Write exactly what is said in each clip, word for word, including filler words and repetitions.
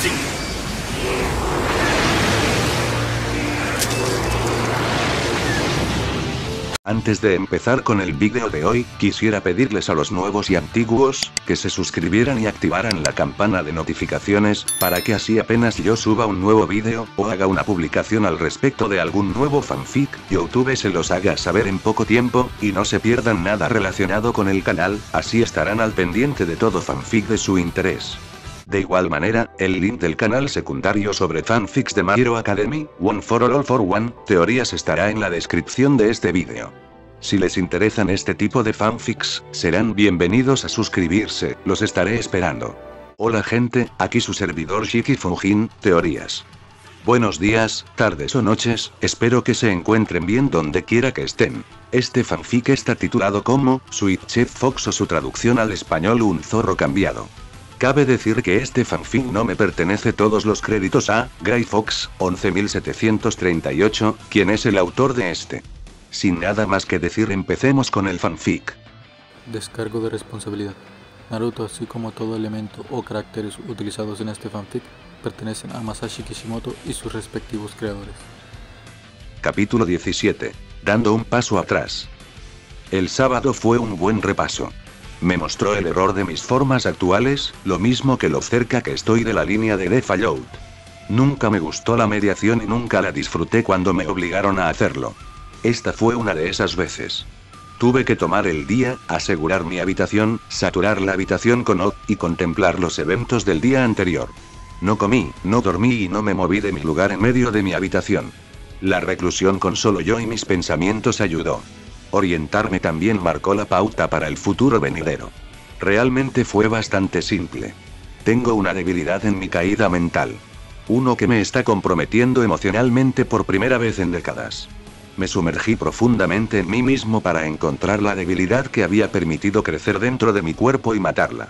Antes de empezar con el vídeo de hoy, quisiera pedirles a los nuevos y antiguos, que se suscribieran y activaran la campana de notificaciones, para que así apenas yo suba un nuevo vídeo, o haga una publicación al respecto de algún nuevo fanfic, YouTube se los haga saber en poco tiempo, y no se pierdan nada relacionado con el canal, así estarán al pendiente de todo fanfic de su interés. De igual manera, el link del canal secundario sobre fanfics de My Hero Academy, One for All All for One, teorías estará en la descripción de este vídeo. Si les interesan este tipo de fanfics, serán bienvenidos a suscribirse, los estaré esperando. Hola gente, aquí su servidor Shiki Fujin, teorías. Buenos días, tardes o noches, espero que se encuentren bien donde quiera que estén. Este fanfic está titulado como, Sweet Chef Fox o su traducción al español Un zorro cambiado. Cabe decir que este fanfic no me pertenece, todos los créditos a Gray Fox, once mil setecientos treinta y ocho, quien es el autor de este. Sin nada más que decir, empecemos con el fanfic. Descargo de responsabilidad. Naruto, así como todo elemento o caracteres utilizados en este fanfic, pertenecen a Masashi Kishimoto y sus respectivos creadores. Capítulo diecisiete. Dando un paso atrás. El sábado fue un buen repaso. Me mostró el error de mis formas actuales, lo mismo que lo cerca que estoy de la línea de Death Note. Nunca me gustó la mediación y nunca la disfruté cuando me obligaron a hacerlo. Esta fue una de esas veces. Tuve que tomar el día, asegurar mi habitación, saturar la habitación con O, y contemplar los eventos del día anterior. No comí, no dormí y no me moví de mi lugar en medio de mi habitación. La reclusión con solo yo y mis pensamientos ayudó. Orientarme también marcó la pauta para el futuro venidero. Realmente fue bastante simple. Tengo una debilidad en mi caída mental. Uno que me está comprometiendo emocionalmente por primera vez en décadas. Me sumergí profundamente en mí mismo para encontrar la debilidad que había permitido crecer dentro de mi cuerpo y matarla.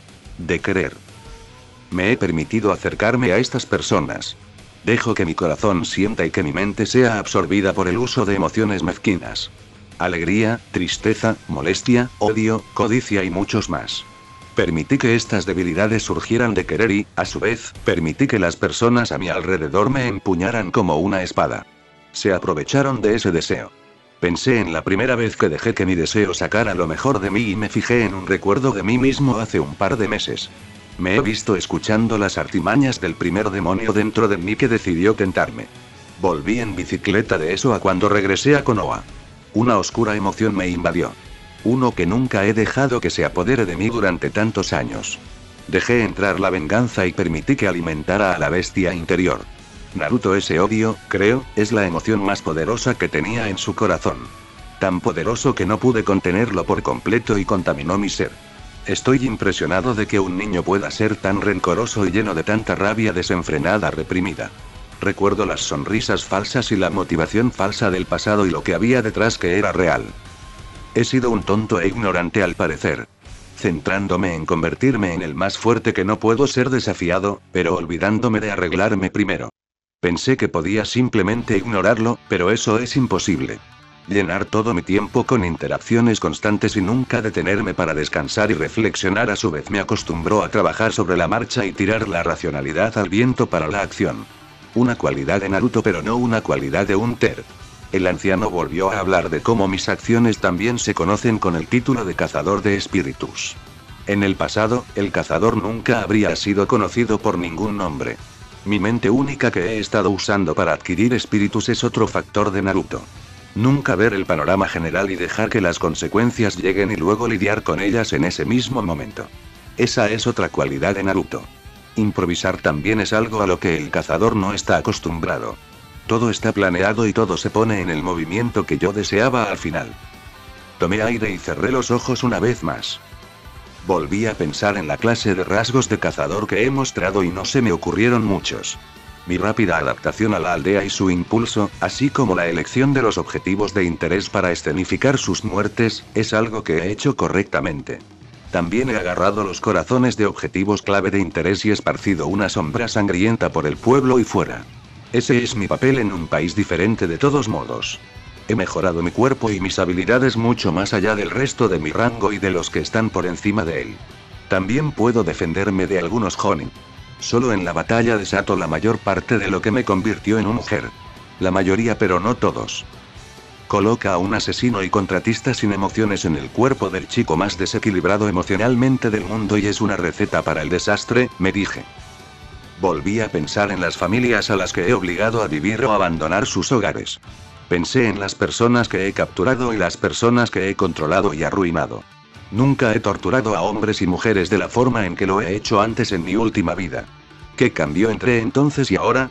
De querer. Me he permitido acercarme a estas personas. Dejo que mi corazón sienta y que mi mente sea absorbida por el uso de emociones mezquinas. Alegría, tristeza, molestia, odio, codicia y muchos más. Permití que estas debilidades surgieran de querer y, a su vez, permití que las personas a mi alrededor me empuñaran como una espada. Se aprovecharon de ese deseo. Pensé en la primera vez que dejé que mi deseo sacara lo mejor de mí y me fijé en un recuerdo de mí mismo hace un par de meses. Me he visto escuchando las artimañas del primer demonio dentro de mí que decidió tentarme. Volví en bicicleta de eso a cuando regresé a Konoha. Una oscura emoción me invadió. Uno que nunca he dejado que se apodere de mí durante tantos años. Dejé entrar la venganza y permití que alimentara a la bestia interior. Naruto, ese odio, creo, es la emoción más poderosa que tenía en su corazón. Tan poderoso que no pude contenerlo por completo y contaminó mi ser. Estoy impresionado de que un niño pueda ser tan rencoroso y lleno de tanta rabia desenfrenada reprimida. Recuerdo las sonrisas falsas y la motivación falsa del pasado y lo que había detrás que era real. He sido un tonto e ignorante al parecer. Centrándome en convertirme en el más fuerte que no puedo ser desafiado, pero olvidándome de arreglarme primero. Pensé que podía simplemente ignorarlo, pero eso es imposible. Llenar todo mi tiempo con interacciones constantes y nunca detenerme para descansar y reflexionar a su vez me acostumbró a trabajar sobre la marcha y tirar la racionalidad al viento para la acción. Una cualidad de Naruto pero no una cualidad de un Ter. El anciano volvió a hablar de cómo mis acciones también se conocen con el título de cazador de espíritus. En el pasado, el cazador nunca habría sido conocido por ningún nombre. Mi mente única que he estado usando para adquirir espíritus es otro factor de Naruto. Nunca ver el panorama general y dejar que las consecuencias lleguen y luego lidiar con ellas en ese mismo momento. Esa es otra cualidad de Naruto. Improvisar también es algo a lo que el cazador no está acostumbrado. Todo está planeado y todo se pone en el movimiento que yo deseaba al final. Tomé aire y cerré los ojos una vez más. Volví a pensar en la clase de rasgos de cazador que he mostrado y no se me ocurrieron muchos. Mi rápida adaptación a la aldea y su impulso, así como la elección de los objetivos de interés para escenificar sus muertes, es algo que he hecho correctamente. También he agarrado los corazones de objetivos clave de interés y esparcido una sombra sangrienta por el pueblo y fuera. Ese es mi papel en un país diferente de todos modos. He mejorado mi cuerpo y mis habilidades mucho más allá del resto de mi rango y de los que están por encima de él. También puedo defenderme de algunos Jonin. Solo en la batalla desató la mayor parte de lo que me convirtió en un mujer. La mayoría, pero no todos. Coloca a un asesino y contratista sin emociones en el cuerpo del chico más desequilibrado emocionalmente del mundo y es una receta para el desastre, me dije. Volví a pensar en las familias a las que he obligado a vivir o abandonar sus hogares. Pensé en las personas que he capturado y las personas que he controlado y arruinado. Nunca he torturado a hombres y mujeres de la forma en que lo he hecho antes en mi última vida. ¿Qué cambió entre entonces y ahora?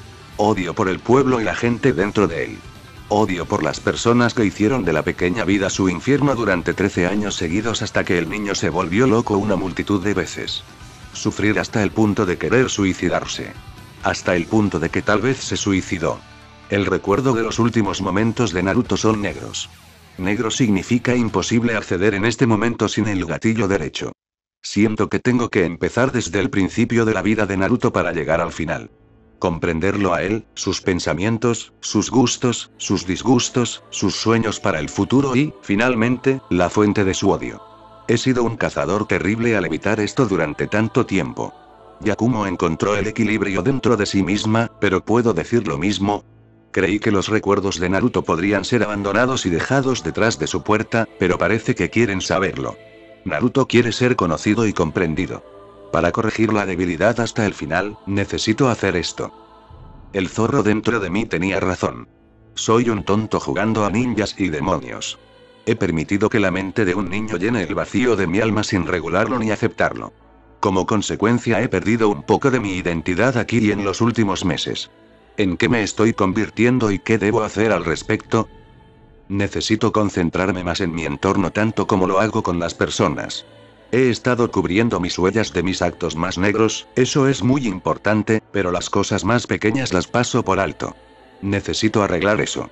Odio por el pueblo y la gente dentro de él. Odio por las personas que hicieron de la pequeña vida su infierno durante trece años seguidos hasta que el niño se volvió loco una multitud de veces. Sufrir hasta el punto de querer suicidarse. Hasta el punto de que tal vez se suicidó. El recuerdo de los últimos momentos de Naruto son negros. Negro significa imposible acceder en este momento sin el gatillo derecho. Siento que tengo que empezar desde el principio de la vida de Naruto para llegar al final. Comprenderlo a él, sus pensamientos, sus gustos, sus disgustos, sus sueños para el futuro y, finalmente, la fuente de su odio. He sido un cazador terrible al evitar esto durante tanto tiempo. Yakumo encontró el equilibrio dentro de sí misma, pero ¿puedo decir lo mismo? Creí que los recuerdos de Naruto podrían ser abandonados y dejados detrás de su puerta, pero parece que quieren saberlo. Naruto quiere ser conocido y comprendido. Para corregir la debilidad hasta el final, necesito hacer esto. El zorro dentro de mí tenía razón. Soy un tonto jugando a ninjas y demonios. He permitido que la mente de un niño llene el vacío de mi alma sin regularlo ni aceptarlo. Como consecuencia he perdido un poco de mi identidad aquí y en los últimos meses. ¿En qué me estoy convirtiendo y qué debo hacer al respecto? Necesito concentrarme más en mi entorno tanto como lo hago con las personas. He estado cubriendo mis huellas de mis actos más negros, eso es muy importante, pero las cosas más pequeñas las paso por alto. Necesito arreglar eso.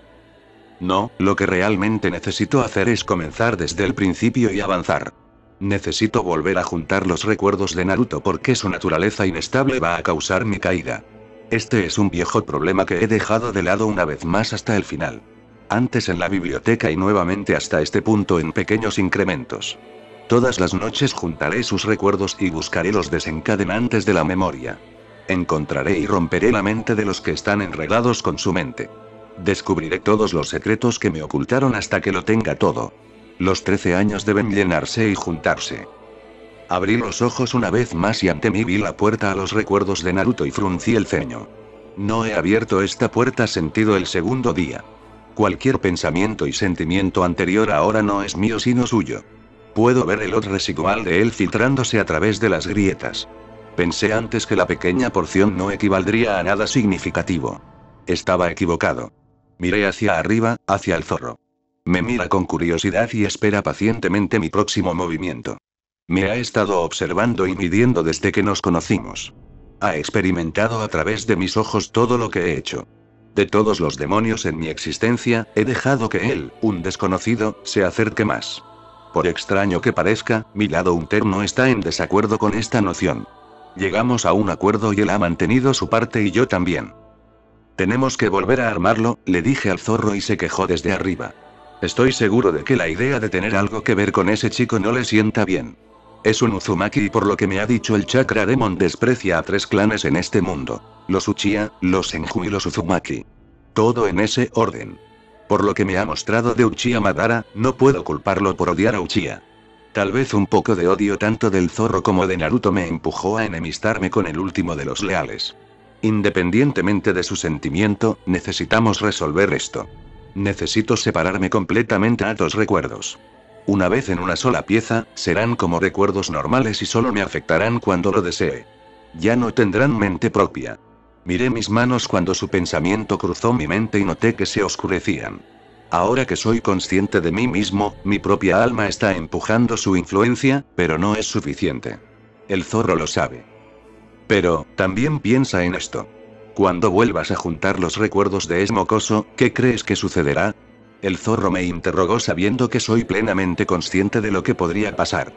No, lo que realmente necesito hacer es comenzar desde el principio y avanzar. Necesito volver a juntar los recuerdos de Naruto porque su naturaleza inestable va a causar mi caída. Este es un viejo problema que he dejado de lado una vez más hasta el final. Antes en la biblioteca y nuevamente hasta este punto en pequeños incrementos. Todas las noches juntaré sus recuerdos y buscaré los desencadenantes de la memoria. Encontraré y romperé la mente de los que están enredados con su mente. Descubriré todos los secretos que me ocultaron hasta que lo tenga todo. Los trece años deben llenarse y juntarse. Abrí los ojos una vez más y ante mí vi la puerta a los recuerdos de Naruto y fruncí el ceño. No he abierto esta puerta sentido el segundo día. Cualquier pensamiento y sentimiento anterior ahora no es mío sino suyo. Puedo ver el odor residual de él filtrándose a través de las grietas. Pensé antes que la pequeña porción no equivaldría a nada significativo. Estaba equivocado. Miré hacia arriba, hacia el zorro. Me mira con curiosidad y espera pacientemente mi próximo movimiento. Me ha estado observando y midiendo desde que nos conocimos. Ha experimentado a través de mis ojos todo lo que he hecho. De todos los demonios en mi existencia, he dejado que él, un desconocido, se acerque más. Por extraño que parezca, mi lado interno está en desacuerdo con esta noción. Llegamos a un acuerdo y él ha mantenido su parte y yo también. Tenemos que volver a armarlo, le dije al zorro y se quejó desde arriba. Estoy seguro de que la idea de tener algo que ver con ese chico no le sienta bien. Es un Uzumaki y por lo que me ha dicho el Chakra Demon desprecia a tres clanes en este mundo. Los Uchiha, los Senju y los Uzumaki. Todo en ese orden. Por lo que me ha mostrado de Uchiha Madara, no puedo culparlo por odiar a Uchiha. Tal vez un poco de odio tanto del zorro como de Naruto me empujó a enemistarme con el último de los leales. Independientemente de su sentimiento, necesitamos resolver esto. Necesito separarme completamente a dos recuerdos. Una vez en una sola pieza, serán como recuerdos normales y solo me afectarán cuando lo desee. Ya no tendrán mente propia. Miré mis manos cuando su pensamiento cruzó mi mente y noté que se oscurecían. Ahora que soy consciente de mí mismo, mi propia alma está empujando su influencia, pero no es suficiente. El zorro lo sabe. Pero, también piensa en esto. Cuando vuelvas a juntar los recuerdos de Smokoso, ¿qué crees que sucederá? El zorro me interrogó sabiendo que soy plenamente consciente de lo que podría pasar.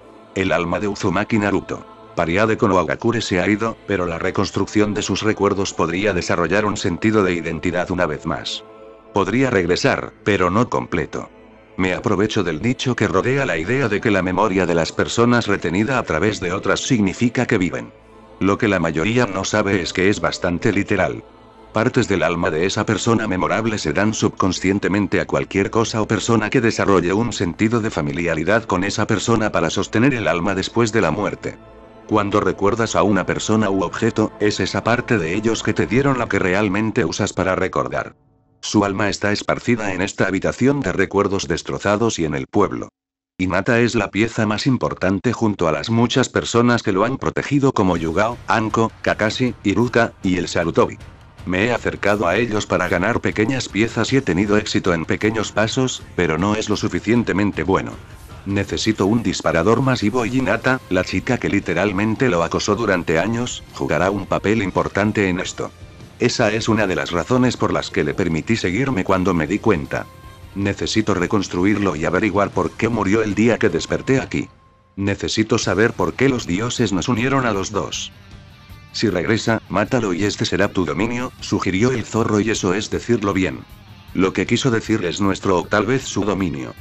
El alma de Uzumaki Naruto. Pariade Kono Agakure se ha ido, pero la reconstrucción de sus recuerdos podría desarrollar un sentido de identidad una vez más. Podría regresar, pero no completo. Me aprovecho del nicho que rodea la idea de que la memoria de las personas retenida a través de otras significa que viven. Lo que la mayoría no sabe es que es bastante literal. Partes del alma de esa persona memorable se dan subconscientemente a cualquier cosa o persona que desarrolle un sentido de familiaridad con esa persona para sostener el alma después de la muerte. Cuando recuerdas a una persona u objeto, es esa parte de ellos que te dieron la que realmente usas para recordar. Su alma está esparcida en esta habitación de recuerdos destrozados y en el pueblo. Hinata es la pieza más importante junto a las muchas personas que lo han protegido como Yugao, Anko, Kakashi, Iruka, y el Sarutobi. Me he acercado a ellos para ganar pequeñas piezas y he tenido éxito en pequeños pasos, pero no es lo suficientemente bueno. Necesito un disparador masivo y Hinata, la chica que literalmente lo acosó durante años, jugará un papel importante en esto. Esa es una de las razones por las que le permití seguirme cuando me di cuenta. Necesito reconstruirlo y averiguar por qué murió el día que desperté aquí. Necesito saber por qué los dioses nos unieron a los dos. Si regresa, mátalo y este será tu dominio, sugirió el zorro y eso es decirlo bien. Lo que quiso decir es nuestro o tal vez su dominio.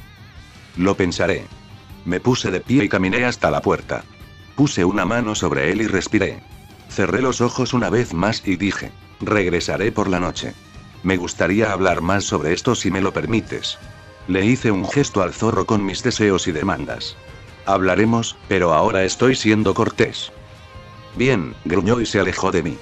Lo pensaré. Me puse de pie y caminé hasta la puerta. Puse una mano sobre él y respiré. Cerré los ojos una vez más y dije, regresaré por la noche. Me gustaría hablar más sobre esto si me lo permites. Le hice un gesto al zorro con mis deseos y demandas. Hablaremos, pero ahora estoy siendo cortés. Bien, gruñó y se alejó de mí.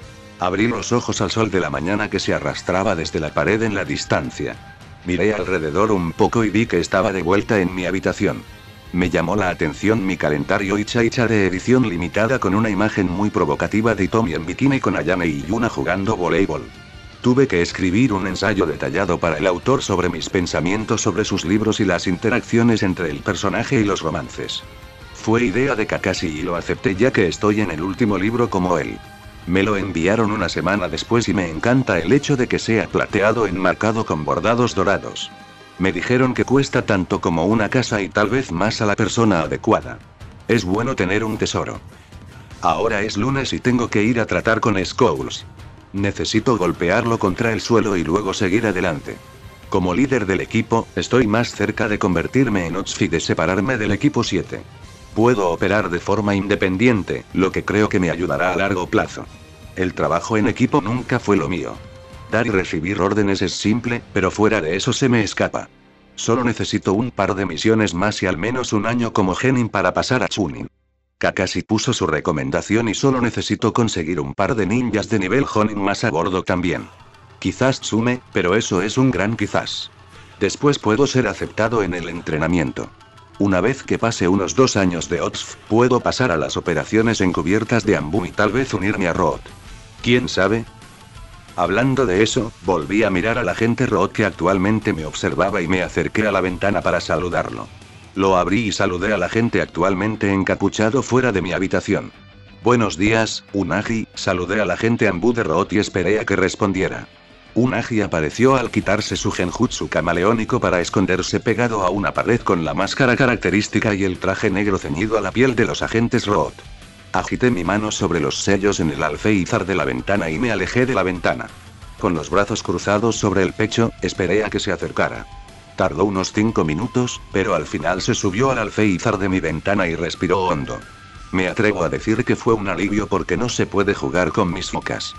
Abrí los ojos al sol de la mañana que se arrastraba desde la pared en la distancia. Miré alrededor un poco y vi que estaba de vuelta en mi habitación. Me llamó la atención mi calendario Icha Icha de edición limitada con una imagen muy provocativa de Hitomi en bikini con Ayane y Yuna jugando voleibol. Tuve que escribir un ensayo detallado para el autor sobre mis pensamientos sobre sus libros y las interacciones entre el personaje y los romances. Fue idea de Kakashi y lo acepté ya que estoy en el último libro como él. Me lo enviaron una semana después y me encanta el hecho de que sea plateado enmarcado con bordados dorados. Me dijeron que cuesta tanto como una casa y tal vez más a la persona adecuada. Es bueno tener un tesoro. Ahora es lunes y tengo que ir a tratar con Skulls. Necesito golpearlo contra el suelo y luego seguir adelante. Como líder del equipo, estoy más cerca de convertirme en Otsuki y de separarme del equipo siete. Puedo operar de forma independiente, lo que creo que me ayudará a largo plazo. El trabajo en equipo nunca fue lo mío. Dar y recibir órdenes es simple, pero fuera de eso se me escapa. Solo necesito un par de misiones más y al menos un año como genin para pasar a Chunin. Kakashi puso su recomendación y solo necesito conseguir un par de ninjas de nivel Jonin más a bordo también. Quizás Tsume, pero eso es un gran quizás. Después puedo ser aceptado en el entrenamiento. Una vez que pase unos dos años de O T S F, puedo pasar a las operaciones encubiertas de Ambu y tal vez unirme a Root. ¿Quién sabe? Hablando de eso, volví a mirar al agente Root que actualmente me observaba y me acerqué a la ventana para saludarlo. Lo abrí y saludé al agente actualmente encapuchado fuera de mi habitación. Buenos días, Unagi, saludé al agente Ambu de Root y esperé a que respondiera. Unagi apareció al quitarse su genjutsu camaleónico para esconderse pegado a una pared con la máscara característica y el traje negro ceñido a la piel de los agentes Root. Agité mi mano sobre los sellos en el alféizar de la ventana y me alejé de la ventana. Con los brazos cruzados sobre el pecho, esperé a que se acercara. Tardó unos cinco minutos, pero al final se subió al alféizar de mi ventana y respiró hondo. Me atrevo a decir que fue un alivio porque no se puede jugar con mis focas.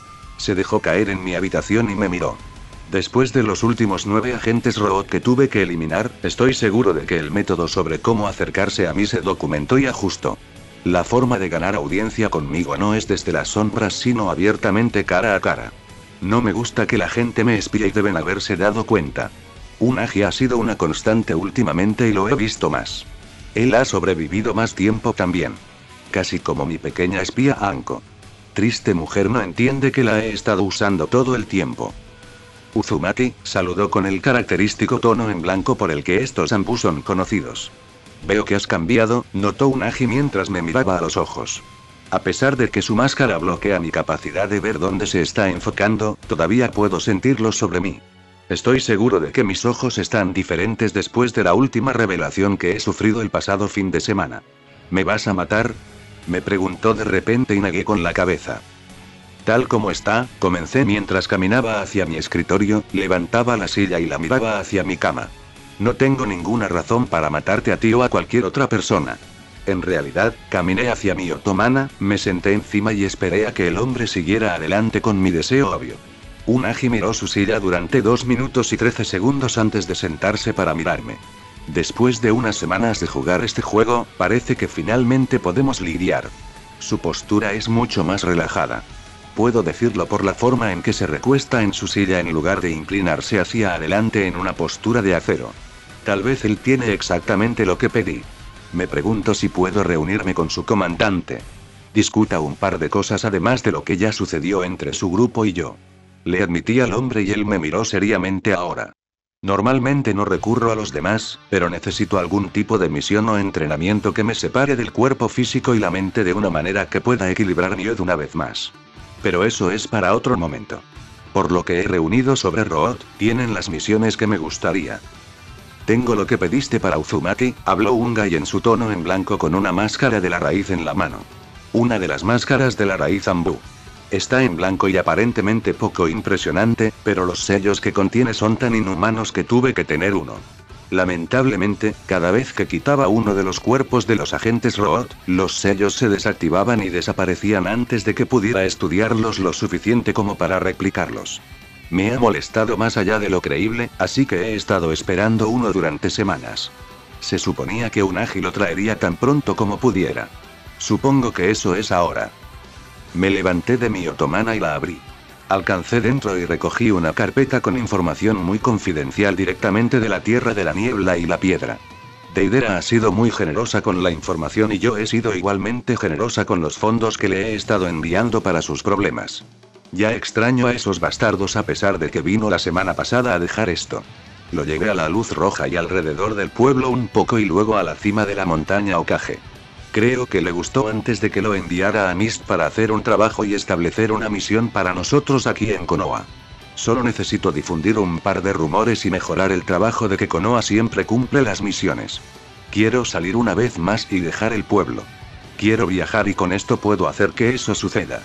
Se dejó caer en mi habitación y me miró. Después de los últimos nueve agentes Root que tuve que eliminar, estoy seguro de que el método sobre cómo acercarse a mí se documentó y ajustó. La forma de ganar audiencia conmigo no es desde las sombras sino abiertamente cara a cara. No me gusta que la gente me espíe y deben haberse dado cuenta. Unagi ha sido una constante últimamente y lo he visto más. Él ha sobrevivido más tiempo también. Casi como mi pequeña espía Anko. Triste mujer no entiende que la he estado usando todo el tiempo. Uzumaki, saludó con el característico tono en blanco por el que estos Ambu son conocidos. Veo que has cambiado, notó Unagi mientras me miraba a los ojos. A pesar de que su máscara bloquea mi capacidad de ver dónde se está enfocando, todavía puedo sentirlo sobre mí. Estoy seguro de que mis ojos están diferentes después de la última revelación que he sufrido el pasado fin de semana. ¿Me vas a matar?, me preguntó de repente y negué con la cabeza. Tal como está, comencé mientras caminaba hacia mi escritorio, levantaba la silla y la miraba hacia mi cama. No tengo ninguna razón para matarte a ti o a cualquier otra persona. En realidad, caminé hacia mi otomana, me senté encima y esperé a que el hombre siguiera adelante con mi deseo obvio. Unagi miró su silla durante dos minutos y trece segundos antes de sentarse para mirarme. Después de unas semanas de jugar este juego, parece que finalmente podemos lidiar. Su postura es mucho más relajada. Puedo decirlo por la forma en que se recuesta en su silla en lugar de inclinarse hacia adelante en una postura de acero. Tal vez él tiene exactamente lo que pedí. Me pregunto si puedo reunirme con su comandante. Discuta un par de cosas además de lo que ya sucedió entre su grupo y yo. Le admití al hombre y él me miró seriamente ahora. Normalmente no recurro a los demás, pero necesito algún tipo de misión o entrenamiento que me separe del cuerpo físico y la mente de una manera que pueda equilibrar mi yodo una vez más. Pero eso es para otro momento. Por lo que he reunido sobre Root, tienen las misiones que me gustaría. Tengo lo que pediste para Uzumaki, habló Ungai en su tono en blanco con una máscara de la raíz en la mano. Una de las máscaras de la raíz Ambu. Está en blanco y aparentemente poco impresionante, pero los sellos que contiene son tan inhumanos que tuve que tener uno. Lamentablemente, cada vez que quitaba uno de los cuerpos de los agentes Root, los sellos se desactivaban y desaparecían antes de que pudiera estudiarlos lo suficiente como para replicarlos. Me ha molestado más allá de lo creíble, así que he estado esperando uno durante semanas. Se suponía que Unagi lo traería tan pronto como pudiera. Supongo que eso es ahora. Me levanté de mi otomana y la abrí. Alcancé dentro y recogí una carpeta con información muy confidencial directamente de la Tierra de la Niebla y la Piedra. Deidara ha sido muy generosa con la información y yo he sido igualmente generosa con los fondos que le he estado enviando para sus problemas. Ya extraño a esos bastardos a pesar de que vino la semana pasada a dejar esto. Lo llevé a la luz roja y alrededor del pueblo un poco y luego a la cima de la montaña Okage. Creo que le gustó antes de que lo enviara a Mist para hacer un trabajo y establecer una misión para nosotros aquí en Konoha. Solo necesito difundir un par de rumores y mejorar el trabajo de que Konoha siempre cumple las misiones. Quiero salir una vez más y dejar el pueblo. Quiero viajar y con esto puedo hacer que eso suceda.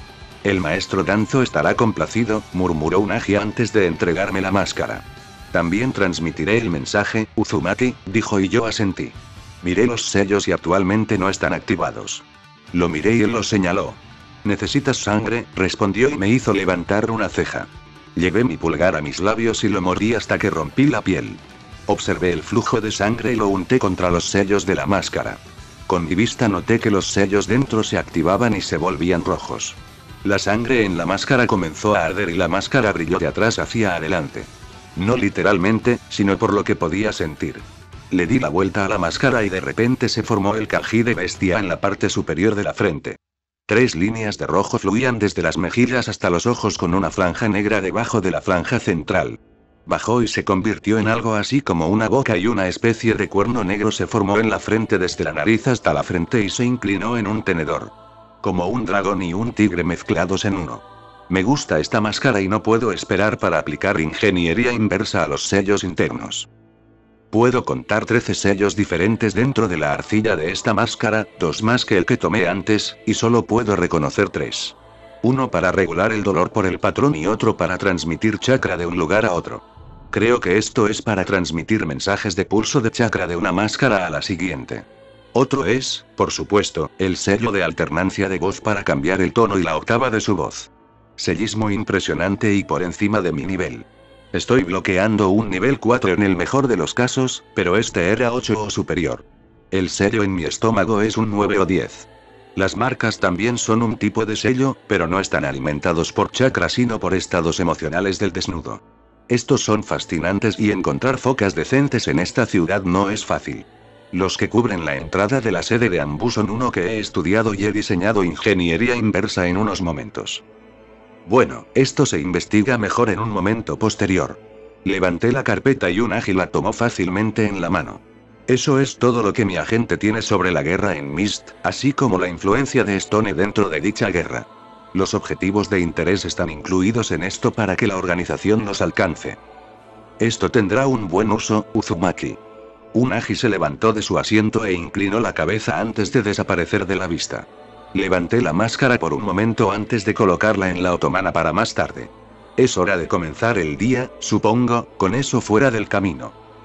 El maestro Danzo estará complacido, murmuró Unagi antes de entregarme la máscara. También transmitiré el mensaje, Uzumaki, dijo y yo asentí. Miré los sellos y actualmente no están activados. Lo miré y él lo señaló. ¿Necesitas sangre?, respondió y me hizo levantar una ceja. Llevé mi pulgar a mis labios y lo mordí hasta que rompí la piel. Observé el flujo de sangre y lo unté contra los sellos de la máscara. Con mi vista noté que los sellos dentro se activaban y se volvían rojos. La sangre en la máscara comenzó a arder y la máscara brilló de atrás hacia adelante. No literalmente, sino por lo que podía sentir. Le di la vuelta a la máscara y de repente se formó el kanji de bestia en la parte superior de la frente. Tres líneas de rojo fluían desde las mejillas hasta los ojos con una franja negra debajo de la franja central. Bajó y se convirtió en algo así como una boca y una especie de cuerno negro se formó en la frente desde la nariz hasta la frente y se inclinó en un tenedor. Como un dragón y un tigre mezclados en uno. Me gusta esta máscara y no puedo esperar para aplicar ingeniería inversa a los sellos internos. Puedo contar trece sellos diferentes dentro de la arcilla de esta máscara, dos más que el que tomé antes, y solo puedo reconocer tres. Uno para regular el dolor por el patrón y otro para transmitir chakra de un lugar a otro. Creo que esto es para transmitir mensajes de pulso de chakra de una máscara a la siguiente. Otro es, por supuesto, el sello de alternancia de voz para cambiar el tono y la octava de su voz. Sellismo impresionante y por encima de mi nivel. Estoy bloqueando un nivel cuatro en el mejor de los casos, pero este era ocho o superior. El sello en mi estómago es un nueve o diez. Las marcas también son un tipo de sello, pero no están alimentados por chakra sino por estados emocionales del desnudo. Estos son fascinantes y encontrar focas decentes en esta ciudad no es fácil. Los que cubren la entrada de la sede de Ambu son uno que he estudiado y he diseñado ingeniería inversa en unos momentos. Bueno, esto se investiga mejor en un momento posterior. Levanté la carpeta y Unagi la tomó fácilmente en la mano. Eso es todo lo que mi agente tiene sobre la guerra en Mist, así como la influencia de Stone dentro de dicha guerra. Los objetivos de interés están incluidos en esto para que la organización los alcance. Esto tendrá un buen uso, Uzumaki. Unagi se levantó de su asiento e inclinó la cabeza antes de desaparecer de la vista. Levanté la máscara por un momento antes de colocarla en la otomana para más tarde. Es hora de comenzar el día, supongo, con eso fuera del camino.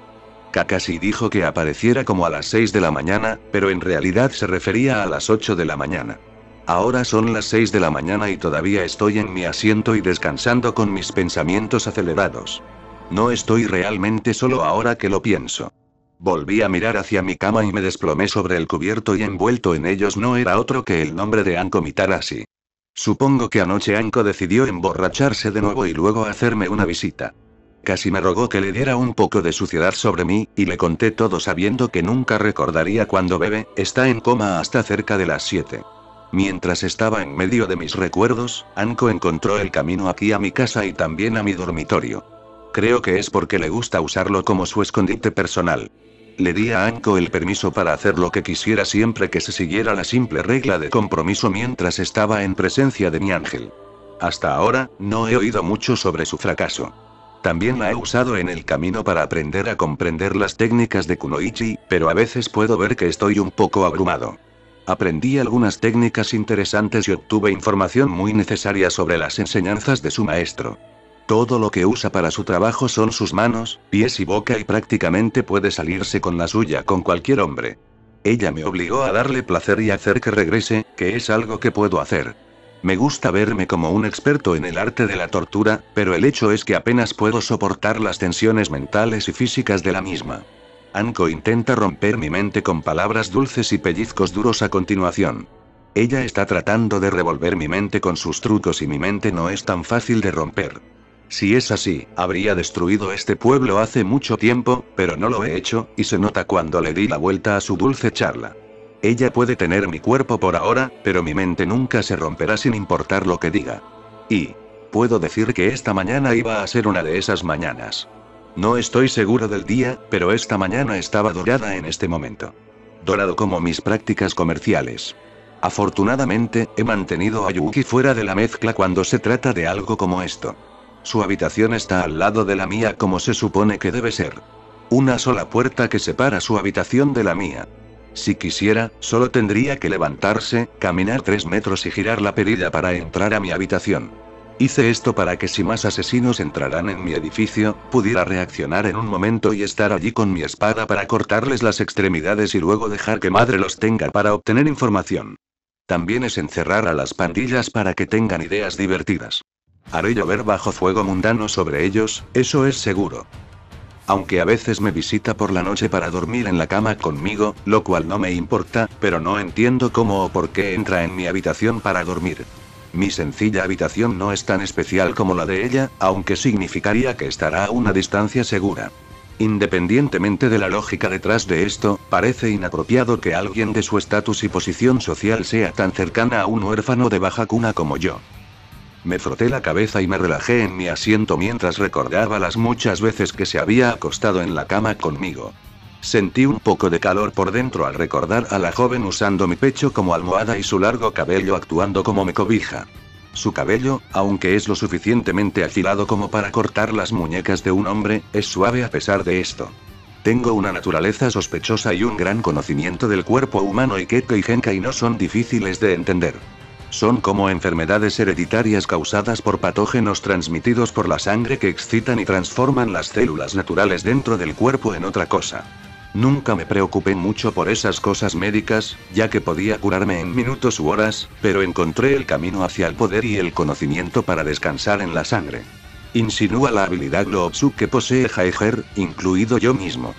Kakashi dijo que apareciera como a las seis de la mañana, pero en realidad se refería a las ocho de la mañana. Ahora son las seis de la mañana y todavía estoy en mi asiento y descansando con mis pensamientos acelerados. No estoy realmente solo ahora que lo pienso. Volví a mirar hacia mi cama y me desplomé sobre el cubierto y envuelto en ellos no era otro que el nombre de Anko Mitarashi. Supongo que anoche Anko decidió emborracharse de nuevo y luego hacerme una visita. Casi me rogó que le diera un poco de suciedad sobre mí, y le conté todo sabiendo que nunca recordaría cuando bebe, está en coma hasta cerca de las siete. Mientras estaba en medio de mis recuerdos, Anko encontró el camino aquí a mi casa y también a mi dormitorio. Creo que es porque le gusta usarlo como su escondite personal. Le di a Anko el permiso para hacer lo que quisiera siempre que se siguiera la simple regla de compromiso mientras estaba en presencia de mi ángel. Hasta ahora, no he oído mucho sobre su fracaso. También la he usado en el camino para aprender a comprender las técnicas de Kunoichi, pero a veces puedo ver que estoy un poco abrumado. Aprendí algunas técnicas interesantes y obtuve información muy necesaria sobre las enseñanzas de su maestro. Todo lo que usa para su trabajo son sus manos, pies y boca y prácticamente puede salirse con la suya con cualquier hombre. Ella me obligó a darle placer y hacer que regrese, que es algo que puedo hacer. Me gusta verme como un experto en el arte de la tortura, pero el hecho es que apenas puedo soportar las tensiones mentales y físicas de la misma. Anko intenta romper mi mente con palabras dulces y pellizcos duros a continuación. Ella está tratando de revolver mi mente con sus trucos y mi mente no es tan fácil de romper. Si es así, habría destruido este pueblo hace mucho tiempo, pero no lo he hecho, y se nota cuando le di la vuelta a su dulce charla. Ella puede tener mi cuerpo por ahora, pero mi mente nunca se romperá sin importar lo que diga. Y puedo decir que esta mañana iba a ser una de esas mañanas. No estoy seguro del día, pero esta mañana estaba dorada en este momento. Dorado como mis prácticas comerciales. Afortunadamente, he mantenido a Yuki fuera de la mezcla cuando se trata de algo como esto. Su habitación está al lado de la mía como se supone que debe ser. Una sola puerta que separa su habitación de la mía. Si quisiera, solo tendría que levantarse, caminar tres metros y girar la perilla para entrar a mi habitación. Hice esto para que si más asesinos entraran en mi edificio, pudiera reaccionar en un momento y estar allí con mi espada para cortarles las extremidades y luego dejar que madre los tenga para obtener información. También es encerrar a las pandillas para que tengan ideas divertidas. Haré llover bajo fuego mundano sobre ellos, eso es seguro. Aunque a veces me visita por la noche para dormir en la cama conmigo, lo cual no me importa, pero no entiendo cómo o por qué entra en mi habitación para dormir. Mi sencilla habitación no es tan especial como la de ella, aunque significaría que estará a una distancia segura. Independientemente de la lógica detrás de esto, parece inapropiado que alguien de su estatus y posición social sea tan cercana a un huérfano de baja cuna como yo. Me froté la cabeza y me relajé en mi asiento mientras recordaba las muchas veces que se había acostado en la cama conmigo. Sentí un poco de calor por dentro al recordar a la joven usando mi pecho como almohada y su largo cabello actuando como mi cobija. Su cabello, aunque es lo suficientemente afilado como para cortar las muñecas de un hombre, es suave a pesar de esto. Tengo una naturaleza sospechosa y un gran conocimiento del cuerpo humano y Kekka y Genkai no son difíciles de entender. Son como enfermedades hereditarias causadas por patógenos transmitidos por la sangre que excitan y transforman las células naturales dentro del cuerpo en otra cosa. Nunca me preocupé mucho por esas cosas médicas, ya que podía curarme en minutos u horas, pero encontré el camino hacia el poder y el conocimiento para descansar en la sangre. Insinúa la habilidad Globsu que posee Jaeger, incluido yo mismo.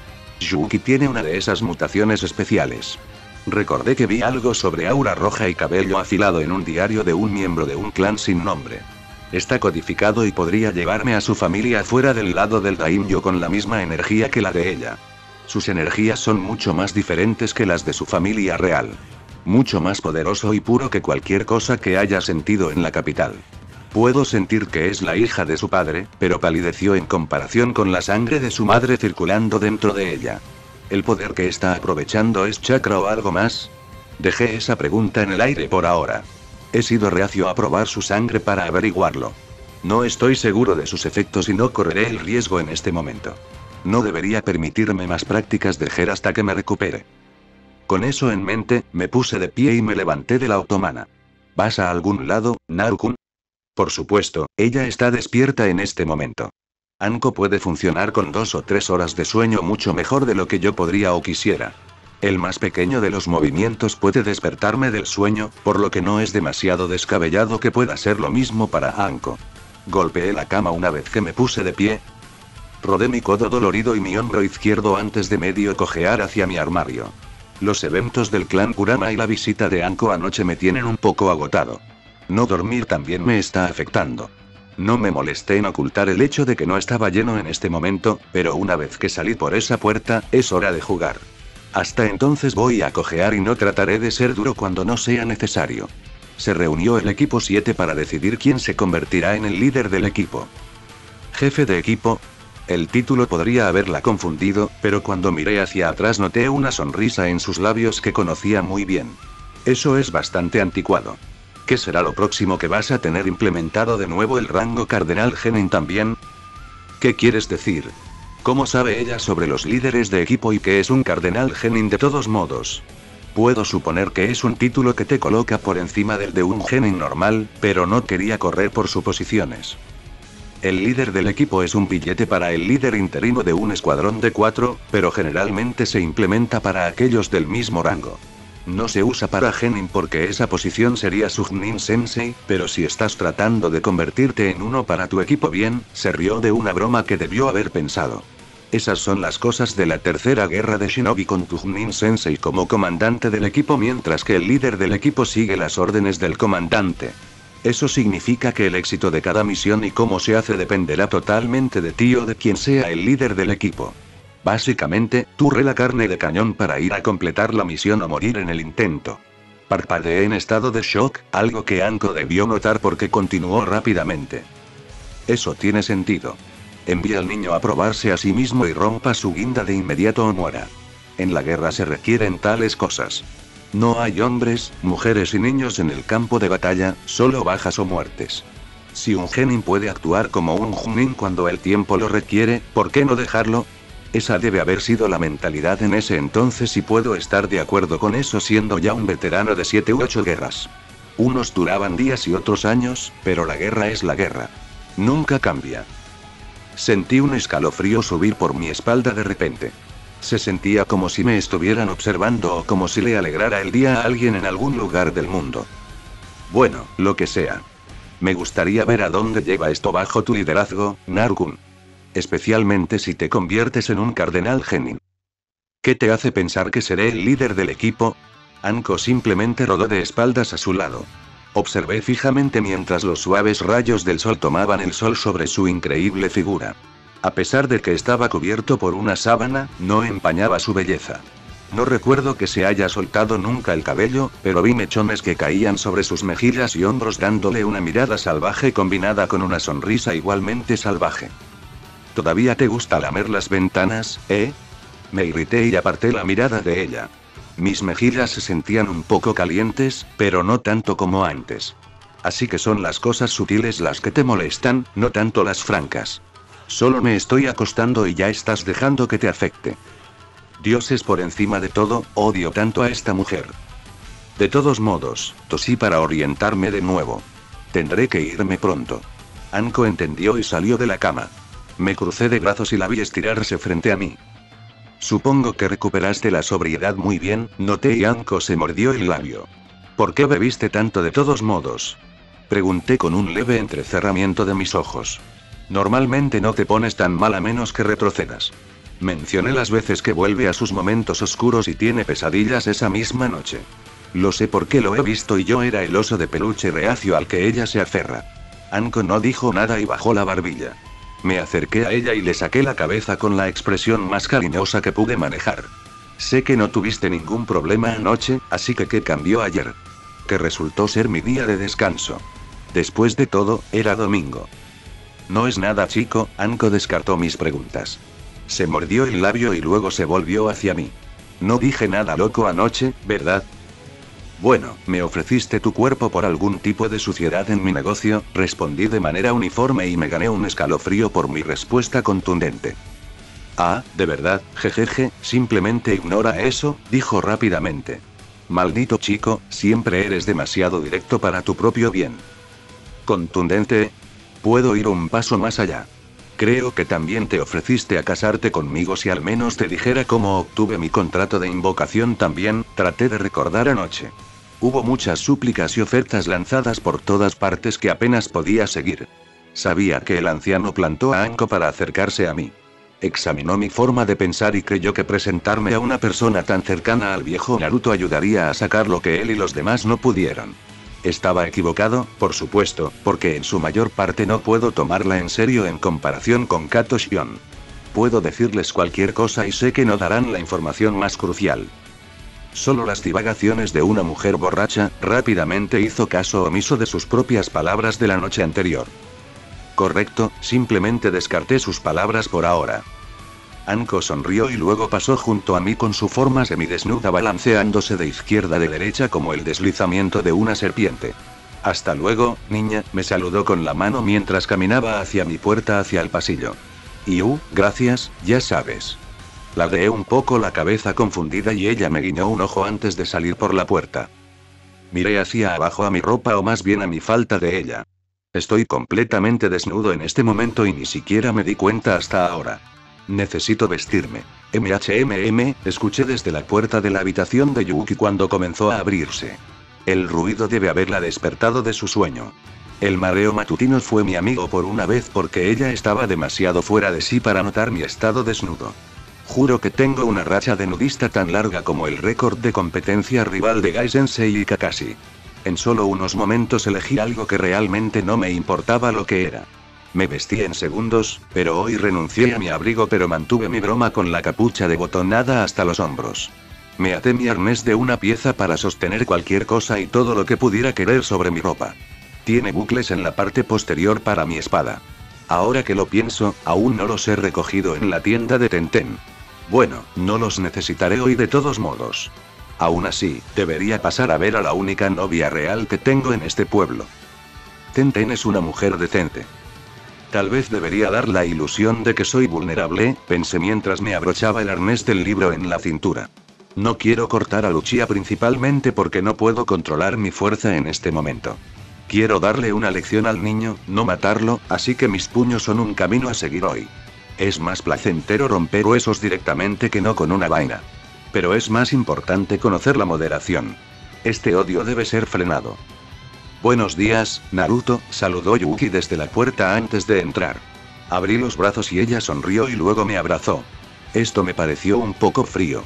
Yuki tiene una de esas mutaciones especiales. Recordé que vi algo sobre aura roja y cabello afilado en un diario de un miembro de un clan sin nombre. Está codificado y podría llevarme a su familia fuera del lado del Daimyo con la misma energía que la de ella. Sus energías son mucho más diferentes que las de su familia real. Mucho más poderoso y puro que cualquier cosa que haya sentido en la capital. Puedo sentir que es la hija de su padre, pero palideció en comparación con la sangre de su madre circulando dentro de ella. ¿El poder que está aprovechando es chakra o algo más? Dejé esa pregunta en el aire por ahora. He sido reacio a probar su sangre para averiguarlo. No estoy seguro de sus efectos y no correré el riesgo en este momento. No debería permitirme más prácticas de Ger hasta que me recupere. Con eso en mente, me puse de pie y me levanté de la otomana. ¿Vas a algún lado, Naru-kun? Por supuesto, ella está despierta en este momento. Anko puede funcionar con dos o tres horas de sueño mucho mejor de lo que yo podría o quisiera. El más pequeño de los movimientos puede despertarme del sueño, por lo que no es demasiado descabellado que pueda ser lo mismo para Anko. Golpeé la cama una vez que me puse de pie. Rodé mi codo dolorido y mi hombro izquierdo antes de medio cojear hacia mi armario. Los eventos del clan Kurama y la visita de Anko anoche me tienen un poco agotado. No dormir también me está afectando. No me molesté en ocultar el hecho de que no estaba lleno en este momento, pero una vez que salí por esa puerta, es hora de jugar. Hasta entonces voy a cojear y no trataré de ser duro cuando no sea necesario. Se reunió el equipo siete para decidir quién se convertirá en el líder del equipo. Jefe de equipo. El título podría haberla confundido, pero cuando miré hacia atrás noté una sonrisa en sus labios que conocía muy bien. Eso es bastante anticuado. ¿Qué será lo próximo que vas a tener implementado de nuevo el rango Cardenal Genin también? ¿Qué quieres decir? ¿Cómo sabe ella sobre los líderes de equipo y que es un Cardenal Genin de todos modos? Puedo suponer que es un título que te coloca por encima del de un Genin normal, pero no quería correr por suposiciones. El líder del equipo es un billete para el líder interino de un escuadrón de cuatro, pero generalmente se implementa para aquellos del mismo rango. No se usa para Genin porque esa posición sería Sugnin Sensei, pero si estás tratando de convertirte en uno para tu equipo bien, se rió de una broma que debió haber pensado. Esas son las cosas de la tercera guerra de Shinobi con Tugnin Sensei como comandante del equipo mientras que el líder del equipo sigue las órdenes del comandante. Eso significa que el éxito de cada misión y cómo se hace dependerá totalmente de ti o de quien sea el líder del equipo. Básicamente, tú re la carne de cañón para ir a completar la misión o morir en el intento. Parpadeé en estado de shock, algo que Anko debió notar porque continuó rápidamente. Eso tiene sentido. Envía al niño a probarse a sí mismo y rompa su guinda de inmediato o muera. En la guerra se requieren tales cosas. No hay hombres, mujeres y niños en el campo de batalla, solo bajas o muertes. Si un genin puede actuar como un junin cuando el tiempo lo requiere, ¿por qué no dejarlo? Esa debe haber sido la mentalidad en ese entonces y puedo estar de acuerdo con eso siendo ya un veterano de siete u ocho guerras. Unos duraban días y otros años, pero la guerra es la guerra. Nunca cambia. Sentí un escalofrío subir por mi espalda de repente. Se sentía como si me estuvieran observando o como si le alegrara el día a alguien en algún lugar del mundo. Bueno, lo que sea. Me gustaría ver a dónde lleva esto bajo tu liderazgo, Narukun. Especialmente si te conviertes en un Cardenal Genin. ¿Qué te hace pensar que seré el líder del equipo? Anko simplemente rodó de espaldas a su lado. Observé fijamente mientras los suaves rayos del sol tomaban el sol sobre su increíble figura. A pesar de que estaba cubierto por una sábana, no empañaba su belleza. No recuerdo que se haya soltado nunca el cabello, pero vi mechones que caían sobre sus mejillas y hombros dándole una mirada salvaje combinada con una sonrisa igualmente salvaje. ¿Todavía te gusta lamer las ventanas, eh? Me irrité y aparté la mirada de ella. Mis mejillas se sentían un poco calientes, pero no tanto como antes. Así que son las cosas sutiles las que te molestan, no tanto las francas. Solo me estoy acostando y ya estás dejando que te afecte. Dioses por encima de todo, odio tanto a esta mujer. De todos modos, tosí para orientarme de nuevo. Tendré que irme pronto. Anko entendió y salió de la cama. Me crucé de brazos y la vi estirarse frente a mí. Supongo que recuperaste la sobriedad muy bien, noté y Anko se mordió el labio. ¿Por qué bebiste tanto de todos modos? Pregunté con un leve entrecerramiento de mis ojos. Normalmente no te pones tan mal a menos que retrocedas. Mencioné las veces que vuelve a sus momentos oscuros y tiene pesadillas esa misma noche. Lo sé porque lo he visto y yo era el oso de peluche reacio al que ella se aferra. Anko no dijo nada y bajó la barbilla. Me acerqué a ella y le saqué la cabeza con la expresión más cariñosa que pude manejar. Sé que no tuviste ningún problema anoche, así que ¿qué cambió ayer? Que resultó ser mi día de descanso. Después de todo, era domingo. No es nada, chico, Anko descartó mis preguntas. Se mordió el labio y luego se volvió hacia mí. No dije nada loco anoche, ¿verdad? Bueno, me ofreciste tu cuerpo por algún tipo de suciedad en mi negocio, respondí de manera uniforme y me gané un escalofrío por mi respuesta contundente. Ah, ¿de verdad? Jejeje, simplemente ignora eso, dijo rápidamente. Maldito chico, siempre eres demasiado directo para tu propio bien. Contundente. Puedo ir un paso más allá. Creo que también te ofreciste a casarte conmigo si al menos te dijera cómo obtuve mi contrato de invocación también, traté de recordar anoche. Hubo muchas súplicas y ofertas lanzadas por todas partes que apenas podía seguir. Sabía que el anciano plantó a Anko para acercarse a mí. Examinó mi forma de pensar y creyó que presentarme a una persona tan cercana al viejo Naruto ayudaría a sacar lo que él y los demás no pudieron. Estaba equivocado, por supuesto, porque en su mayor parte no puedo tomarla en serio en comparación con Kato Shion. Puedo decirles cualquier cosa y sé que no darán la información más crucial. Solo las divagaciones de una mujer borracha, rápidamente hizo caso omiso de sus propias palabras de la noche anterior. Correcto, simplemente descarté sus palabras por ahora. Anko sonrió y luego pasó junto a mí con su forma semidesnuda balanceándose de izquierda a derecha como el deslizamiento de una serpiente. Hasta luego, niña, me saludó con la mano mientras caminaba hacia mi puerta hacia el pasillo. Y uh, gracias, ya sabes. Ladeé un poco la cabeza confundida y ella me guiñó un ojo antes de salir por la puerta. Miré hacia abajo a mi ropa o más bien a mi falta de ella. Estoy completamente desnudo en este momento y ni siquiera me di cuenta hasta ahora. Necesito vestirme. Mmm, escuché desde la puerta de la habitación de Yuki cuando comenzó a abrirse. El ruido debe haberla despertado de su sueño. El mareo matutino fue mi amigo por una vez porque ella estaba demasiado fuera de sí para notar mi estado desnudo. Juro que tengo una racha de nudista tan larga como el récord de competencia rival de Gai Sensei y Kakashi. En solo unos momentos elegí algo que realmente no me importaba lo que era. Me vestí en segundos, pero hoy renuncié a mi abrigo pero mantuve mi broma con la capucha debotonada hasta los hombros. Me até mi arnés de una pieza para sostener cualquier cosa y todo lo que pudiera querer sobre mi ropa. Tiene bucles en la parte posterior para mi espada. Ahora que lo pienso, aún no los he recogido en la tienda de Tenten. Bueno, no los necesitaré hoy de todos modos. Aún así, debería pasar a ver a la única novia real que tengo en este pueblo. Tenten es una mujer decente. Tal vez debería dar la ilusión de que soy vulnerable, pensé mientras me abrochaba el arnés del libro en la cintura. No quiero cortar a Lucia principalmente porque no puedo controlar mi fuerza en este momento. Quiero darle una lección al niño, no matarlo, así que mis puños son un camino a seguir hoy. Es más placentero romper huesos directamente que no con una vaina. Pero es más importante conocer la moderación. Este odio debe ser frenado. Buenos días, Naruto, saludó Yuki desde la puerta antes de entrar. Abrí los brazos y ella sonrió y luego me abrazó. Esto me pareció un poco frío.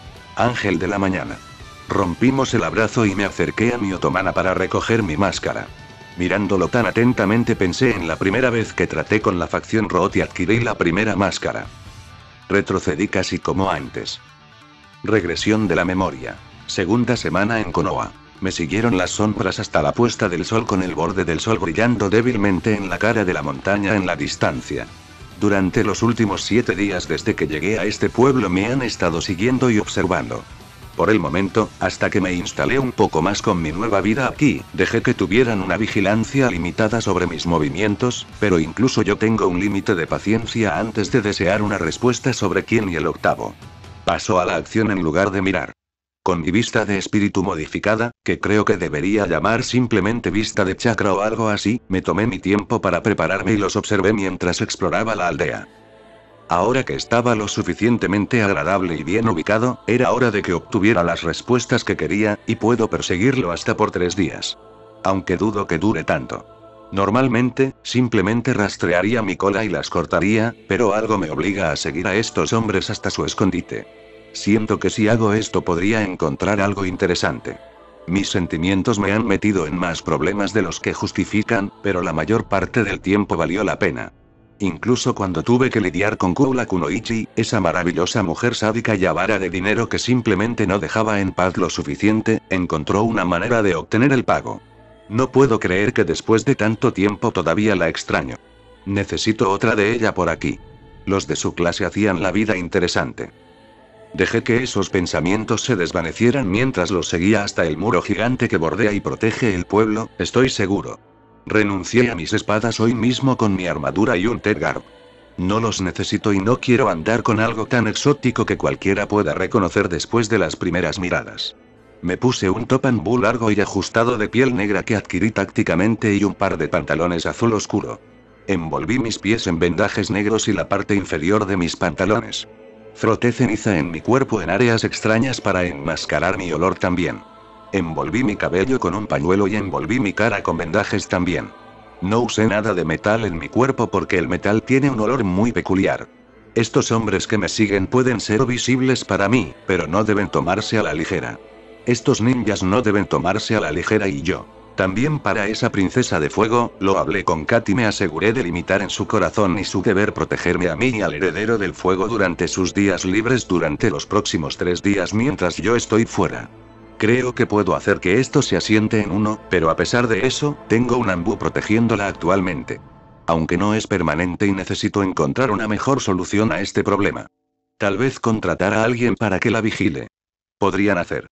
Ángel de la mañana. Rompimos el abrazo y me acerqué a mi otomana para recoger mi máscara. Mirándolo tan atentamente pensé en la primera vez que traté con la facción Root y adquirí la primera máscara. Retrocedí casi como antes. Regresión de la memoria. Segunda semana en Konoha. Me siguieron las sombras hasta la puesta del sol con el borde del sol brillando débilmente en la cara de la montaña en la distancia. Durante los últimos siete días desde que llegué a este pueblo me han estado siguiendo y observando. Por el momento, hasta que me instalé un poco más con mi nueva vida aquí, dejé que tuvieran una vigilancia limitada sobre mis movimientos, pero incluso yo tengo un límite de paciencia antes de desear una respuesta sobre quién y el octavo. Paso a la acción en lugar de mirar. Con mi vista de espíritu modificada, que creo que debería llamar simplemente vista de chakra o algo así, me tomé mi tiempo para prepararme y los observé mientras exploraba la aldea. Ahora que estaba lo suficientemente agradable y bien ubicado, era hora de que obtuviera las respuestas que quería, y puedo perseguirlo hasta por tres días. Aunque dudo que dure tanto. Normalmente, simplemente rastrearía mi cola y las cortaría, pero algo me obliga a seguir a estos hombres hasta su escondite. Siento que si hago esto podría encontrar algo interesante. Mis sentimientos me han metido en más problemas de los que justifican, pero la mayor parte del tiempo valió la pena. Incluso cuando tuve que lidiar con Kula Kunoichi, esa maravillosa mujer sádica y avara de dinero que simplemente no dejaba en paz lo suficiente, encontró una manera de obtener el pago. No puedo creer que después de tanto tiempo todavía la extraño. Necesito otra de ella por aquí. Los de su clase hacían la vida interesante. Dejé que esos pensamientos se desvanecieran mientras los seguía hasta el muro gigante que bordea y protege el pueblo, estoy seguro. Renuncié a mis espadas hoy mismo con mi armadura y un Tedgarb. No los necesito y no quiero andar con algo tan exótico que cualquiera pueda reconocer después de las primeras miradas. Me puse un top and bull largo y ajustado de piel negra que adquirí tácticamente y un par de pantalones azul oscuro. Envolví mis pies en vendajes negros y la parte inferior de mis pantalones. Froté ceniza en mi cuerpo en áreas extrañas para enmascarar mi olor también. Envolví mi cabello con un pañuelo y envolví mi cara con vendajes también. No usé nada de metal en mi cuerpo porque el metal tiene un olor muy peculiar. Estos hombres que me siguen pueden ser visibles para mí, pero no deben tomarse a la ligera. Estos ninjas no deben tomarse a la ligera y yo. También para esa princesa de fuego, lo hablé con Kat y me aseguré de limitar en su corazón y su deber protegerme a mí y al heredero del fuego durante sus días libres durante los próximos tres días mientras yo estoy fuera. Creo que puedo hacer que esto se asiente en uno, pero a pesar de eso, tengo un Anbu protegiéndola actualmente. Aunque no es permanente y necesito encontrar una mejor solución a este problema. Tal vez contratar a alguien para que la vigile. Podrían hacer.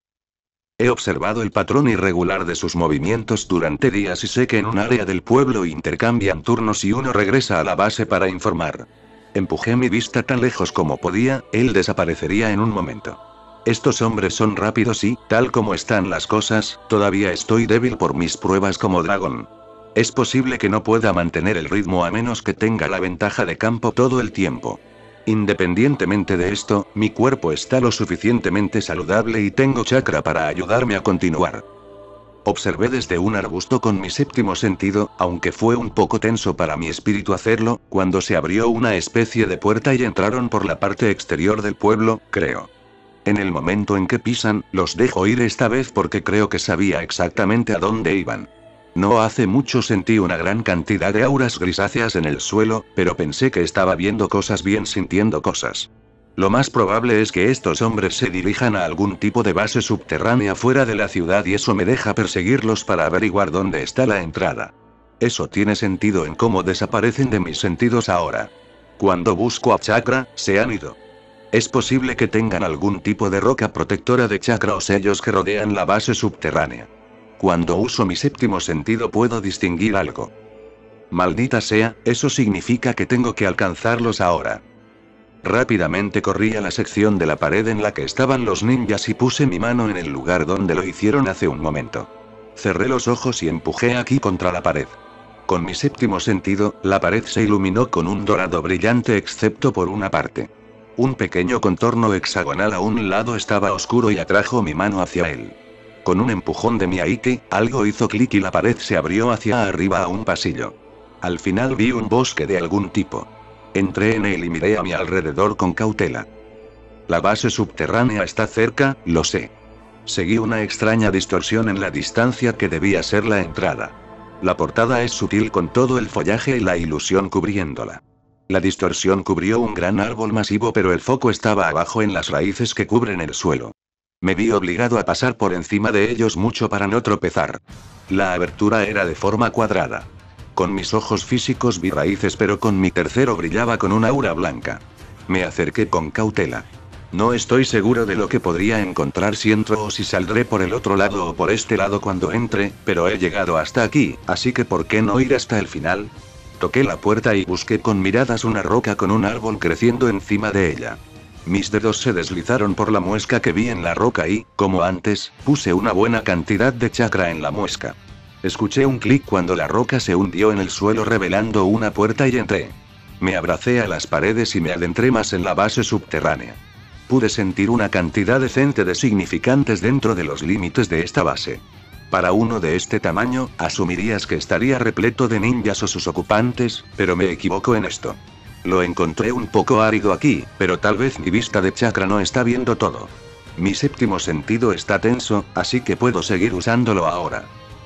He observado el patrón irregular de sus movimientos durante días y sé que en un área del pueblo intercambian turnos y uno regresa a la base para informar. Empujé mi vista tan lejos como podía, él desaparecería en un momento. Estos hombres son rápidos y, tal como están las cosas, todavía estoy débil por mis pruebas como dragón. Es posible que no pueda mantener el ritmo a menos que tenga la ventaja de campo todo el tiempo. Independientemente de esto, mi cuerpo está lo suficientemente saludable y tengo chakra para ayudarme a continuar. Observé desde un arbusto con mi séptimo sentido, aunque fue un poco tenso para mi espíritu hacerlo, cuando se abrió una especie de puerta y entraron por la parte exterior del pueblo, creo. En el momento en que pisan, los dejo ir esta vez porque creo que sabía exactamente a dónde iban. No hace mucho sentí una gran cantidad de auras grisáceas en el suelo, pero pensé que estaba viendo cosas bien sintiendo cosas. Lo más probable es que estos hombres se dirijan a algún tipo de base subterránea fuera de la ciudad y eso me deja perseguirlos para averiguar dónde está la entrada. Eso tiene sentido en cómo desaparecen de mis sentidos ahora. Cuando busco a chakra, se han ido. Es posible que tengan algún tipo de roca protectora de chakra o sellos que rodean la base subterránea. Cuando uso mi séptimo sentido puedo distinguir algo. Maldita sea, eso significa que tengo que alcanzarlos ahora. Rápidamente corrí a la sección de la pared en la que estaban los ninjas y puse mi mano en el lugar donde lo hicieron hace un momento. Cerré los ojos y empujé aquí contra la pared. Con mi séptimo sentido, la pared se iluminó con un dorado brillante excepto por una parte. Un pequeño contorno hexagonal a un lado estaba oscuro y atrajo mi mano hacia él. Con un empujón de mi Aiki, algo hizo clic y la pared se abrió hacia arriba a un pasillo. Al final vi un bosque de algún tipo. Entré en él y miré a mi alrededor con cautela. La base subterránea está cerca, lo sé. Seguí una extraña distorsión en la distancia que debía ser la entrada. La portada es sutil con todo el follaje y la ilusión cubriéndola. La distorsión cubrió un gran árbol masivo pero el foco estaba abajo en las raíces que cubren el suelo. Me vi obligado a pasar por encima de ellos mucho para no tropezar. La abertura era de forma cuadrada. Con mis ojos físicos vi raíces pero con mi tercero brillaba con un aura blanca. Me acerqué con cautela. No estoy seguro de lo que podría encontrar si entro o si saldré por el otro lado o por este lado cuando entre, pero he llegado hasta aquí, así que ¿por qué no ir hasta el final? Toqué la puerta y busqué con miradas una roca con un árbol creciendo encima de ella. Mis dedos se deslizaron por la muesca que vi en la roca y, como antes, puse una buena cantidad de chakra en la muesca. Escuché un clic cuando la roca se hundió en el suelo revelando una puerta y entré. Me abracé a las paredes y me adentré más en la base subterránea. Pude sentir una cantidad decente de significantes dentro de los límites de esta base. Para uno de este tamaño, asumirías que estaría repleto de ninjas o sus ocupantes, pero me equivoco en esto. Lo encontré un poco árido aquí, pero tal vez mi vista de chakra no está viendo todo. Mi séptimo sentido está tenso, así que puedo seguir usándolo ahora.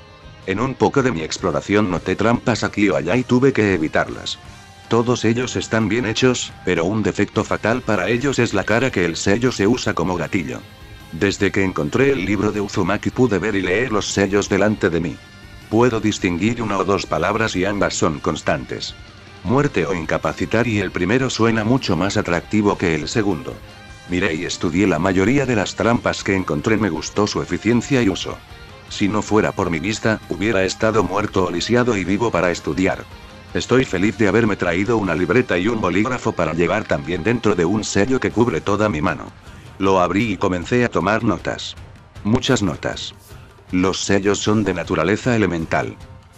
En un poco de mi exploración noté trampas aquí o allá y tuve que evitarlas. Todos ellos están bien hechos, pero un defecto fatal para ellos es la cara que el sello se usa como gatillo. Desde que encontré el libro de Uzumaki pude ver y leer los sellos delante de mí. Puedo distinguir una o dos palabras y ambas son constantes. Muerte o incapacitar y el primero suena mucho más atractivo que el segundo. Miré y estudié la mayoría de las trampas que encontré, me gustó su eficiencia y uso. Si no fuera por mi vista, hubiera estado muerto o lisiado y vivo para estudiar. Estoy feliz de haberme traído una libreta y un bolígrafo para llevar también dentro de un sello que cubre toda mi mano. Lo abrí y comencé a tomar notas. Muchas notas. Los sellos son de naturaleza elemental.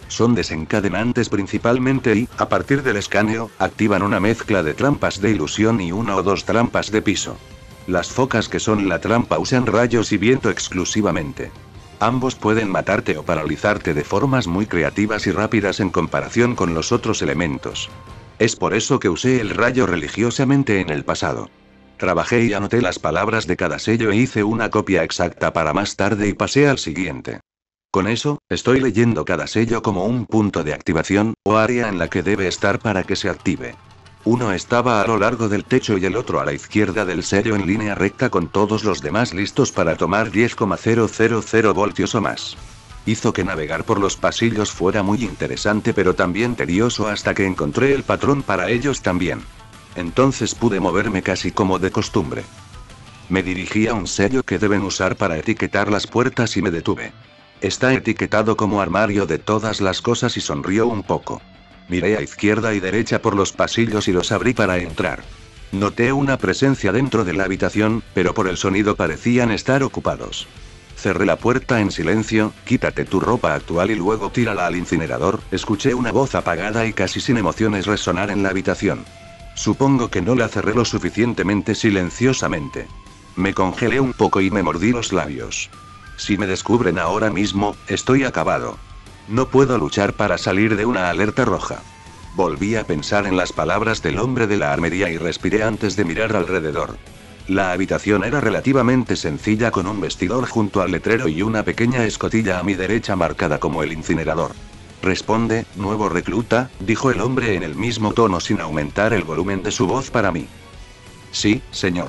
Son desencadenantes principalmente y, a partir del escaneo, activan una mezcla de trampas de ilusión y una o dos trampas de piso. Las focas que son la trampa usan rayos y viento exclusivamente. Ambos pueden matarte o paralizarte de formas muy creativas y rápidas en comparación con los otros elementos. Es por eso que usé el rayo religiosamente en el pasado. Trabajé y anoté las palabras de cada sello e hice una copia exacta para más tarde y pasé al siguiente. Con eso, estoy leyendo cada sello como un punto de activación, o área en la que debe estar para que se active. Uno estaba a lo largo del techo y el otro a la izquierda del sello en línea recta con todos los demás listos para tomar diez coma cero cero cero voltios o más. Hizo que navegar por los pasillos fuera muy interesante pero también tedioso hasta que encontré el patrón para ellos también. Entonces pude moverme casi como de costumbre. Me dirigí a un sello que deben usar para etiquetar las puertas y me detuve. Está etiquetado como armario de todas las cosas y sonrió un poco. Miré a izquierda y derecha por los pasillos y los abrí para entrar. Noté una presencia dentro de la habitación, pero por el sonido parecían estar ocupados. Cerré la puerta en silencio, quítate tu ropa actual y luego tírala al incinerador. Escuché una voz apagada y casi sin emociones resonar en la habitación. Supongo que no la cerré lo suficientemente silenciosamente. Me congelé un poco y me mordí los labios. Si me descubren ahora mismo, estoy acabado. No puedo luchar para salir de una alerta roja. Volví a pensar en las palabras del hombre de la armería y respiré antes de mirar alrededor. La habitación era relativamente sencilla con un vestidor junto al letrero y una pequeña escotilla a mi derecha marcada como el incinerador. Responde, nuevo recluta, dijo el hombre en el mismo tono sin aumentar el volumen de su voz para mí. Sí, señor.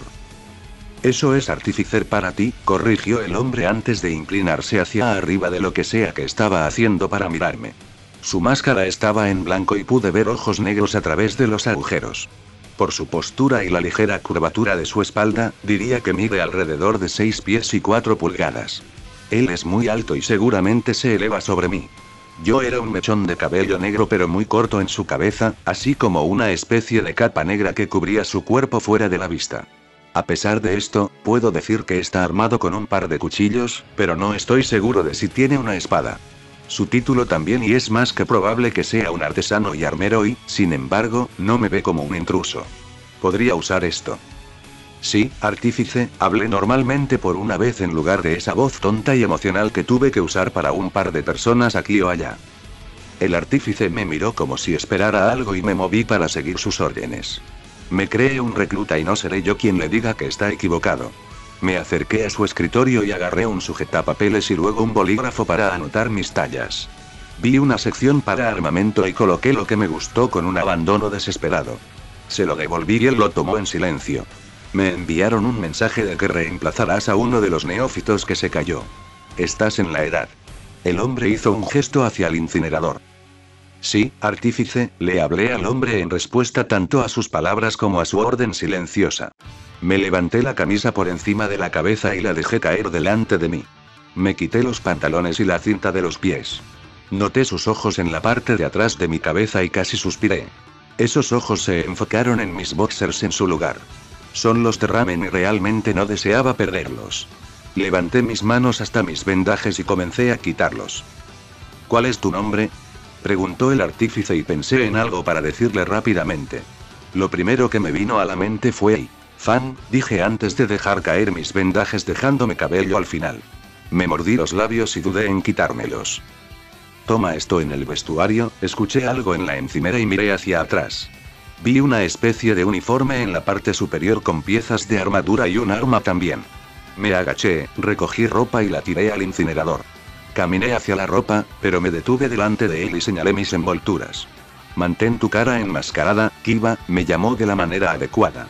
Eso es artificer para ti, corrigió el hombre antes de inclinarse hacia arriba de lo que sea que estaba haciendo para mirarme. Su máscara estaba en blanco y pude ver ojos negros a través de los agujeros. Por su postura y la ligera curvatura de su espalda, diría que mide alrededor de seis pies y cuatro pulgadas. Él es muy alto y seguramente se eleva sobre mí. Yo era un mechón de cabello negro pero muy corto en su cabeza, así como una especie de capa negra que cubría su cuerpo fuera de la vista. A pesar de esto, puedo decir que está armado con un par de cuchillos, pero no estoy seguro de si tiene una espada. Su título también y es más que probable que sea un artesano y armero y, sin embargo, no me ve como un intruso. Podría usar esto. Sí, artífice, hablé normalmente por una vez en lugar de esa voz tonta y emocional que tuve que usar para un par de personas aquí o allá. El artífice me miró como si esperara algo y me moví para seguir sus órdenes. Me cree un recluta y no seré yo quien le diga que está equivocado. Me acerqué a su escritorio y agarré un sujetapapeles y luego un bolígrafo para anotar mis tallas. Vi una sección para armamento y coloqué lo que me gustó con un abandono desesperado. Se lo devolví y él lo tomó en silencio. Me enviaron un mensaje de que reemplazarás a uno de los neófitos que se cayó. Estás en la edad. El hombre hizo un gesto hacia el incinerador. Sí, artífice, le hablé al hombre en respuesta tanto a sus palabras como a su orden silenciosa. Me levanté la camisa por encima de la cabeza y la dejé caer delante de mí. Me quité los pantalones y la cinta de los pies. Noté sus ojos en la parte de atrás de mi cabeza y casi suspiré. Esos ojos se enfocaron en mis boxers en su lugar. Son los de Ramen y realmente no deseaba perderlos. Levanté mis manos hasta mis vendajes y comencé a quitarlos. ¿Cuál es tu nombre?, preguntó el artífice y pensé en algo para decirle rápidamente. Lo primero que me vino a la mente fue Fan, dije antes de dejar caer mis vendajes dejándome cabello al final. Me mordí los labios y dudé en quitármelos. Toma esto en el vestuario, escuché algo en la encimera y miré hacia atrás. Vi una especie de uniforme en la parte superior con piezas de armadura y un arma también. Me agaché, recogí ropa y la tiré al incinerador. Caminé hacia la ropa, pero me detuve delante de él y señalé mis envolturas. Mantén tu cara enmascarada, Kiba, me llamó de la manera adecuada.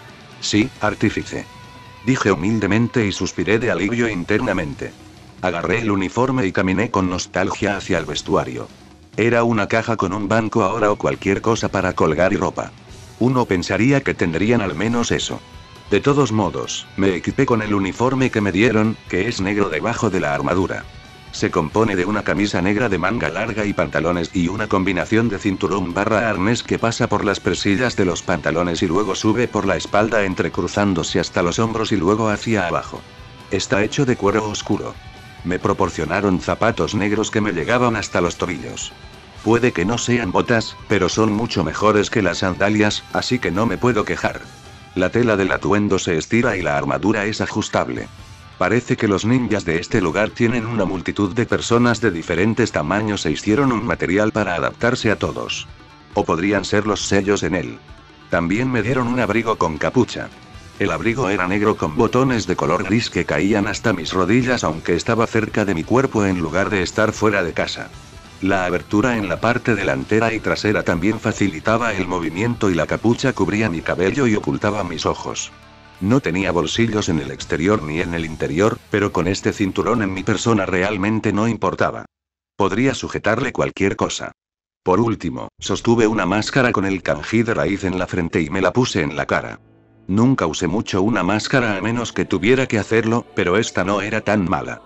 Sí, artífice. Dije humildemente y suspiré de alivio internamente. Agarré el uniforme y caminé con nostalgia hacia el vestuario. Era una caja con un banco ahora o cualquier cosa para colgar y ropa. Uno pensaría que tendrían al menos eso. De todos modos, me equipé con el uniforme que me dieron, que es negro debajo de la armadura. Se compone de una camisa negra de manga larga y pantalones y una combinación de cinturón barra arnés que pasa por las presillas de los pantalones y luego sube por la espalda entrecruzándose hasta los hombros y luego hacia abajo. Está hecho de cuero oscuro. Me proporcionaron zapatos negros que me llegaban hasta los tobillos. Puede que no sean botas, pero son mucho mejores que las sandalias, así que no me puedo quejar. La tela del atuendo se estira y la armadura es ajustable. Parece que los ninjas de este lugar tienen una multitud de personas de diferentes tamaños e hicieron un material para adaptarse a todos. O podrían ser los sellos en él. También me dieron un abrigo con capucha. El abrigo era negro con botones de color gris que caían hasta mis rodillas aunque estaba cerca de mi cuerpo en lugar de estar fuera de casa. La abertura en la parte delantera y trasera también facilitaba el movimiento y la capucha cubría mi cabello y ocultaba mis ojos. No tenía bolsillos en el exterior ni en el interior, pero con este cinturón en mi persona realmente no importaba. Podría sujetarle cualquier cosa. Por último, sostuve una máscara con el kanji de raíz en la frente y me la puse en la cara. Nunca usé mucho una máscara a menos que tuviera que hacerlo, pero esta no era tan mala.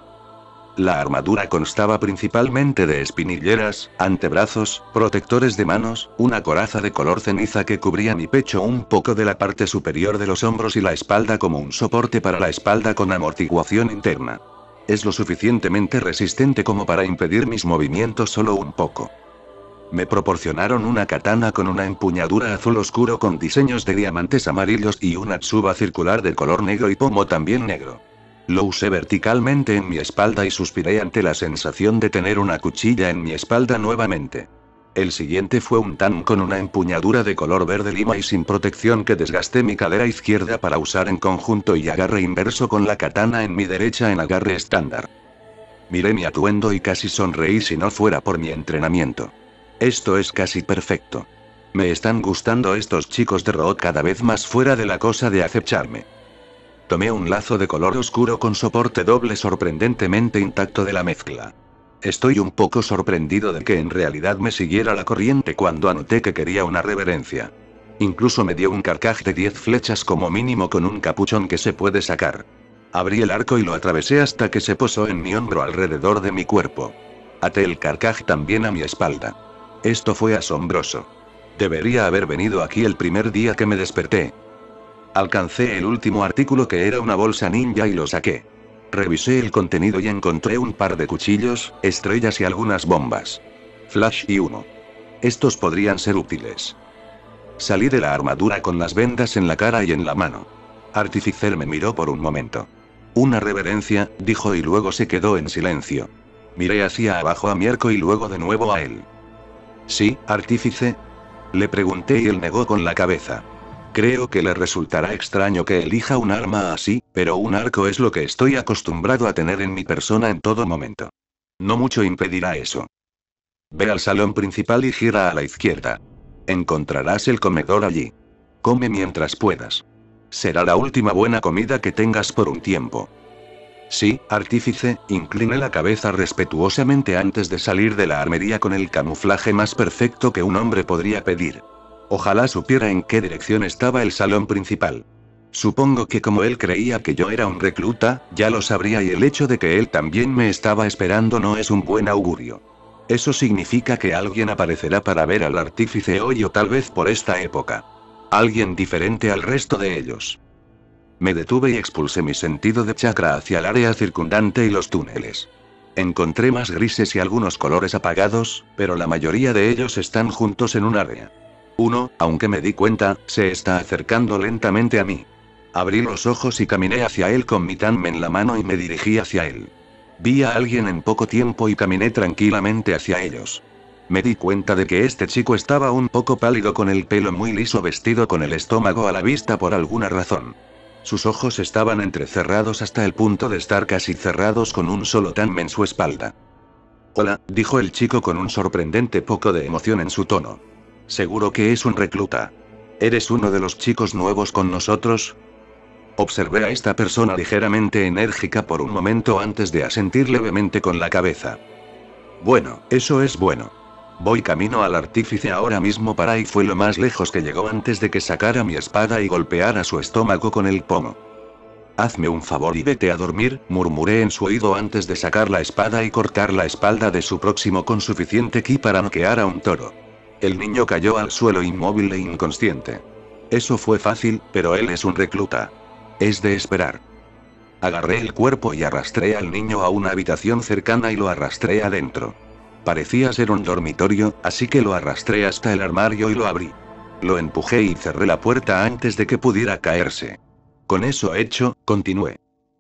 La armadura constaba principalmente de espinilleras, antebrazos, protectores de manos, una coraza de color ceniza que cubría mi pecho un poco de la parte superior de los hombros y la espalda como un soporte para la espalda con amortiguación interna. Es lo suficientemente resistente como para impedir mis movimientos solo un poco. Me proporcionaron una katana con una empuñadura azul oscuro con diseños de diamantes amarillos y una tsuba circular de color negro y pomo también negro. Lo usé verticalmente en mi espalda y suspiré ante la sensación de tener una cuchilla en mi espalda nuevamente. El siguiente fue un tan con una empuñadura de color verde lima y sin protección que desgasté mi cadera izquierda para usar en conjunto y agarre inverso con la katana en mi derecha en agarre estándar. Miré mi atuendo y casi sonreí si no fuera por mi entrenamiento. Esto es casi perfecto. Me están gustando estos chicos de Road cada vez más fuera de la cosa de acecharme. Tomé un lazo de color oscuro con soporte doble sorprendentemente intacto de la mezcla. Estoy un poco sorprendido de que en realidad me siguiera la corriente cuando anoté que quería una reverencia. Incluso me dio un carcaj de diez flechas como mínimo con un capuchón que se puede sacar. Abrí el arco y lo atravesé hasta que se posó en mi hombro alrededor de mi cuerpo. Até el carcaj también a mi espalda. Esto fue asombroso. Debería haber venido aquí el primer día que me desperté. Alcancé el último artículo que era una bolsa ninja y lo saqué. Revisé el contenido y encontré un par de cuchillos, estrellas y algunas bombas. Flash y humo. Estos podrían ser útiles. Salí de la armadura con las vendas en la cara y en la mano. Artificer me miró por un momento. Una reverencia, dijo y luego se quedó en silencio. Miré hacia abajo a Mierko y luego de nuevo a él. ¿Sí, artífice? Le pregunté y él negó con la cabeza. Creo que le resultará extraño que elija un arma así, pero un arco es lo que estoy acostumbrado a tener en mi persona en todo momento. No mucho impedirá eso. Ve al salón principal y gira a la izquierda. Encontrarás el comedor allí. Come mientras puedas. Será la última buena comida que tengas por un tiempo. Sí, artífice, incliné la cabeza respetuosamente antes de salir de la armería con el camuflaje más perfecto que un hombre podría pedir. Ojalá supiera en qué dirección estaba el salón principal. Supongo que como él creía que yo era un recluta, ya lo sabría y el hecho de que él también me estaba esperando no es un buen augurio. Eso significa que alguien aparecerá para ver al artífice hoy o tal vez por esta época. Alguien diferente al resto de ellos. Me detuve y expulsé mi sentido de chakra hacia el área circundante y los túneles. Encontré más grises y algunos colores apagados, pero la mayoría de ellos están juntos en un área. Uno, aunque me di cuenta, se está acercando lentamente a mí. Abrí los ojos y caminé hacia él con mi tanme en la mano y me dirigí hacia él. Vi a alguien en poco tiempo y caminé tranquilamente hacia ellos. Me di cuenta de que este chico estaba un poco pálido con el pelo muy liso vestido con el estómago a la vista por alguna razón. Sus ojos estaban entrecerrados hasta el punto de estar casi cerrados con un solo tanme en su espalda. Hola, dijo el chico con un sorprendente poco de emoción en su tono. Seguro que es un recluta. ¿Eres uno de los chicos nuevos con nosotros? Observé a esta persona ligeramente enérgica por un momento antes de asentir levemente con la cabeza. Bueno, eso es bueno. Voy camino al artífice ahora mismo para y fue lo más lejos que llegó antes de que sacara mi espada y golpeara su estómago con el pomo. Hazme un favor y vete a dormir, murmuré en su oído antes de sacar la espada y cortar la espalda de su próximo con suficiente ki para noquear a un toro. El niño cayó al suelo inmóvil e inconsciente. Eso fue fácil, pero él es un recluta. Es de esperar. Agarré el cuerpo y arrastré al niño a una habitación cercana y lo arrastré adentro. Parecía ser un dormitorio, así que lo arrastré hasta el armario y lo abrí. Lo empujé y cerré la puerta antes de que pudiera caerse. Con eso hecho, continué.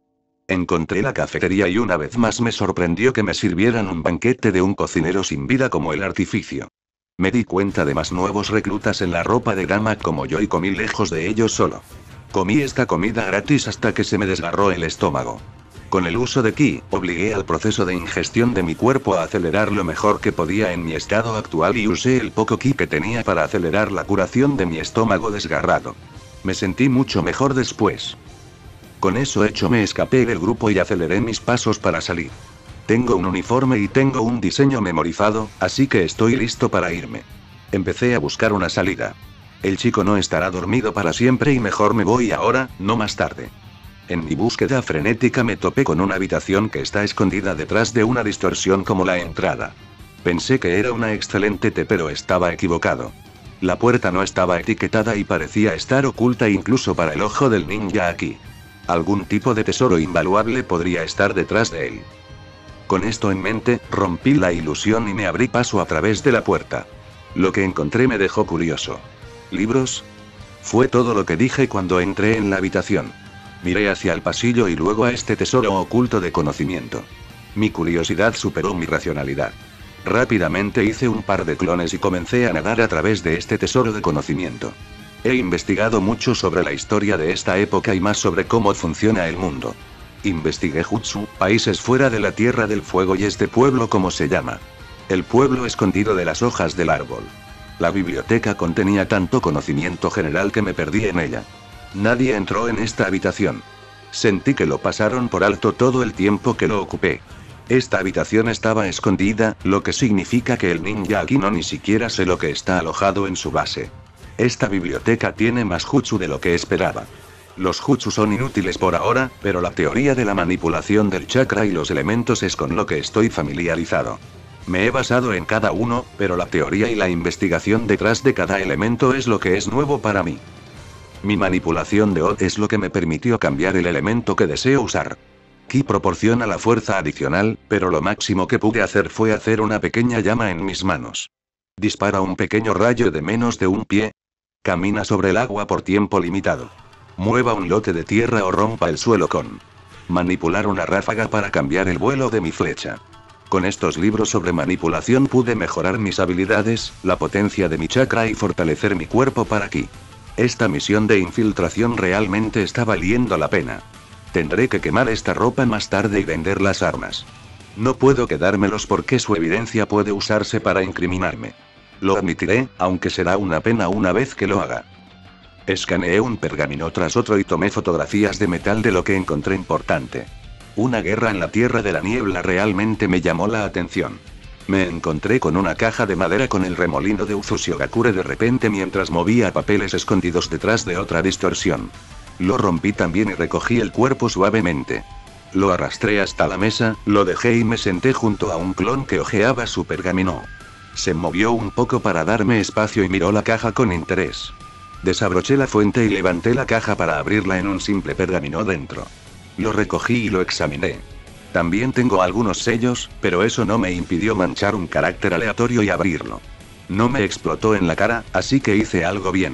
Encontré la cafetería y una vez más me sorprendió que me sirvieran un banquete de un cocinero sin vida como el artificio. Me di cuenta de más nuevos reclutas en la ropa de dama como yo y comí lejos de ellos solo. Comí esta comida gratis hasta que se me desgarró el estómago. Con el uso de ki, obligué al proceso de ingestión de mi cuerpo a acelerar lo mejor que podía en mi estado actual y usé el poco ki que tenía para acelerar la curación de mi estómago desgarrado. Me sentí mucho mejor después. Con eso hecho me escapé del grupo y aceleré mis pasos para salir. Tengo un uniforme y tengo un diseño memorizado, así que estoy listo para irme. Empecé a buscar una salida. El chico no estará dormido para siempre y mejor me voy ahora, no más tarde. En mi búsqueda frenética me topé con una habitación que está escondida detrás de una distorsión como la entrada. Pensé que era una excelente T pero estaba equivocado. La puerta no estaba etiquetada y parecía estar oculta incluso para el ojo del ninja aquí. Algún tipo de tesoro invaluable podría estar detrás de él. Con esto en mente, rompí la ilusión y me abrí paso a través de la puerta. Lo que encontré me dejó curioso. ¿Libros? Fue todo lo que dije cuando entré en la habitación. Miré hacia el pasillo y luego a este tesoro oculto de conocimiento. Mi curiosidad superó mi racionalidad. Rápidamente hice un par de clones y comencé a nadar a través de este tesoro de conocimiento. He investigado mucho sobre la historia de esta época y más sobre cómo funciona el mundo. Investigué Jutsu, países fuera de la Tierra del Fuego y este pueblo como se llama. El pueblo escondido de las hojas del árbol. La biblioteca contenía tanto conocimiento general que me perdí en ella. Nadie entró en esta habitación. Sentí que lo pasaron por alto todo el tiempo que lo ocupé. Esta habitación estaba escondida, lo que significa que el ninja aquí no ni siquiera sé lo que está alojado en su base. Esta biblioteca tiene más jutsu de lo que esperaba. Los jutsu son inútiles por ahora, pero la teoría de la manipulación del chakra y los elementos es con lo que estoy familiarizado. Me he basado en cada uno, pero la teoría y la investigación detrás de cada elemento es lo que es nuevo para mí. Mi manipulación de O es lo que me permitió cambiar el elemento que deseo usar. Ki proporciona la fuerza adicional, pero lo máximo que pude hacer fue hacer una pequeña llama en mis manos. Dispara un pequeño rayo de menos de un pie. Camina sobre el agua por tiempo limitado. Mueva un lote de tierra o rompa el suelo con. Manipular una ráfaga para cambiar el vuelo de mi flecha. Con estos libros sobre manipulación pude mejorar mis habilidades, la potencia de mi chakra y fortalecer mi cuerpo para ki. Esta misión de infiltración realmente está valiendo la pena. Tendré que quemar esta ropa más tarde y vender las armas. No puedo quedármelos porque su evidencia puede usarse para incriminarme. Lo admitiré, aunque será una pena una vez que lo haga. Escaneé un pergamino tras otro y tomé fotografías de metal de lo que encontré importante. Una guerra en la Tierra de la Niebla realmente me llamó la atención. Me encontré con una caja de madera con el remolino de Uzushigakure de repente mientras movía papeles escondidos detrás de otra distorsión. Lo rompí también y recogí el cuerpo suavemente. Lo arrastré hasta la mesa, lo dejé y me senté junto a un clon que hojeaba su pergamino. Se movió un poco para darme espacio y miró la caja con interés. Desabroché la fuente y levanté la caja para abrirla en un simple pergamino dentro. Lo recogí y lo examiné. También tengo algunos sellos, pero eso no me impidió manchar un carácter aleatorio y abrirlo. No me explotó en la cara, así que hice algo bien.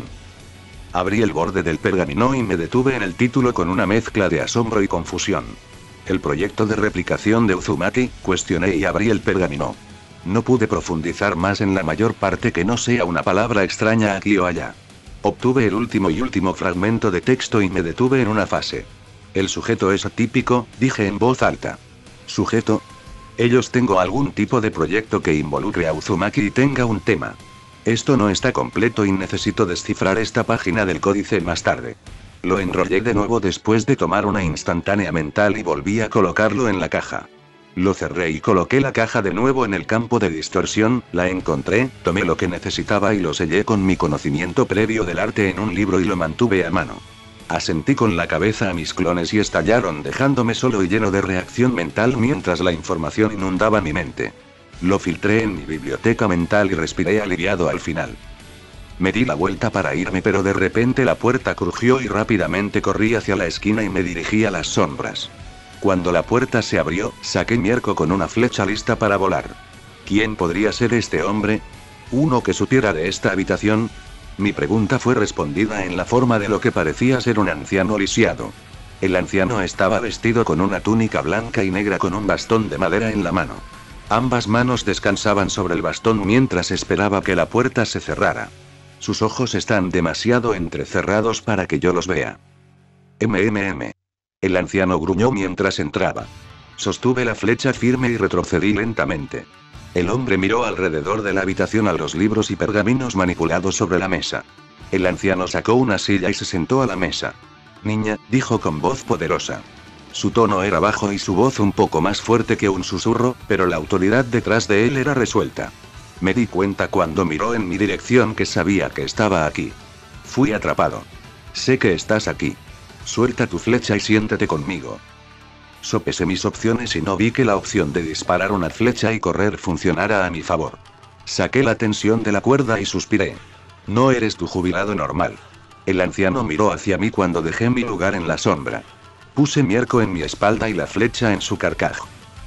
Abrí el borde del pergamino y me detuve en el título con una mezcla de asombro y confusión. El proyecto de replicación de Uzumaki, cuestioné y abrí el pergamino. No pude profundizar más en la mayor parte que no sea una palabra extraña aquí o allá. Obtuve el último y último fragmento de texto y me detuve en una fase. El sujeto es atípico, dije en voz alta. ¿Sujeto? Ellos tengo algún tipo de proyecto que involucre a Uzumaki y tenga un tema. Esto no está completo y necesito descifrar esta página del códice más tarde. Lo enrollé de nuevo después de tomar una instantánea mental y volví a colocarlo en la caja. Lo cerré y coloqué la caja de nuevo en el campo de distorsión, la encontré, tomé lo que necesitaba y lo sellé con mi conocimiento previo del arte en un libro y lo mantuve a mano. Asentí con la cabeza a mis clones y estallaron dejándome solo y lleno de reacción mental mientras la información inundaba mi mente. Lo filtré en mi biblioteca mental y respiré aliviado al final. Me di la vuelta para irme, pero de repente la puerta crujió y rápidamente corrí hacia la esquina y me dirigí a las sombras. Cuando la puerta se abrió, saqué mi arco con una flecha lista para volar. ¿Quién podría ser este hombre? ¿Uno que supiera de esta habitación? Mi pregunta fue respondida en la forma de lo que parecía ser un anciano lisiado. El anciano estaba vestido con una túnica blanca y negra con un bastón de madera en la mano. Ambas manos descansaban sobre el bastón mientras esperaba que la puerta se cerrara. Sus ojos están demasiado entrecerrados para que yo los vea. MMM. El anciano gruñó mientras entraba. Sostuve la flecha firme y retrocedí lentamente. El hombre miró alrededor de la habitación a los libros y pergaminos manipulados sobre la mesa. El anciano sacó una silla y se sentó a la mesa. Niña, dijo con voz poderosa. Su tono era bajo y su voz un poco más fuerte que un susurro, pero la autoridad detrás de él era resuelta. Me di cuenta cuando miró en mi dirección que sabía que estaba aquí. Fui atrapado. Sé que estás aquí. Suelta tu flecha y siéntate conmigo. Sopesé mis opciones y no vi que la opción de disparar una flecha y correr funcionara a mi favor. Saqué la tensión de la cuerda y suspiré. No eres tu jubilado normal. El anciano miró hacia mí cuando dejé mi lugar en la sombra. Puse mi arco en mi espalda y la flecha en su carcaj.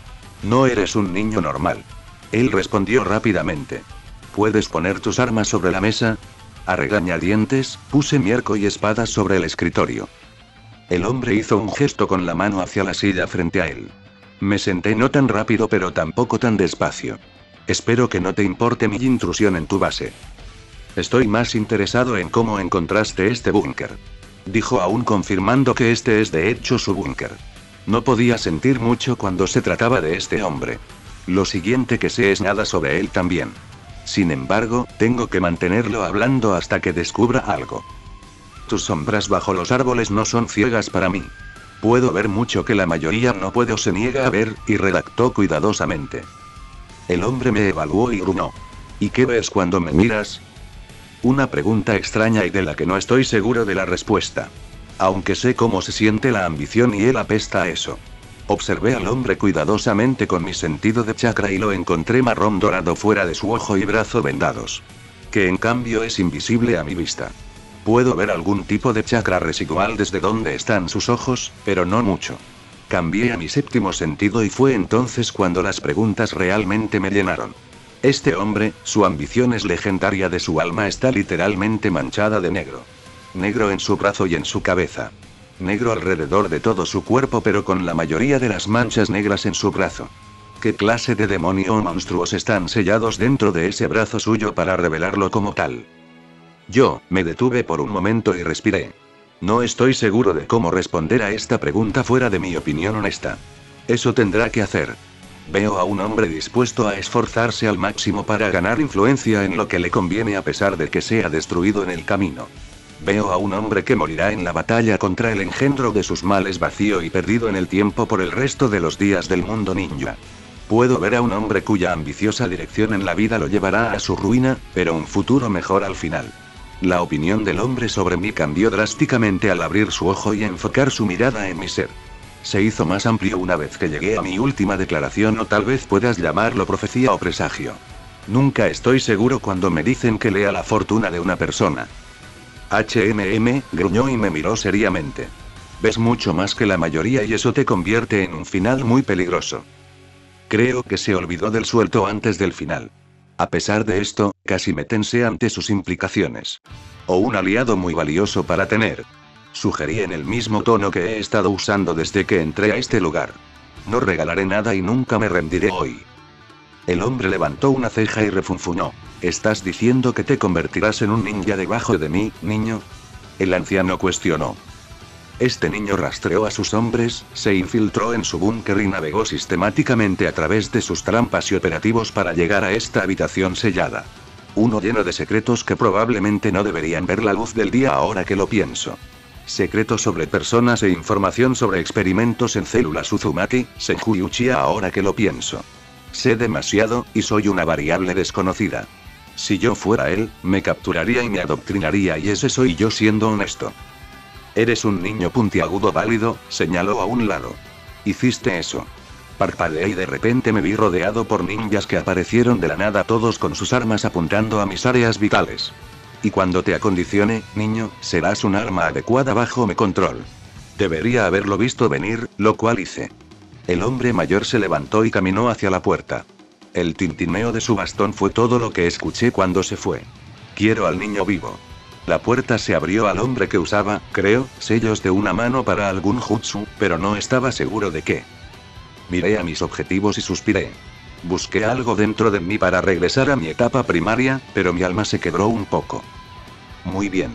No eres un niño normal. Él respondió rápidamente. ¿Puedes poner tus armas sobre la mesa? A regañadientes, puse mi arco y espada sobre el escritorio. El hombre hizo un gesto con la mano hacia la silla frente a él. Me senté no tan rápido pero tampoco tan despacio. Espero que no te importe mi intrusión en tu base. Estoy más interesado en cómo encontraste este búnker. Dijo aún confirmando que este es de hecho su búnker. No podía sentir mucho cuando se trataba de este hombre. Lo siguiente que sé es nada sobre él también. Sin embargo, tengo que mantenerlo hablando hasta que descubra algo. Tus sombras bajo los árboles no son ciegas para mí. Puedo ver mucho que la mayoría no puede o se niega a ver, y redactó cuidadosamente. El hombre me evaluó y gruñó. ¿Y qué ves cuando me miras? Una pregunta extraña y de la que no estoy seguro de la respuesta. Aunque sé cómo se siente la ambición y él apesta a eso. Observé al hombre cuidadosamente con mi sentido de chakra y lo encontré marrón dorado fuera de su ojo y brazo vendados. Que en cambio es invisible a mi vista. Puedo ver algún tipo de chakra residual desde donde están sus ojos, pero no mucho. Cambié a mi séptimo sentido y fue entonces cuando las preguntas realmente me llenaron. Este hombre, su ambición es legendaria, de su alma está literalmente manchada de negro. Negro en su brazo y en su cabeza. Negro alrededor de todo su cuerpo, pero con la mayoría de las manchas negras en su brazo. ¿Qué clase de demonio o monstruos están sellados dentro de ese brazo suyo para revelarlo como tal? Yo, me detuve por un momento y respiré. No estoy seguro de cómo responder a esta pregunta fuera de mi opinión honesta. Eso tendrá que hacer. Veo a un hombre dispuesto a esforzarse al máximo para ganar influencia en lo que le conviene a pesar de que sea destruido en el camino. Veo a un hombre que morirá en la batalla contra el engendro de sus males, vacío y perdido en el tiempo por el resto de los días del mundo ninja. Puedo ver a un hombre cuya ambiciosa dirección en la vida lo llevará a su ruina, pero un futuro mejor al final. La opinión del hombre sobre mí cambió drásticamente al abrir su ojo y enfocar su mirada en mi ser. Se hizo más amplio una vez que llegué a mi última declaración, o tal vez puedas llamarlo profecía o presagio. Nunca estoy seguro cuando me dicen que lea la fortuna de una persona. H M M, gruñó y me miró seriamente. Ves mucho más que la mayoría y eso te convierte en un final muy peligroso. Creo que se olvidó del suelto antes del final. A pesar de esto, casi me tensé ante sus implicaciones. O un aliado muy valioso para tener. Sugerí en el mismo tono que he estado usando desde que entré a este lugar. No regalaré nada y nunca me rendiré hoy. El hombre levantó una ceja y refunfuñó. ¿Estás diciendo que te convertirás en un ninja debajo de mí, niño? El anciano cuestionó. Este niño rastreó a sus hombres, se infiltró en su búnker y navegó sistemáticamente a través de sus trampas y operativos para llegar a esta habitación sellada. Uno lleno de secretos que probablemente no deberían ver la luz del día ahora que lo pienso. Secretos sobre personas e información sobre experimentos en células Uzumaki, Senju Uchiha ahora que lo pienso. Sé demasiado, y soy una variable desconocida. Si yo fuera él, me capturaría y me adoctrinaría, y ese soy yo siendo honesto. Eres un niño puntiagudo válido, señaló a un lado. Hiciste eso. Parpadeé y de repente me vi rodeado por ninjas que aparecieron de la nada, todos con sus armas apuntando a mis áreas vitales. Y cuando te acondicione, niño, serás un arma adecuada bajo mi control. Debería haberlo visto venir, lo cual hice. El hombre mayor se levantó y caminó hacia la puerta. El tintineo de su bastón fue todo lo que escuché cuando se fue. Quiero al niño vivo. La puerta se abrió al hombre que usaba, creo, sellos de una mano para algún jutsu, pero no estaba seguro de qué. Miré a mis objetivos y suspiré. Busqué algo dentro de mí para regresar a mi etapa primaria, pero mi alma se quebró un poco. Muy bien.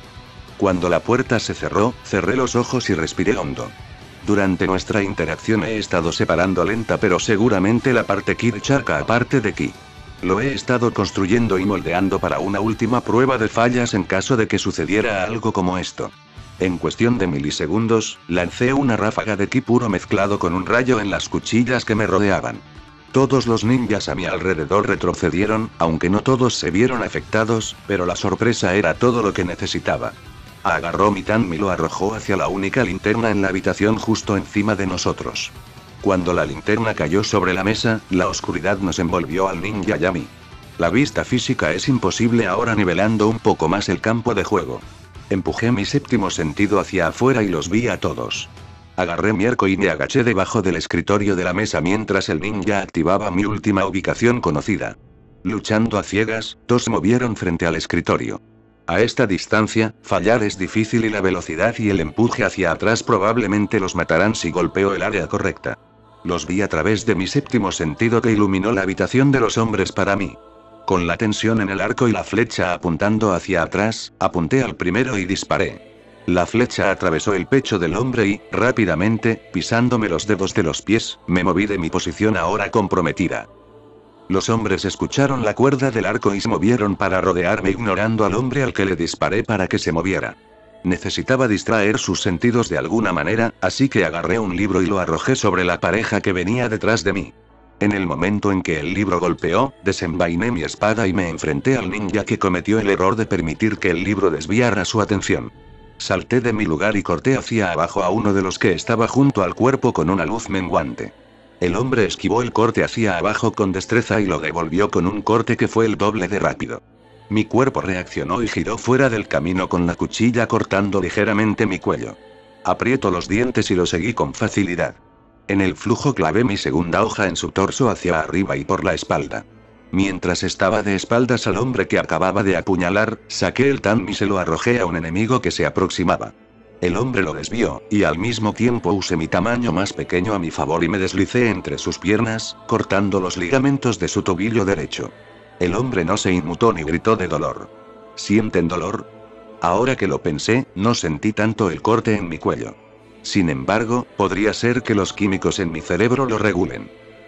Cuando la puerta se cerró, cerré los ojos y respiré hondo. Durante nuestra interacción he estado separando lenta pero seguramente la parte ki de Chaka aparte de ki. Lo he estado construyendo y moldeando para una última prueba de fallas en caso de que sucediera algo como esto. En cuestión de milisegundos, lancé una ráfaga de ki puro mezclado con un rayo en las cuchillas que me rodeaban. Todos los ninjas a mi alrededor retrocedieron, aunque no todos se vieron afectados, pero la sorpresa era todo lo que necesitaba. Agarró mi Tanmi y lo arrojó hacia la única linterna en la habitación justo encima de nosotros. Cuando la linterna cayó sobre la mesa, la oscuridad nos envolvió al ninja y a mí. La vista física es imposible ahora nivelando un poco más el campo de juego. Empujé mi séptimo sentido hacia afuera y los vi a todos. Agarré mi arco y me agaché debajo del escritorio de la mesa mientras el ninja activaba mi última ubicación conocida. Luchando a ciegas, todos se movieron frente al escritorio. A esta distancia, fallar es difícil y la velocidad y el empuje hacia atrás probablemente los matarán si golpeo el área correcta. Los vi a través de mi séptimo sentido que iluminó la habitación de los hombres para mí. Con la tensión en el arco y la flecha apuntando hacia atrás, apunté al primero y disparé. La flecha atravesó el pecho del hombre y, rápidamente, pisándome los dedos de los pies, me moví de mi posición ahora comprometida. Los hombres escucharon la cuerda del arco y se movieron para rodearme ignorando al hombre al que le disparé para que se moviera. Necesitaba distraer sus sentidos de alguna manera, así que agarré un libro y lo arrojé sobre la pareja que venía detrás de mí. En el momento en que el libro golpeó, desenvainé mi espada y me enfrenté al ninja que cometió el error de permitir que el libro desviara su atención. Salté de mi lugar y corté hacia abajo a uno de los que estaba junto al cuerpo con una luz menguante. El hombre esquivó el corte hacia abajo con destreza y lo devolvió con un corte que fue el doble de rápido. Mi cuerpo reaccionó y giró fuera del camino con la cuchilla cortando ligeramente mi cuello. Aprieto los dientes y lo seguí con facilidad. En el flujo clavé mi segunda hoja en su torso hacia arriba y por la espalda. Mientras estaba de espaldas al hombre que acababa de apuñalar, saqué el Tanmi y se lo arrojé a un enemigo que se aproximaba. El hombre lo desvió, y al mismo tiempo usé mi tamaño más pequeño a mi favor y me deslicé entre sus piernas, cortando los ligamentos de su tobillo derecho. El hombre no se inmutó ni gritó de dolor. ¿Sienten dolor? Ahora que lo pensé, no sentí tanto el corte en mi cuello. Sin embargo, podría ser que los químicos en mi cerebro lo regulen.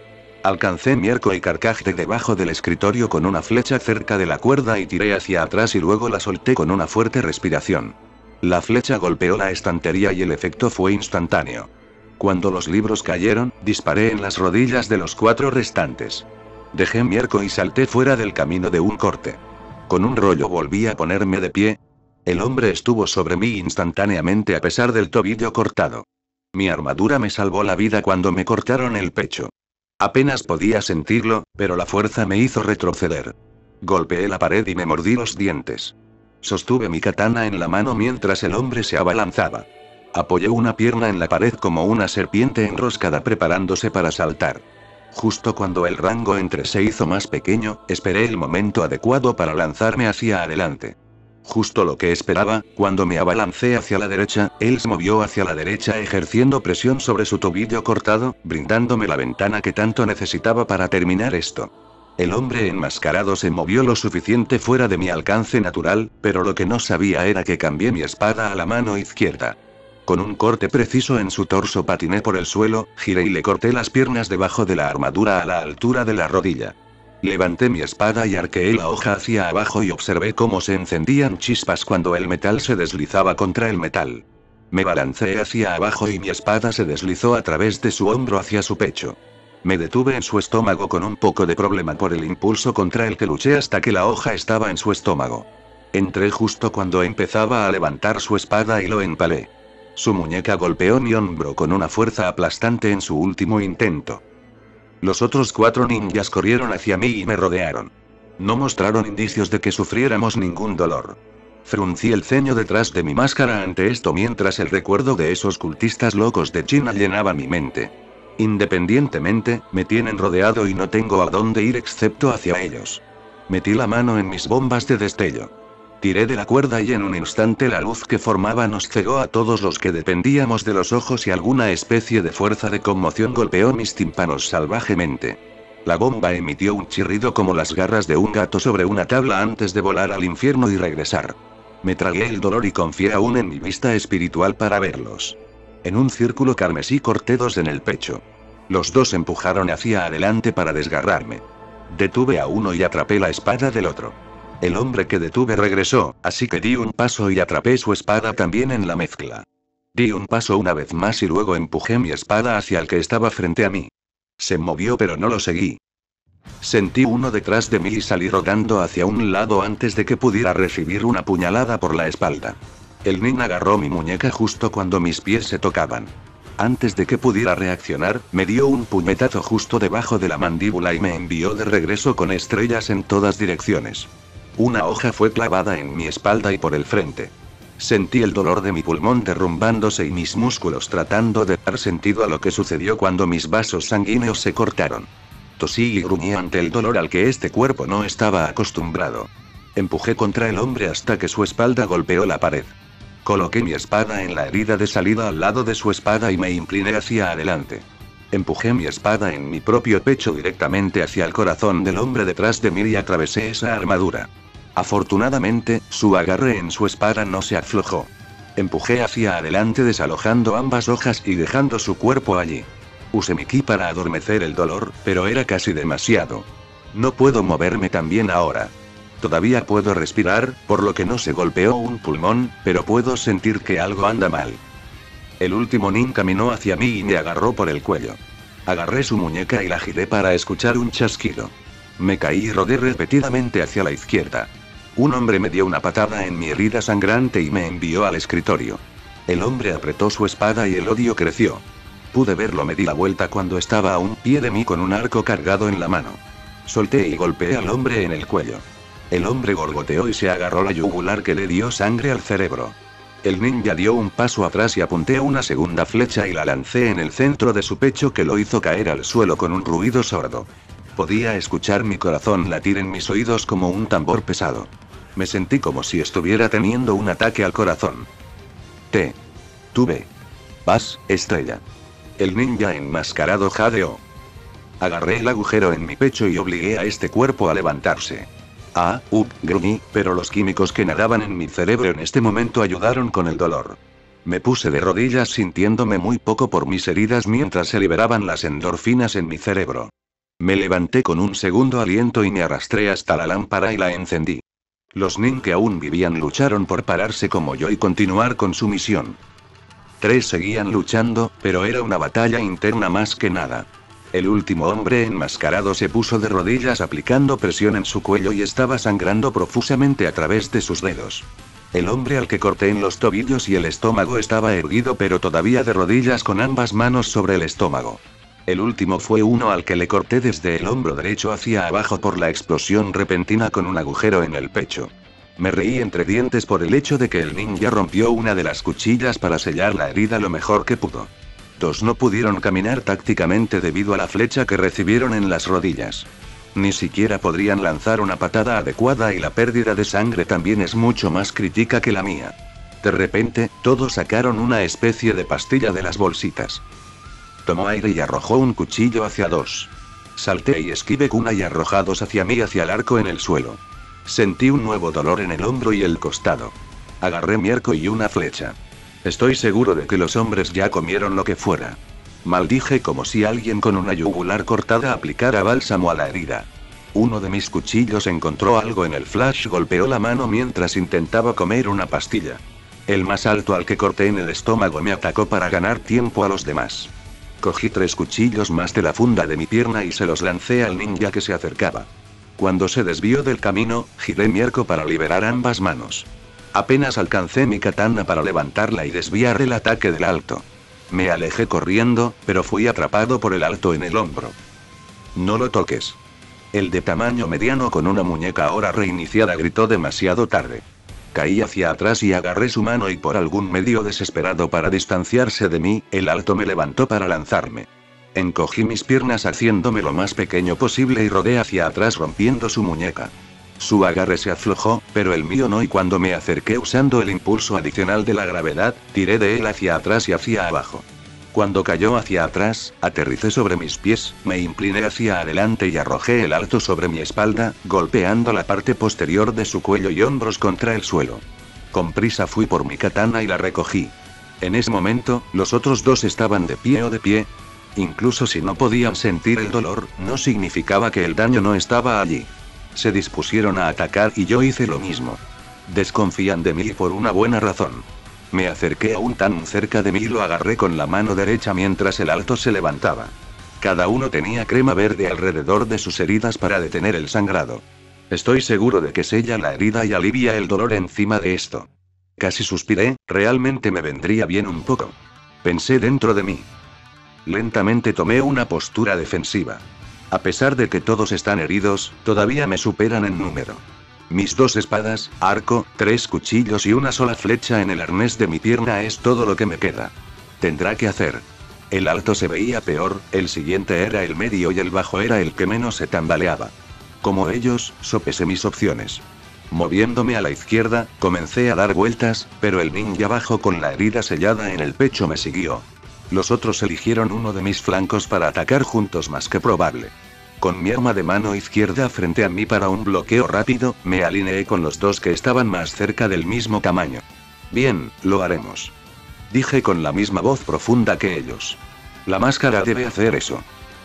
Alcancé mi arco y carcaj de debajo del escritorio con una flecha cerca de la cuerda y tiré hacia atrás y luego la solté con una fuerte respiración. La flecha golpeó la estantería y el efecto fue instantáneo. Cuando los libros cayeron, disparé en las rodillas de los cuatro restantes. Dejé mi arco y salté fuera del camino de un corte. Con un rollo volví a ponerme de pie. El hombre estuvo sobre mí instantáneamente a pesar del tobillo cortado. Mi armadura me salvó la vida cuando me cortaron el pecho. Apenas podía sentirlo, pero la fuerza me hizo retroceder. Golpeé la pared y me mordí los dientes. Sostuve mi katana en la mano mientras el hombre se abalanzaba. Apoyé una pierna en la pared como una serpiente enroscada preparándose para saltar. Justo cuando el rango entre se hizo más pequeño, esperé el momento adecuado para lanzarme hacia adelante. Justo lo que esperaba, cuando me abalancé hacia la derecha, él se movió hacia la derecha ejerciendo presión sobre su tobillo cortado, brindándome la ventana que tanto necesitaba para terminar esto. El hombre enmascarado se movió lo suficiente fuera de mi alcance natural, pero lo que no sabía era que cambié mi espada a la mano izquierda. Con un corte preciso en su torso patiné por el suelo, giré y le corté las piernas debajo de la armadura a la altura de la rodilla. Levanté mi espada y arqueé la hoja hacia abajo y observé cómo se encendían chispas cuando el metal se deslizaba contra el metal. Me balanceé hacia abajo y mi espada se deslizó a través de su hombro hacia su pecho. Me detuve en su estómago con un poco de problema por el impulso contra el que luché hasta que la hoja estaba en su estómago. Entré justo cuando empezaba a levantar su espada y lo empalé. Su muñeca golpeó mi hombro con una fuerza aplastante en su último intento. Los otros cuatro ninjas corrieron hacia mí y me rodearon. No mostraron indicios de que sufriéramos ningún dolor. Fruncí el ceño detrás de mi máscara ante esto mientras el recuerdo de esos cultistas locos de China llenaba mi mente. Independientemente, me tienen rodeado y no tengo a dónde ir excepto hacia ellos. Metí la mano en mis bombas de destello. Tiré de la cuerda y en un instante la luz que formaba nos cegó a todos los que dependíamos de los ojos y alguna especie de fuerza de conmoción golpeó mis tímpanos salvajemente. La bomba emitió un chirrido como las garras de un gato sobre una tabla antes de volar al infierno y regresar. Me tragué el dolor y confié aún en mi vista espiritual para verlos. En un círculo carmesí corté dos en el pecho. Los dos empujaron hacia adelante para desgarrarme. Detuve a uno y atrapé la espada del otro. El hombre que detuve regresó, así que di un paso y atrapé su espada también en la mezcla. Di un paso una vez más y luego empujé mi espada hacia el que estaba frente a mí. Se movió pero no lo seguí. Sentí uno detrás de mí y salí rodando hacia un lado antes de que pudiera recibir una puñalada por la espalda. El nin agarró mi muñeca justo cuando mis pies se tocaban. Antes de que pudiera reaccionar, me dio un puñetazo justo debajo de la mandíbula y me envió de regreso con estrellas en todas direcciones. Una hoja fue clavada en mi espalda y por el frente. Sentí el dolor de mi pulmón derrumbándose y mis músculos tratando de dar sentido a lo que sucedió cuando mis vasos sanguíneos se cortaron. Tosí y gruñí ante el dolor al que este cuerpo no estaba acostumbrado. Empujé contra el hombre hasta que su espalda golpeó la pared. Coloqué mi espada en la herida de salida al lado de su espada y me incliné hacia adelante. Empujé mi espada en mi propio pecho directamente hacia el corazón del hombre detrás de mí y atravesé esa armadura. Afortunadamente, su agarre en su espada no se aflojó. Empujé hacia adelante desalojando ambas hojas y dejando su cuerpo allí. Usé mi ki para adormecer el dolor, pero era casi demasiado. No puedo moverme tan bien ahora. Todavía puedo respirar, por lo que no se golpeó un pulmón, pero puedo sentir que algo anda mal. El último nin caminó hacia mí y me agarró por el cuello. Agarré su muñeca y la giré para escuchar un chasquido. Me caí y rodé repetidamente hacia la izquierda. Un hombre me dio una patada en mi herida sangrante y me envió al escritorio. El hombre apretó su espada y el odio creció. Pude verlo, me di la vuelta cuando estaba a un pie de mí con un arco cargado en la mano. Solté y golpeé al hombre en el cuello. El hombre gorgoteó y se agarró la yugular que le dio sangre al cerebro. El ninja dio un paso atrás y apunté una segunda flecha y la lancé en el centro de su pecho que lo hizo caer al suelo con un ruido sordo. Podía escuchar mi corazón latir en mis oídos como un tambor pesado. Me sentí como si estuviera teniendo un ataque al corazón. Te. Tuve. Vas, estrella. El ninja enmascarado jadeó. Agarré el agujero en mi pecho y obligué a este cuerpo a levantarse. Ah, uh, gruñí, pero los químicos que nadaban en mi cerebro en este momento ayudaron con el dolor. Me puse de rodillas sintiéndome muy poco por mis heridas mientras se liberaban las endorfinas en mi cerebro. Me levanté con un segundo aliento y me arrastré hasta la lámpara y la encendí. Los nin que aún vivían lucharon por pararse como yo y continuar con su misión. Tres seguían luchando, pero era una batalla interna más que nada. El último hombre enmascarado se puso de rodillas aplicando presión en su cuello y estaba sangrando profusamente a través de sus dedos. El hombre al que corté en los tobillos y el estómago estaba erguido pero todavía de rodillas con ambas manos sobre el estómago. El último fue uno al que le corté desde el hombro derecho hacia abajo por la explosión repentina con un agujero en el pecho. Me reí entre dientes por el hecho de que el ninja rompió una de las cuchillas para sellar la herida lo mejor que pudo. Dos no pudieron caminar tácticamente debido a la flecha que recibieron en las rodillas. Ni siquiera podrían lanzar una patada adecuada y la pérdida de sangre también es mucho más crítica que la mía. De repente, todos sacaron una especie de pastilla de las bolsitas. Tomó aire y arrojó un cuchillo hacia dos. Salté y esquivé una y arrojados hacia mí hacia el arco en el suelo. Sentí un nuevo dolor en el hombro y el costado. Agarré mi arco y una flecha. Estoy seguro de que los hombres ya comieron lo que fuera. Maldije como si alguien con una yugular cortada aplicara bálsamo a la herida. Uno de mis cuchillos encontró algo en el flash, golpeó la mano mientras intentaba comer una pastilla. El más alto al que corté en el estómago me atacó para ganar tiempo a los demás. Cogí tres cuchillos más de la funda de mi pierna y se los lancé al ninja que se acercaba. Cuando se desvió del camino, giré mi arco para liberar ambas manos. Apenas alcancé mi katana para levantarla y desviar el ataque del alto. Me alejé corriendo, pero fui atrapado por el alto en el hombro. No lo toques. El de tamaño mediano con una muñeca ahora reiniciada gritó demasiado tarde. Caí hacia atrás y agarré su mano y por algún medio desesperado para distanciarse de mí, el alto me levantó para lanzarme. Encogí mis piernas haciéndome lo más pequeño posible y rodé hacia atrás rompiendo su muñeca. Su agarre se aflojó, pero el mío no, y cuando me acerqué usando el impulso adicional de la gravedad, tiré de él hacia atrás y hacia abajo. Cuando cayó hacia atrás, aterricé sobre mis pies, me incliné hacia adelante y arrojé el alto sobre mi espalda, golpeando la parte posterior de su cuello y hombros contra el suelo. Con prisa fui por mi katana y la recogí. En ese momento, los otros dos estaban de pie o de pie. Incluso si no podían sentir el dolor, no significaba que el daño no estaba allí. Se dispusieron a atacar y yo hice lo mismo. Desconfían de mí por una buena razón. Me acerqué aún tan cerca de mí y lo agarré con la mano derecha mientras el alto se levantaba. Cada uno tenía crema verde alrededor de sus heridas para detener el sangrado. Estoy seguro de que sella la herida y alivia el dolor encima de esto. Casi suspiré, realmente me vendría bien un poco. Pensé dentro de mí. Lentamente tomé una postura defensiva. A pesar de que todos están heridos, todavía me superan en número. Mis dos espadas, arco, tres cuchillos y una sola flecha en el arnés de mi pierna es todo lo que me queda. Tendrá que hacer. El alto se veía peor, el siguiente era el medio y el bajo era el que menos se tambaleaba. Como ellos, sopesé mis opciones. Moviéndome a la izquierda, comencé a dar vueltas, pero el ninja bajo con la herida sellada en el pecho me siguió. Los otros eligieron uno de mis flancos para atacar juntos más que probable. Con mi arma de mano izquierda frente a mí para un bloqueo rápido, me alineé con los dos que estaban más cerca del mismo tamaño. Bien, lo haremos. Dije con la misma voz profunda que ellos. La máscara debe hacer eso.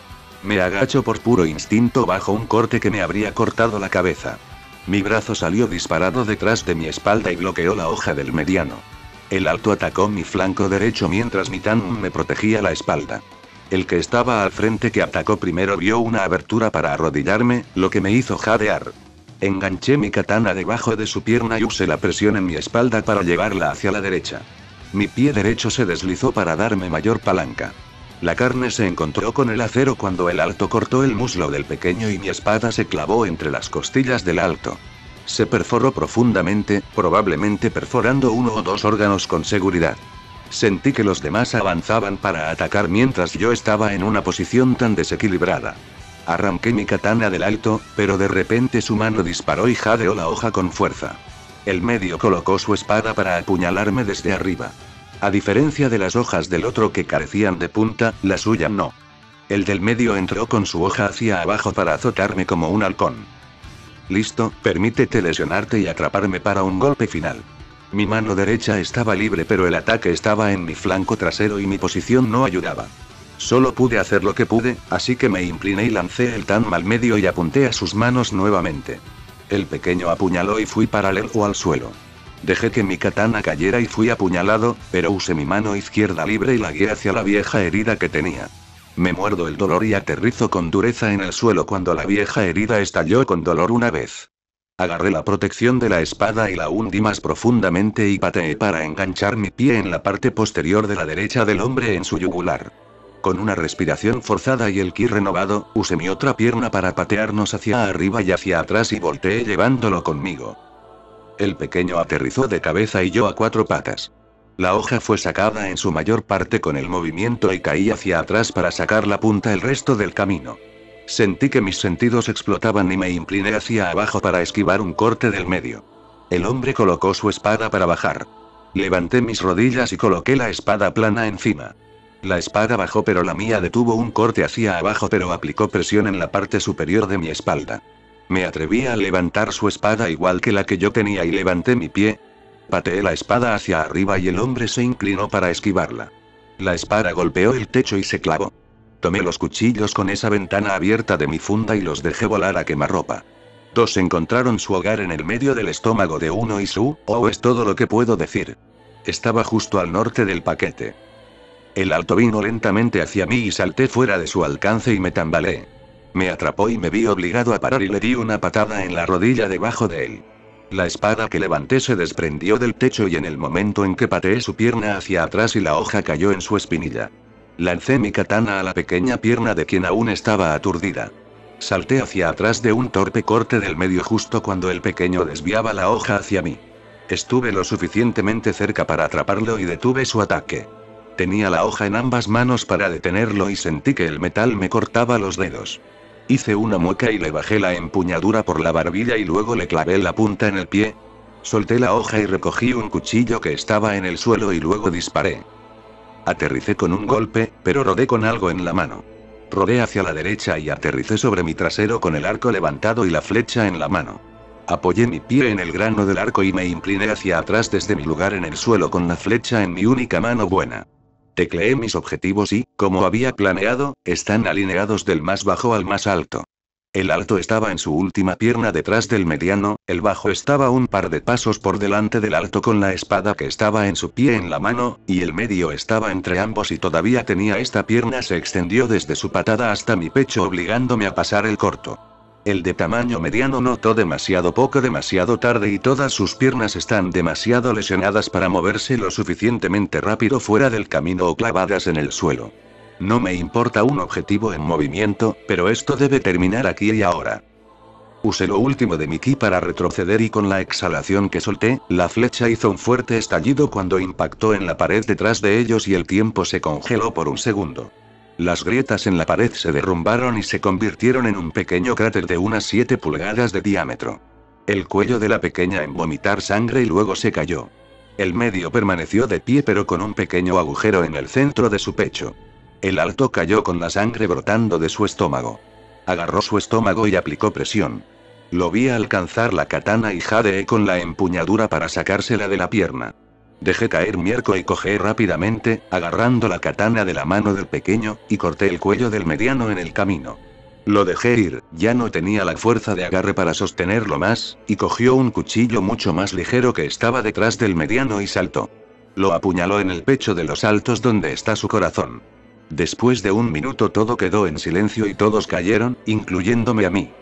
Me agacho por puro instinto bajo un corte que me habría cortado la cabeza. Mi brazo salió disparado detrás de mi espalda y bloqueó la hoja del mediano. El alto atacó mi flanco derecho mientras mi tan me protegía la espalda. El que estaba al frente que atacó primero vio una abertura para arrodillarme, lo que me hizo jadear. Enganché mi katana debajo de su pierna y usé la presión en mi espalda para llevarla hacia la derecha. Mi pie derecho se deslizó para darme mayor palanca. La carne se encontró con el acero cuando el alto cortó el muslo del pequeño y mi espada se clavó entre las costillas del alto. Se perforó profundamente, probablemente perforando uno o dos órganos con seguridad. Sentí que los demás avanzaban para atacar mientras yo estaba en una posición tan desequilibrada. Arranqué mi katana del alto, pero de repente su mano disparó y jadeó la hoja con fuerza. El medio colocó su espada para apuñalarme desde arriba. A diferencia de las hojas del otro que carecían de punta, la suya no. El del medio entró con su hoja hacia abajo para azotarme como un halcón. Listo, permítete lesionarte y atraparme para un golpe final. Mi mano derecha estaba libre pero el ataque estaba en mi flanco trasero y mi posición no ayudaba. Solo pude hacer lo que pude, así que me incliné y lancé el tan al medio y apunté a sus manos nuevamente. El pequeño apuñaló y fui paralelo al suelo. Dejé que mi katana cayera y fui apuñalado, pero usé mi mano izquierda libre y la guié hacia la vieja herida que tenía. Me muerdo el dolor y aterrizo con dureza en el suelo cuando la vieja herida estalló con dolor una vez. Agarré la protección de la espada y la hundí más profundamente y pateé para enganchar mi pie en la parte posterior de la derecha del hombre en su yugular. Con una respiración forzada y el ki renovado, usé mi otra pierna para patearnos hacia arriba y hacia atrás y volteé llevándolo conmigo. El pequeño aterrizó de cabeza y yo a cuatro patas. La hoja fue sacada en su mayor parte con el movimiento y caí hacia atrás para sacar la punta el resto del camino. Sentí que mis sentidos explotaban y me incliné hacia abajo para esquivar un corte del medio. El hombre colocó su espada para bajar. Levanté mis rodillas y coloqué la espada plana encima. La espada bajó pero la mía detuvo un corte hacia abajo pero aplicó presión en la parte superior de mi espalda. Me atreví a levantar su espada igual que la que yo tenía y levanté mi pie. Pateé la espada hacia arriba y el hombre se inclinó para esquivarla. La espada golpeó el techo y se clavó. Tomé los cuchillos con esa ventana abierta de mi funda y los dejé volar a quemarropa. Dos encontraron su hogar en el medio del estómago de uno y su, oh, es todo lo que puedo decir. Estaba justo al norte del paquete. El alto vino lentamente hacia mí y salté fuera de su alcance y me tambaleé. Me atrapó y me vi obligado a parar y le di una patada en la rodilla debajo de él. La espada que levanté se desprendió del techo y en el momento en que pateé su pierna hacia atrás y la hoja cayó en su espinilla. Lancé mi katana a la pequeña pierna de quien aún estaba aturdida. Salté hacia atrás de un torpe corte del medio justo cuando el pequeño desviaba la hoja hacia mí. Estuve lo suficientemente cerca para atraparlo y detuve su ataque. Tenía la hoja en ambas manos para detenerlo y sentí que el metal me cortaba los dedos. Hice una mueca y le bajé la empuñadura por la barbilla y luego le clavé la punta en el pie. Solté la hoja y recogí un cuchillo que estaba en el suelo y luego disparé. Aterricé con un golpe, pero rodé con algo en la mano. Rodé hacia la derecha y aterricé sobre mi trasero con el arco levantado y la flecha en la mano. Apoyé mi pie en el grano del arco y me incliné hacia atrás desde mi lugar en el suelo con la flecha en mi única mano buena. Tecleé mis objetivos y, como había planeado, están alineados del más bajo al más alto. El alto estaba en su última pierna detrás del mediano, el bajo estaba un par de pasos por delante del alto con la espada que estaba en su pie en la mano, y el medio estaba entre ambos y todavía tenía esta pierna se extendió desde su patada hasta mi pecho obligándome a pasar el corto. El de tamaño mediano notó demasiado poco demasiado tarde y todas sus piernas están demasiado lesionadas para moverse lo suficientemente rápido fuera del camino o clavadas en el suelo. No me importa un objetivo en movimiento, pero esto debe terminar aquí y ahora. Usé lo último de mi ki para retroceder y con la exhalación que solté, la flecha hizo un fuerte estallido cuando impactó en la pared detrás de ellos y el tiempo se congeló por un segundo. Las grietas en la pared se derrumbaron y se convirtieron en un pequeño cráter de unas siete pulgadas de diámetro. El cuello de la pequeña en vomitar sangre y luego se cayó. El medio permaneció de pie pero con un pequeño agujero en el centro de su pecho. El alto cayó con la sangre brotando de su estómago. Agarró su estómago y aplicó presión. Lo vi alcanzar la katana y jadeé con la empuñadura para sacársela de la pierna. Dejé caer mi arco y cogí rápidamente, agarrando la katana de la mano del pequeño, y corté el cuello del mediano en el camino. Lo dejé ir, ya no tenía la fuerza de agarre para sostenerlo más, y cogió un cuchillo mucho más ligero que estaba detrás del mediano y saltó. Lo apuñaló en el pecho de los altos donde está su corazón. Después de un minuto todo quedó en silencio y todos cayeron, incluyéndome a mí.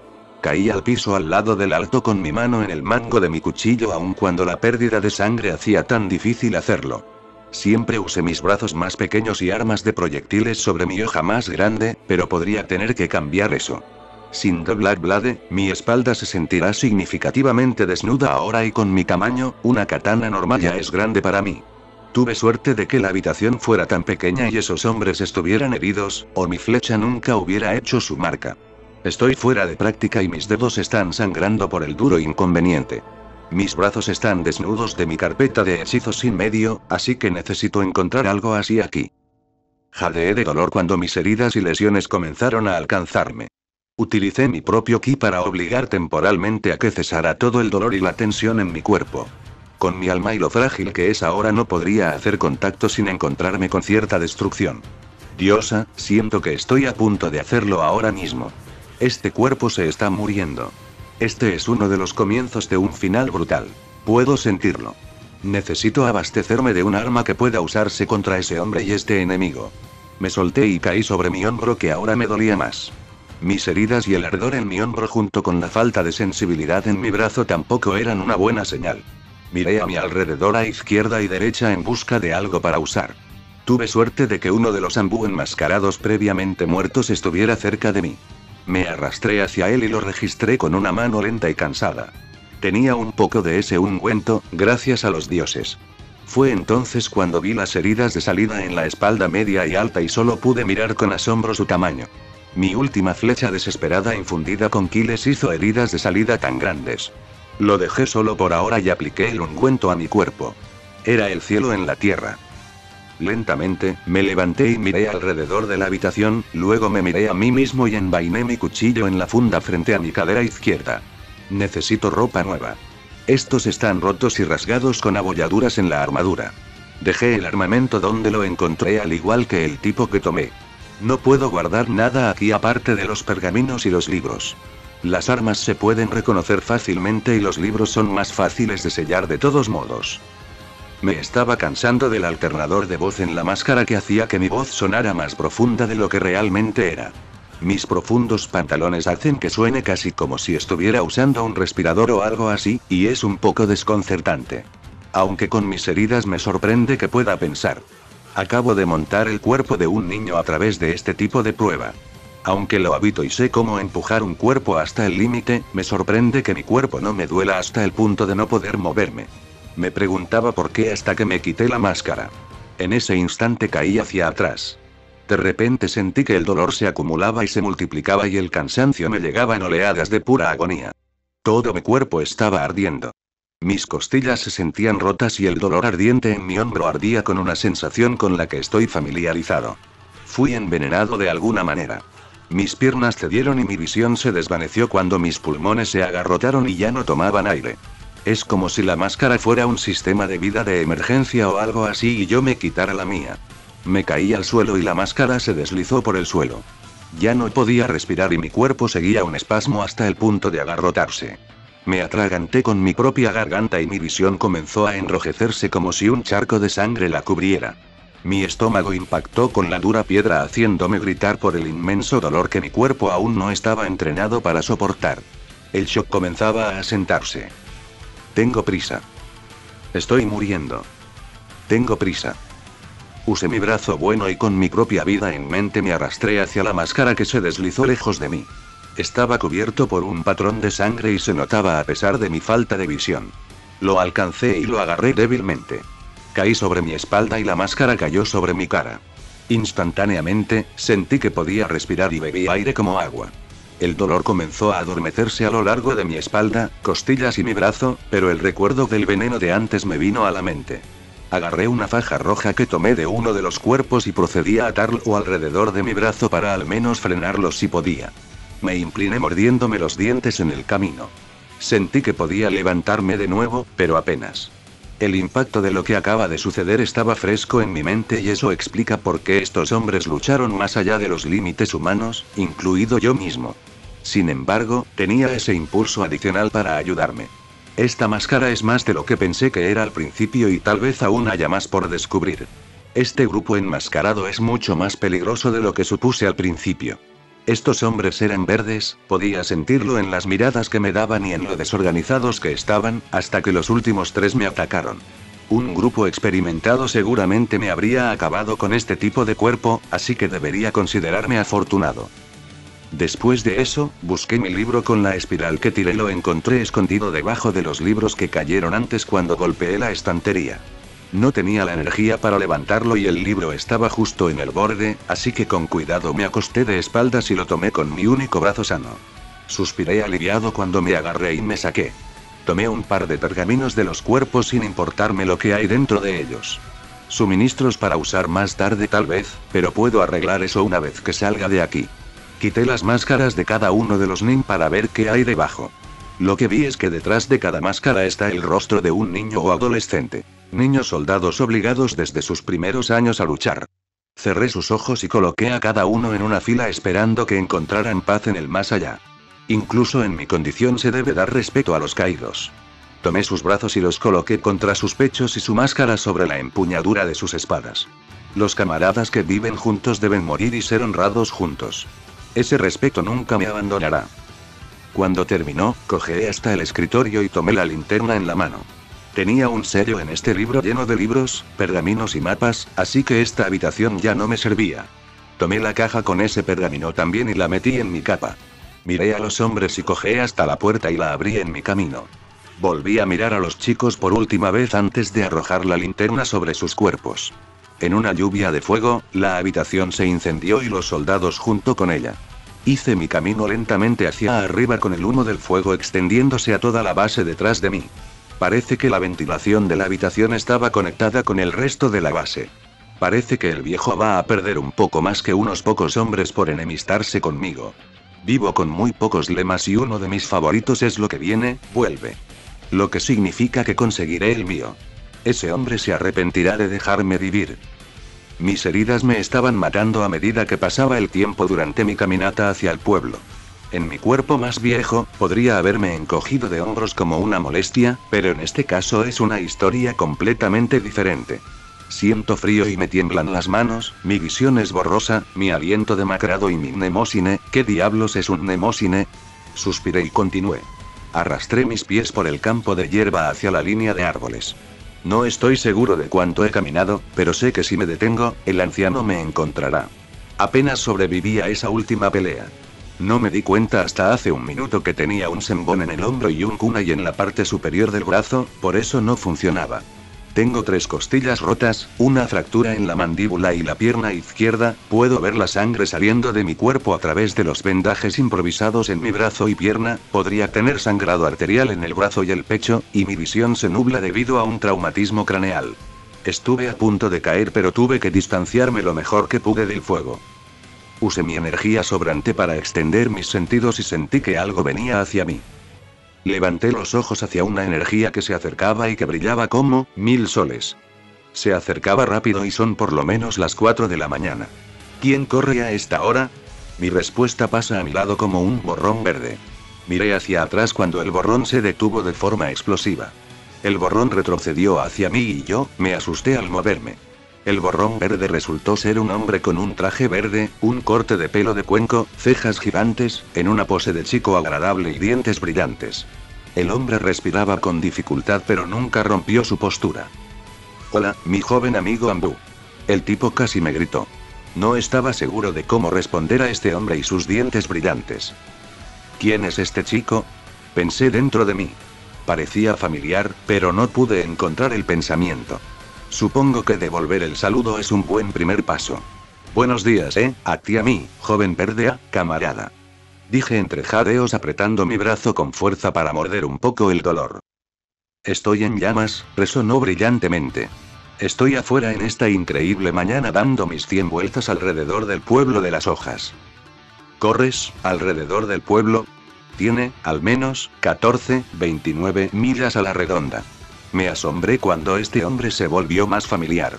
Caí al piso al lado del alto con mi mano en el mango de mi cuchillo aun cuando la pérdida de sangre hacía tan difícil hacerlo. Siempre usé mis brazos más pequeños y armas de proyectiles sobre mi hoja más grande, pero podría tener que cambiar eso. Sin The Black Blade, mi espalda se sentirá significativamente desnuda ahora y con mi tamaño, una katana normal ya es grande para mí. Tuve suerte de que la habitación fuera tan pequeña y esos hombres estuvieran heridos, o mi flecha nunca hubiera hecho su marca. Estoy fuera de práctica y mis dedos están sangrando por el duro inconveniente. Mis brazos están desnudos de mi carpeta de hechizos sin medio, así que necesito encontrar algo así aquí. Jadeé de dolor cuando mis heridas y lesiones comenzaron a alcanzarme. Utilicé mi propio ki para obligar temporalmente a que cesara todo el dolor y la tensión en mi cuerpo. Con mi alma y lo frágil que es ahora no podría hacer contacto sin encontrarme con cierta destrucción. Diosa, siento que estoy a punto de hacerlo ahora mismo. Este cuerpo se está muriendo. Este es uno de los comienzos de un final brutal. Puedo sentirlo. Necesito abastecerme de un arma que pueda usarse contra ese hombre y este enemigo. Me solté y caí sobre mi hombro que ahora me dolía más. Mis heridas y el ardor en mi hombro junto con la falta de sensibilidad en mi brazo tampoco eran una buena señal. Miré a mi alrededor a izquierda y derecha en busca de algo para usar. Tuve suerte de que uno de los ambú enmascarados previamente muertos estuviera cerca de mí. Me arrastré hacia él y lo registré con una mano lenta y cansada. Tenía un poco de ese ungüento, gracias a los dioses. Fue entonces cuando vi las heridas de salida en la espalda media y alta y solo pude mirar con asombro su tamaño. Mi última flecha desesperada infundida con ki les hizo heridas de salida tan grandes. Lo dejé solo por ahora y apliqué el ungüento a mi cuerpo. Era el cielo en la tierra. Lentamente, me levanté y miré alrededor de la habitación, luego me miré a mí mismo y envainé mi cuchillo en la funda frente a mi cadera izquierda. Necesito ropa nueva. Estos están rotos y rasgados con abolladuras en la armadura. Dejé el armamento donde lo encontré al igual que el tipo que tomé. No puedo guardar nada aquí aparte de los pergaminos y los libros. Las armas se pueden reconocer fácilmente y los libros son más fáciles de sellar de todos modos. Me estaba cansando del alternador de voz en la máscara que hacía que mi voz sonara más profunda de lo que realmente era. Mis profundos pantalones hacen que suene casi como si estuviera usando un respirador o algo así, y es un poco desconcertante. Aunque con mis heridas me sorprende que pueda pensar. Acabo de montar el cuerpo de un niño a través de este tipo de prueba. Aunque lo habito y sé cómo empujar un cuerpo hasta el límite, me sorprende que mi cuerpo no me duela hasta el punto de no poder moverme. Me preguntaba por qué hasta que me quité la máscara. En ese instante caí hacia atrás. De repente sentí que el dolor se acumulaba y se multiplicaba y el cansancio me llegaba en oleadas de pura agonía. Todo mi cuerpo estaba ardiendo. Mis costillas se sentían rotas y el dolor ardiente en mi hombro ardía con una sensación con la que estoy familiarizado. Fui envenenado de alguna manera. Mis piernas cedieron y mi visión se desvaneció cuando mis pulmones se agarrotaron y ya no tomaban aire. Es como si la máscara fuera un sistema de vida de emergencia o algo así y yo me quitara la mía. Me caí al suelo y la máscara se deslizó por el suelo. Ya no podía respirar y mi cuerpo seguía un espasmo hasta el punto de agarrotarse. Me atraganté con mi propia garganta y mi visión comenzó a enrojecerse como si un charco de sangre la cubriera. Mi estómago impactó con la dura piedra haciéndome gritar por el inmenso dolor que mi cuerpo aún no estaba entrenado para soportar. El shock comenzaba a asentarse. Tengo prisa. Estoy muriendo. Tengo prisa. Usé mi brazo bueno y con mi propia vida en mente me arrastré hacia la máscara que se deslizó lejos de mí. Estaba cubierto por un patrón de sangre y se notaba a pesar de mi falta de visión. Lo alcancé y lo agarré débilmente. Caí sobre mi espalda y la máscara cayó sobre mi cara. Instantáneamente, sentí que podía respirar y bebí aire como agua. El dolor comenzó a adormecerse a lo largo de mi espalda, costillas y mi brazo, pero el recuerdo del veneno de antes me vino a la mente. Agarré una faja roja que tomé de uno de los cuerpos y procedí a atarlo alrededor de mi brazo para al menos frenarlo si podía. Me incliné mordiéndome los dientes en el camino. Sentí que podía levantarme de nuevo, pero apenas. El impacto de lo que acaba de suceder estaba fresco en mi mente y eso explica por qué estos hombres lucharon más allá de los límites humanos, incluido yo mismo. Sin embargo, tenía ese impulso adicional para ayudarme. Esta máscara es más de lo que pensé que era al principio y tal vez aún haya más por descubrir. Este grupo enmascarado es mucho más peligroso de lo que supuse al principio. Estos hombres eran verdes, podía sentirlo en las miradas que me daban y en lo desorganizados que estaban, hasta que los últimos tres me atacaron. Un grupo experimentado seguramente me habría acabado con este tipo de cuerpo, así que debería considerarme afortunado. Después de eso, busqué mi libro con la espiral que tiré y lo encontré escondido debajo de los libros que cayeron antes cuando golpeé la estantería. No tenía la energía para levantarlo y el libro estaba justo en el borde, así que con cuidado me acosté de espaldas y lo tomé con mi único brazo sano. Suspiré aliviado cuando me agarré y me saqué. Tomé un par de pergaminos de los cuerpos sin importarme lo que hay dentro de ellos. Suministros para usar más tarde tal vez, pero puedo arreglar eso una vez que salga de aquí. Quité las máscaras de cada uno de los nin para ver qué hay debajo. Lo que vi es que detrás de cada máscara está el rostro de un niño o adolescente. Niños soldados obligados desde sus primeros años a luchar. Cerré sus ojos y coloqué a cada uno en una fila esperando que encontraran paz en el más allá. Incluso en mi condición se debe dar respeto a los caídos. Tomé sus brazos y los coloqué contra sus pechos y su máscara sobre la empuñadura de sus espadas. Los camaradas que viven juntos deben morir y ser honrados juntos. Ese respeto nunca me abandonará. Cuando terminó, cojeé hasta el escritorio y tomé la linterna en la mano. Tenía un sello en este libro lleno de libros, pergaminos y mapas, así que esta habitación ya no me servía. Tomé la caja con ese pergamino también y la metí en mi capa. Miré a los hombres y cojeé hasta la puerta y la abrí en mi camino. Volví a mirar a los chicos por última vez antes de arrojar la linterna sobre sus cuerpos. En una lluvia de fuego, la habitación se incendió y los soldados junto con ella. Hice mi camino lentamente hacia arriba con el humo del fuego extendiéndose a toda la base detrás de mí. Parece que la ventilación de la habitación estaba conectada con el resto de la base. Parece que el viejo va a perder un poco más que unos pocos hombres por enemistarse conmigo. Vivo con muy pocos lemas y uno de mis favoritos es lo que viene, vuelve. Lo que significa que conseguiré el mío. Ese hombre se arrepentirá de dejarme vivir. Mis heridas me estaban matando a medida que pasaba el tiempo durante mi caminata hacia el pueblo. En mi cuerpo más viejo, podría haberme encogido de hombros como una molestia, pero en este caso es una historia completamente diferente. Siento frío y me tiemblan las manos, mi visión es borrosa, mi aliento demacrado y mi mnemosine. ¿Qué diablos es un mnemosine? Suspiré y continué. Arrastré mis pies por el campo de hierba hacia la línea de árboles. No estoy seguro de cuánto he caminado, pero sé que si me detengo, el anciano me encontrará. Apenas sobreviví a esa última pelea. No me di cuenta hasta hace un minuto que tenía un senbon en el hombro y un kunai en la parte superior del brazo, por eso no funcionaba. Tengo tres costillas rotas, una fractura en la mandíbula y la pierna izquierda, puedo ver la sangre saliendo de mi cuerpo a través de los vendajes improvisados en mi brazo y pierna, podría tener sangrado arterial en el brazo y el pecho, y mi visión se nubla debido a un traumatismo craneal. Estuve a punto de caer pero tuve que distanciarme lo mejor que pude del fuego. Usé mi energía sobrante para extender mis sentidos y sentí que algo venía hacia mí. Levanté los ojos hacia una energía que se acercaba y que brillaba como mil soles. Se acercaba rápido y son por lo menos las cuatro de la mañana. ¿Quién corre a esta hora? Mi respuesta pasa a mi lado como un borrón verde. Miré hacia atrás cuando el borrón se detuvo de forma explosiva. El borrón retrocedió hacia mí y yo me asusté al moverme. El borrón verde resultó ser un hombre con un traje verde, un corte de pelo de cuenco, cejas gigantes, en una pose de chico agradable y dientes brillantes. El hombre respiraba con dificultad pero nunca rompió su postura. «Hola, mi joven amigo Ambu». El tipo casi me gritó. No estaba seguro de cómo responder a este hombre y sus dientes brillantes. ¿Quién es este chico?, pensé dentro de mí. Parecía familiar, pero no pude encontrar el pensamiento. Supongo que devolver el saludo es un buen primer paso. Buenos días, eh, a ti a mí, joven Perdea, camarada. Dije entre jadeos apretando mi brazo con fuerza para morder un poco el dolor. Estoy en llamas, resonó brillantemente. Estoy afuera en esta increíble mañana dando mis cien vueltas alrededor del pueblo de las hojas. ¿Corres, alrededor del pueblo? Tiene, al menos, catorce, veintinueve millas a la redonda. Me asombré cuando este hombre se volvió más familiar.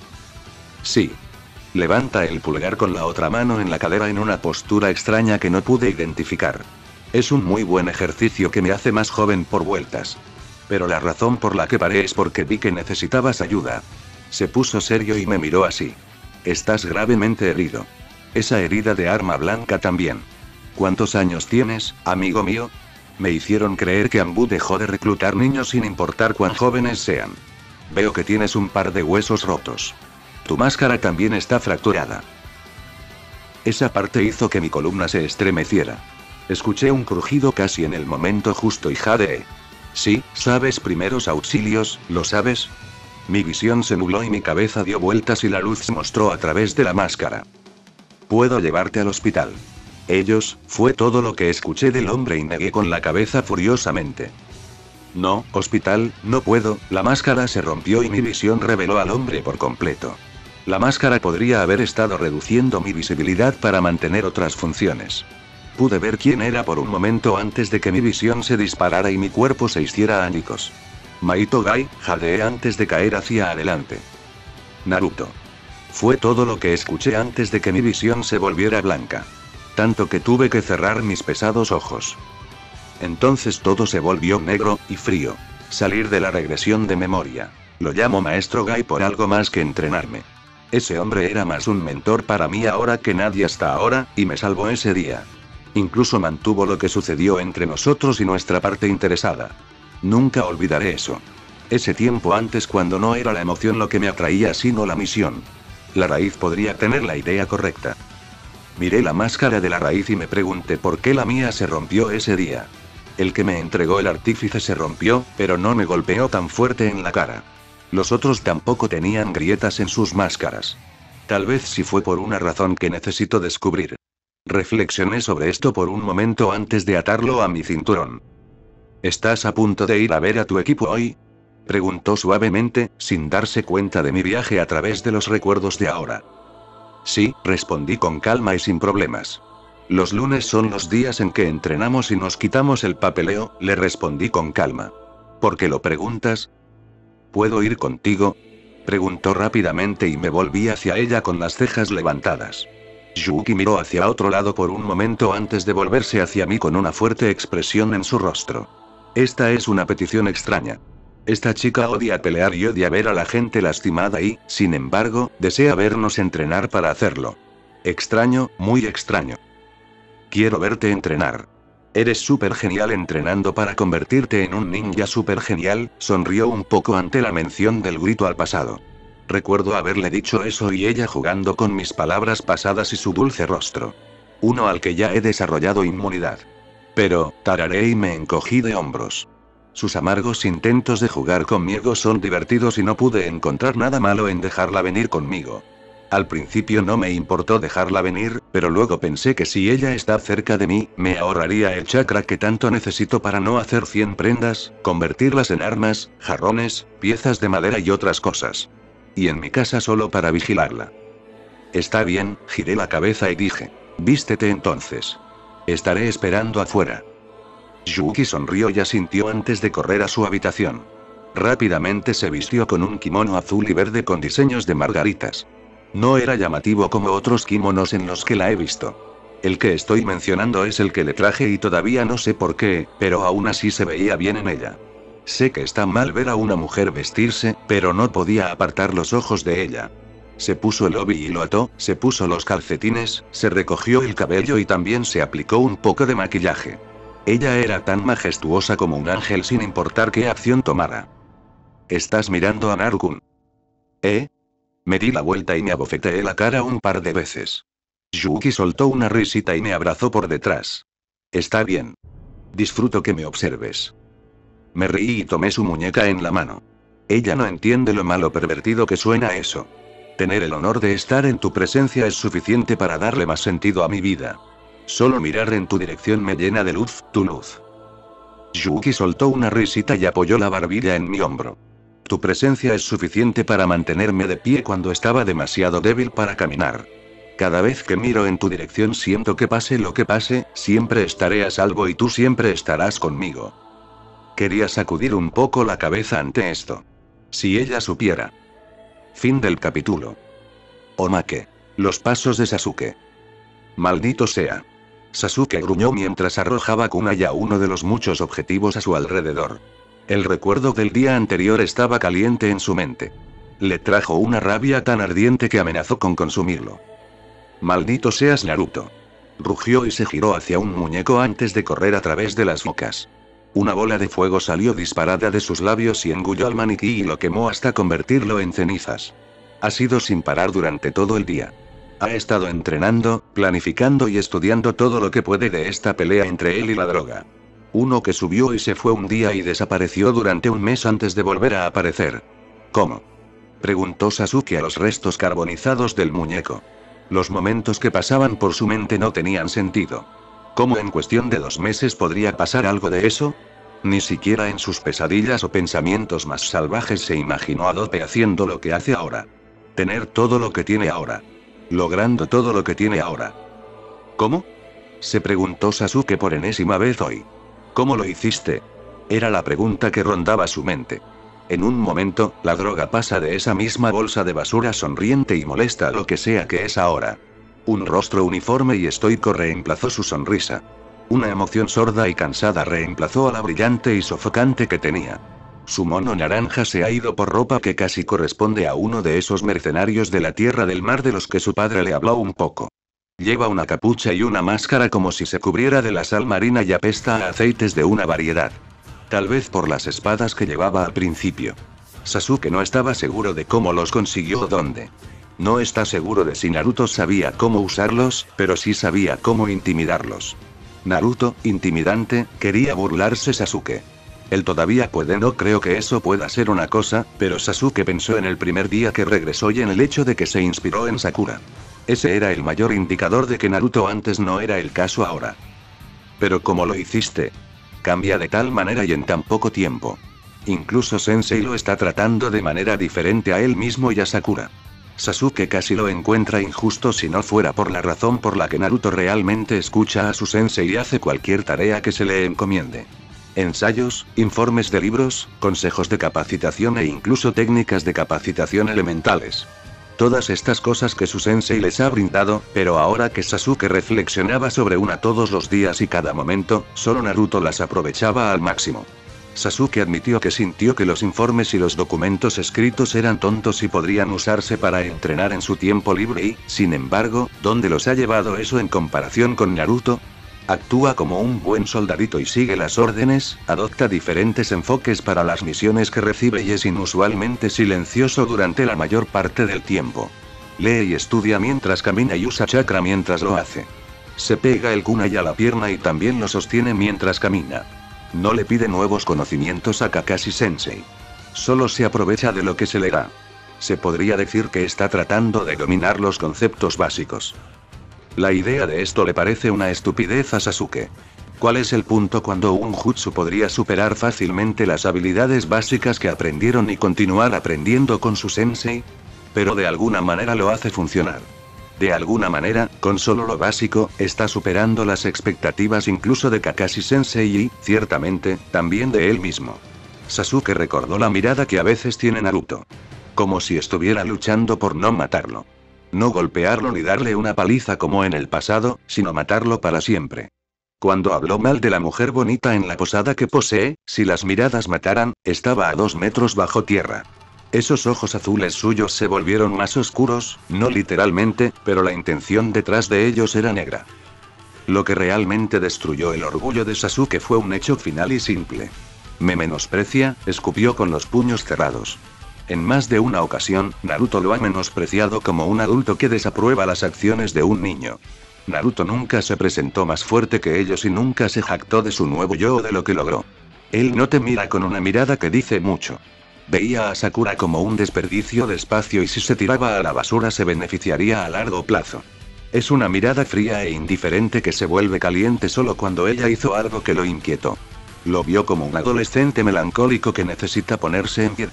Sí. Levanta el pulgar con la otra mano en la cadera en una postura extraña que no pude identificar. Es un muy buen ejercicio que me hace más joven por vueltas. Pero la razón por la que paré es porque vi que necesitabas ayuda. Se puso serio y me miró así. Estás gravemente herido. Esa herida de arma blanca también. ¿Cuántos años tienes, amigo mío? Me hicieron creer que Ambu dejó de reclutar niños sin importar cuán jóvenes sean. Veo que tienes un par de huesos rotos. Tu máscara también está fracturada. Esa parte hizo que mi columna se estremeciera. Escuché un crujido casi en el momento justo y jadeé. Sí, ¿sabes primeros auxilios, lo sabes? Mi visión se nubló y mi cabeza dio vueltas y la luz se mostró a través de la máscara. Puedo llevarte al hospital. Ellos, fue todo lo que escuché del hombre y negué con la cabeza furiosamente. No, hospital, no puedo, la máscara se rompió y mi visión reveló al hombre por completo. La máscara podría haber estado reduciendo mi visibilidad para mantener otras funciones. Pude ver quién era por un momento antes de que mi visión se disparara y mi cuerpo se hiciera añicos. Maito Gai, jadeé antes de caer hacia adelante. Naruto. Fue todo lo que escuché antes de que mi visión se volviera blanca. Tanto que tuve que cerrar mis pesados ojos. Entonces todo se volvió negro y frío. Salir de la regresión de memoria. Lo llamo Maestro Gai por algo más que entrenarme. Ese hombre era más un mentor para mí ahora que nadie hasta ahora, y me salvó ese día. Incluso mantuvo lo que sucedió entre nosotros y nuestra parte interesada. Nunca olvidaré eso. Ese tiempo antes cuando no era la emoción lo que me atraía sino la misión. La raíz podría tener la idea correcta. Miré la máscara de la raíz y me pregunté por qué la mía se rompió ese día. El que me entregó el artífice se rompió, pero no me golpeó tan fuerte en la cara. Los otros tampoco tenían grietas en sus máscaras. Tal vez sí fue por una razón que necesito descubrir. Reflexioné sobre esto por un momento antes de atarlo a mi cinturón. ¿Estás a punto de ir a ver a tu equipo hoy?, preguntó suavemente, sin darse cuenta de mi viaje a través de los recuerdos de ahora. Sí, respondí con calma y sin problemas. Los lunes son los días en que entrenamos y nos quitamos el papeleo, le respondí con calma. ¿Por qué lo preguntas? ¿Puedo ir contigo?, preguntó rápidamente y me volví hacia ella con las cejas levantadas. Yuki miró hacia otro lado por un momento antes de volverse hacia mí con una fuerte expresión en su rostro. Esta es una petición extraña. Esta chica odia pelear y odia ver a la gente lastimada y, sin embargo, desea vernos entrenar para hacerlo. Extraño, muy extraño. Quiero verte entrenar. Eres súper genial entrenando para convertirte en un ninja súper genial, sonrió un poco ante la mención del grito al pasado. Recuerdo haberle dicho eso y ella jugando con mis palabras pasadas y su dulce rostro. Uno al que ya he desarrollado inmunidad. Pero, tarareé y me encogí de hombros. Sus amargos intentos de jugar conmigo son divertidos y no pude encontrar nada malo en dejarla venir conmigo. Al principio no me importó dejarla venir, pero luego pensé que si ella está cerca de mí, me ahorraría el chakra que tanto necesito para no hacer cien prendas, convertirlas en armas, jarrones, piezas de madera y otras cosas. Y en mi casa solo para vigilarla. Está bien, giré la cabeza y dije. Vístete entonces. Estaré esperando afuera. Yuki sonrió y asintió antes de correr a su habitación. Rápidamente se vistió con un kimono azul y verde con diseños de margaritas. No era llamativo como otros kimonos en los que la he visto. El que estoy mencionando es el que le traje y todavía no sé por qué, pero aún así se veía bien en ella. Sé que está mal ver a una mujer vestirse, pero no podía apartar los ojos de ella. Se puso el obi y lo ató, se puso los calcetines, se recogió el cabello y también se aplicó un poco de maquillaje. Ella era tan majestuosa como un ángel sin importar qué acción tomara. ¿Estás mirando a Naru-kun? ¿Eh? Me di la vuelta y me abofeteé la cara un par de veces. Yuki soltó una risita y me abrazó por detrás. Está bien. Disfruto que me observes. Me reí y tomé su muñeca en la mano. Ella no entiende lo malo pervertido que suena eso. Tener el honor de estar en tu presencia es suficiente para darle más sentido a mi vida. Solo mirar en tu dirección me llena de luz, tu luz. Yuki soltó una risita y apoyó la barbilla en mi hombro. Tu presencia es suficiente para mantenerme de pie cuando estaba demasiado débil para caminar. Cada vez que miro en tu dirección siento que pase lo que pase, siempre estaré a salvo y tú siempre estarás conmigo. Quería sacudir un poco la cabeza ante esto. Si ella supiera. Fin del capítulo. Omake. Los pasos de Sasuke. Maldito sea. Sasuke gruñó mientras arrojaba kunai a uno de los muchos objetivos a su alrededor. El recuerdo del día anterior estaba caliente en su mente. Le trajo una rabia tan ardiente que amenazó con consumirlo. Maldito seas Naruto. Rugió y se giró hacia un muñeco antes de correr a través de las rocas. Una bola de fuego salió disparada de sus labios y engulló al maniquí y lo quemó hasta convertirlo en cenizas. Ha sido sin parar durante todo el día. Ha estado entrenando, planificando y estudiando todo lo que puede de esta pelea entre él y la droga. Uno que subió y se fue un día y desapareció durante un mes antes de volver a aparecer. ¿Cómo? Preguntó Sasuke a los restos carbonizados del muñeco. Los momentos que pasaban por su mente no tenían sentido. ¿Cómo en cuestión de dos meses podría pasar algo de eso? Ni siquiera en sus pesadillas o pensamientos más salvajes se imaginó a Dope haciendo lo que hace ahora. Tener todo lo que tiene ahora. Logrando todo lo que tiene ahora. ¿Cómo? Se preguntó Sasuke por enésima vez hoy. ¿Cómo lo hiciste? Era la pregunta que rondaba su mente. En un momento, la droga pasa de esa misma bolsa de basura sonriente y molesta a lo que sea que es ahora. Un rostro uniforme y estoico reemplazó su sonrisa. Una emoción sorda y cansada reemplazó a la brillante y sofocante que tenía. Su mono naranja se ha ido por ropa que casi corresponde a uno de esos mercenarios de la Tierra del Mar de los que su padre le habló un poco. Lleva una capucha y una máscara como si se cubriera de la sal marina y apesta a aceites de una variedad. Tal vez por las espadas que llevaba al principio. Sasuke no estaba seguro de cómo los consiguió o dónde. No está seguro de si Naruto sabía cómo usarlos, pero sí sabía cómo intimidarlos. Naruto, intimidante, quería burlarse Sasuke. Él todavía puede, no creo que eso pueda ser una cosa, pero Sasuke pensó en el primer día que regresó y en el hecho de que se inspiró en Sakura. Ese era el mayor indicador de que Naruto antes no era el caso ahora. Pero ¿cómo lo hiciste? Cambia de tal manera y en tan poco tiempo. Incluso Sensei lo está tratando de manera diferente a él mismo y a Sakura. Sasuke casi lo encuentra injusto si no fuera por la razón por la que Naruto realmente escucha a su sensei y hace cualquier tarea que se le encomiende. Ensayos, informes de libros, consejos de capacitación e incluso técnicas de capacitación elementales. Todas estas cosas que su sensei les ha brindado, pero ahora que Sasuke reflexionaba sobre una todos los días y cada momento, solo Naruto las aprovechaba al máximo. Sasuke admitió que sintió que los informes y los documentos escritos eran tontos y podrían usarse para entrenar en su tiempo libre y, sin embargo, ¿dónde los ha llevado eso en comparación con Naruto? Actúa como un buen soldadito y sigue las órdenes, adopta diferentes enfoques para las misiones que recibe y es inusualmente silencioso durante la mayor parte del tiempo. Lee y estudia mientras camina y usa chakra mientras lo hace. Se pega el kunai a la pierna y también lo sostiene mientras camina. No le pide nuevos conocimientos a Kakashi Sensei. Solo se aprovecha de lo que se le da. Se podría decir que está tratando de dominar los conceptos básicos. La idea de esto le parece una estupidez a Sasuke. ¿Cuál es el punto cuando un jutsu podría superar fácilmente las habilidades básicas que aprendieron y continuar aprendiendo con su sensei? Pero de alguna manera lo hace funcionar. De alguna manera, con solo lo básico, está superando las expectativas incluso de Kakashi Sensei y, ciertamente, también de él mismo. Sasuke recordó la mirada que a veces tiene Naruto. Como si estuviera luchando por no matarlo. No golpearlo ni darle una paliza como en el pasado, sino matarlo para siempre. Cuando habló mal de la mujer bonita en la posada que posee, si las miradas mataran, estaba a dos metros bajo tierra. Esos ojos azules suyos se volvieron más oscuros, no literalmente, pero la intención detrás de ellos era negra. Lo que realmente destruyó el orgullo de Sasuke fue un hecho final y simple. Me menosprecia, escupió con los puños cerrados. En más de una ocasión, Naruto lo ha menospreciado como un adulto que desaprueba las acciones de un niño. Naruto nunca se presentó más fuerte que ellos y nunca se jactó de su nuevo yo o de lo que logró. Él no te mira con una mirada que dice mucho. Veía a Sakura como un desperdicio de espacio y si se tiraba a la basura se beneficiaría a largo plazo. Es una mirada fría e indiferente que se vuelve caliente solo cuando ella hizo algo que lo inquietó. Lo vio como un adolescente melancólico que necesita ponerse en pie.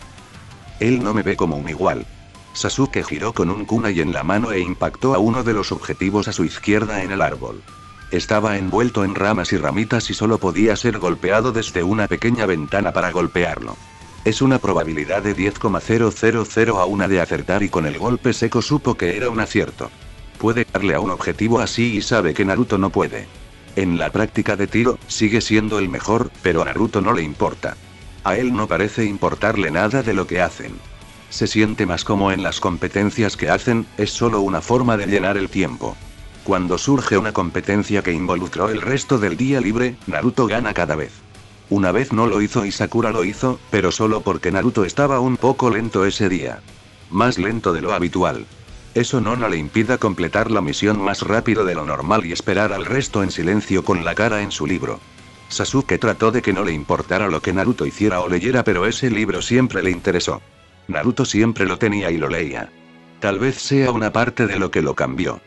Él no me ve como un igual. Sasuke giró con un kunai en la mano e impactó a uno de los objetivos a su izquierda en el árbol. Estaba envuelto en ramas y ramitas y solo podía ser golpeado desde una pequeña ventana para golpearlo. Es una probabilidad de diez coma cero cero cero a una de acertar y con el golpe seco supo que era un acierto. Puede darle a un objetivo así y sabe que Naruto no puede. En la práctica de tiro, sigue siendo el mejor, pero a Naruto no le importa. A él no parece importarle nada de lo que hacen. Se siente más como en las competencias que hacen, es solo una forma de llenar el tiempo. Cuando surge una competencia que involucró el resto del día libre, Naruto gana cada vez. Una vez no lo hizo y Sakura lo hizo, pero solo porque Naruto estaba un poco lento ese día. Más lento de lo habitual. Eso no, no le impida completar la misión más rápido de lo normal y esperar al resto en silencio con la cara en su libro. Sasuke trató de que no le importara lo que Naruto hiciera o leyera, pero ese libro siempre le interesó. Naruto siempre lo tenía y lo leía. Tal vez sea una parte de lo que lo cambió.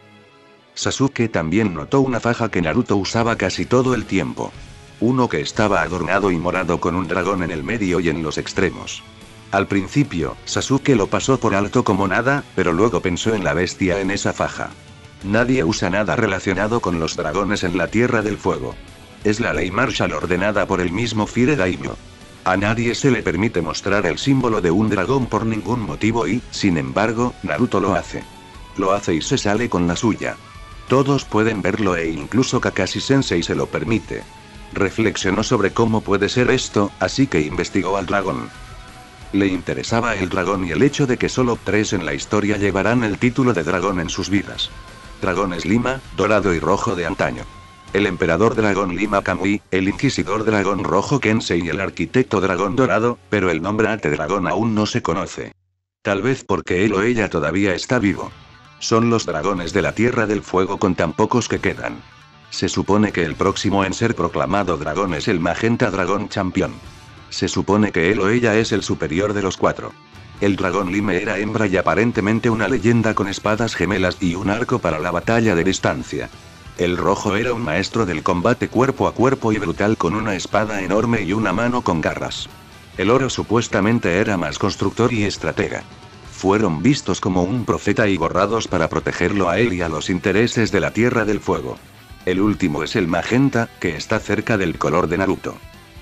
Sasuke también notó una faja que Naruto usaba casi todo el tiempo. Uno que estaba adornado y morado con un dragón en el medio y en los extremos. Al principio, Sasuke lo pasó por alto como nada, pero luego pensó en la bestia en esa faja. Nadie usa nada relacionado con los dragones en la Tierra del Fuego. Es la ley marcial ordenada por el mismo Fire Daimyo. A nadie se le permite mostrar el símbolo de un dragón por ningún motivo y, sin embargo, Naruto lo hace. Lo hace y se sale con la suya. Todos pueden verlo e incluso Kakashi Sensei se lo permite. Reflexionó sobre cómo puede ser esto, así que investigó al dragón. Le interesaba el dragón y el hecho de que solo tres en la historia llevarán el título de dragón en sus vidas. Dragones Lima, dorado y rojo de antaño. El emperador dragón Lima Kamui, el inquisidor dragón rojo Kensei y el arquitecto dragón dorado, pero el nombrante dragón aún no se conoce. Tal vez porque él o ella todavía está vivo. Son los dragones de la Tierra del Fuego con tan pocos que quedan. Se supone que el próximo en ser proclamado dragón es el Magenta Dragón Champion. Se supone que él o ella es el superior de los cuatro. El dragón Lime era hembra y aparentemente una leyenda con espadas gemelas y un arco para la batalla de distancia. El rojo era un maestro del combate cuerpo a cuerpo y brutal con una espada enorme y una mano con garras. El oro supuestamente era más constructor y estratega. Fueron vistos como un profeta y borrados para protegerlo a él y a los intereses de la Tierra del Fuego. El último es el magenta, que está cerca del color de Naruto.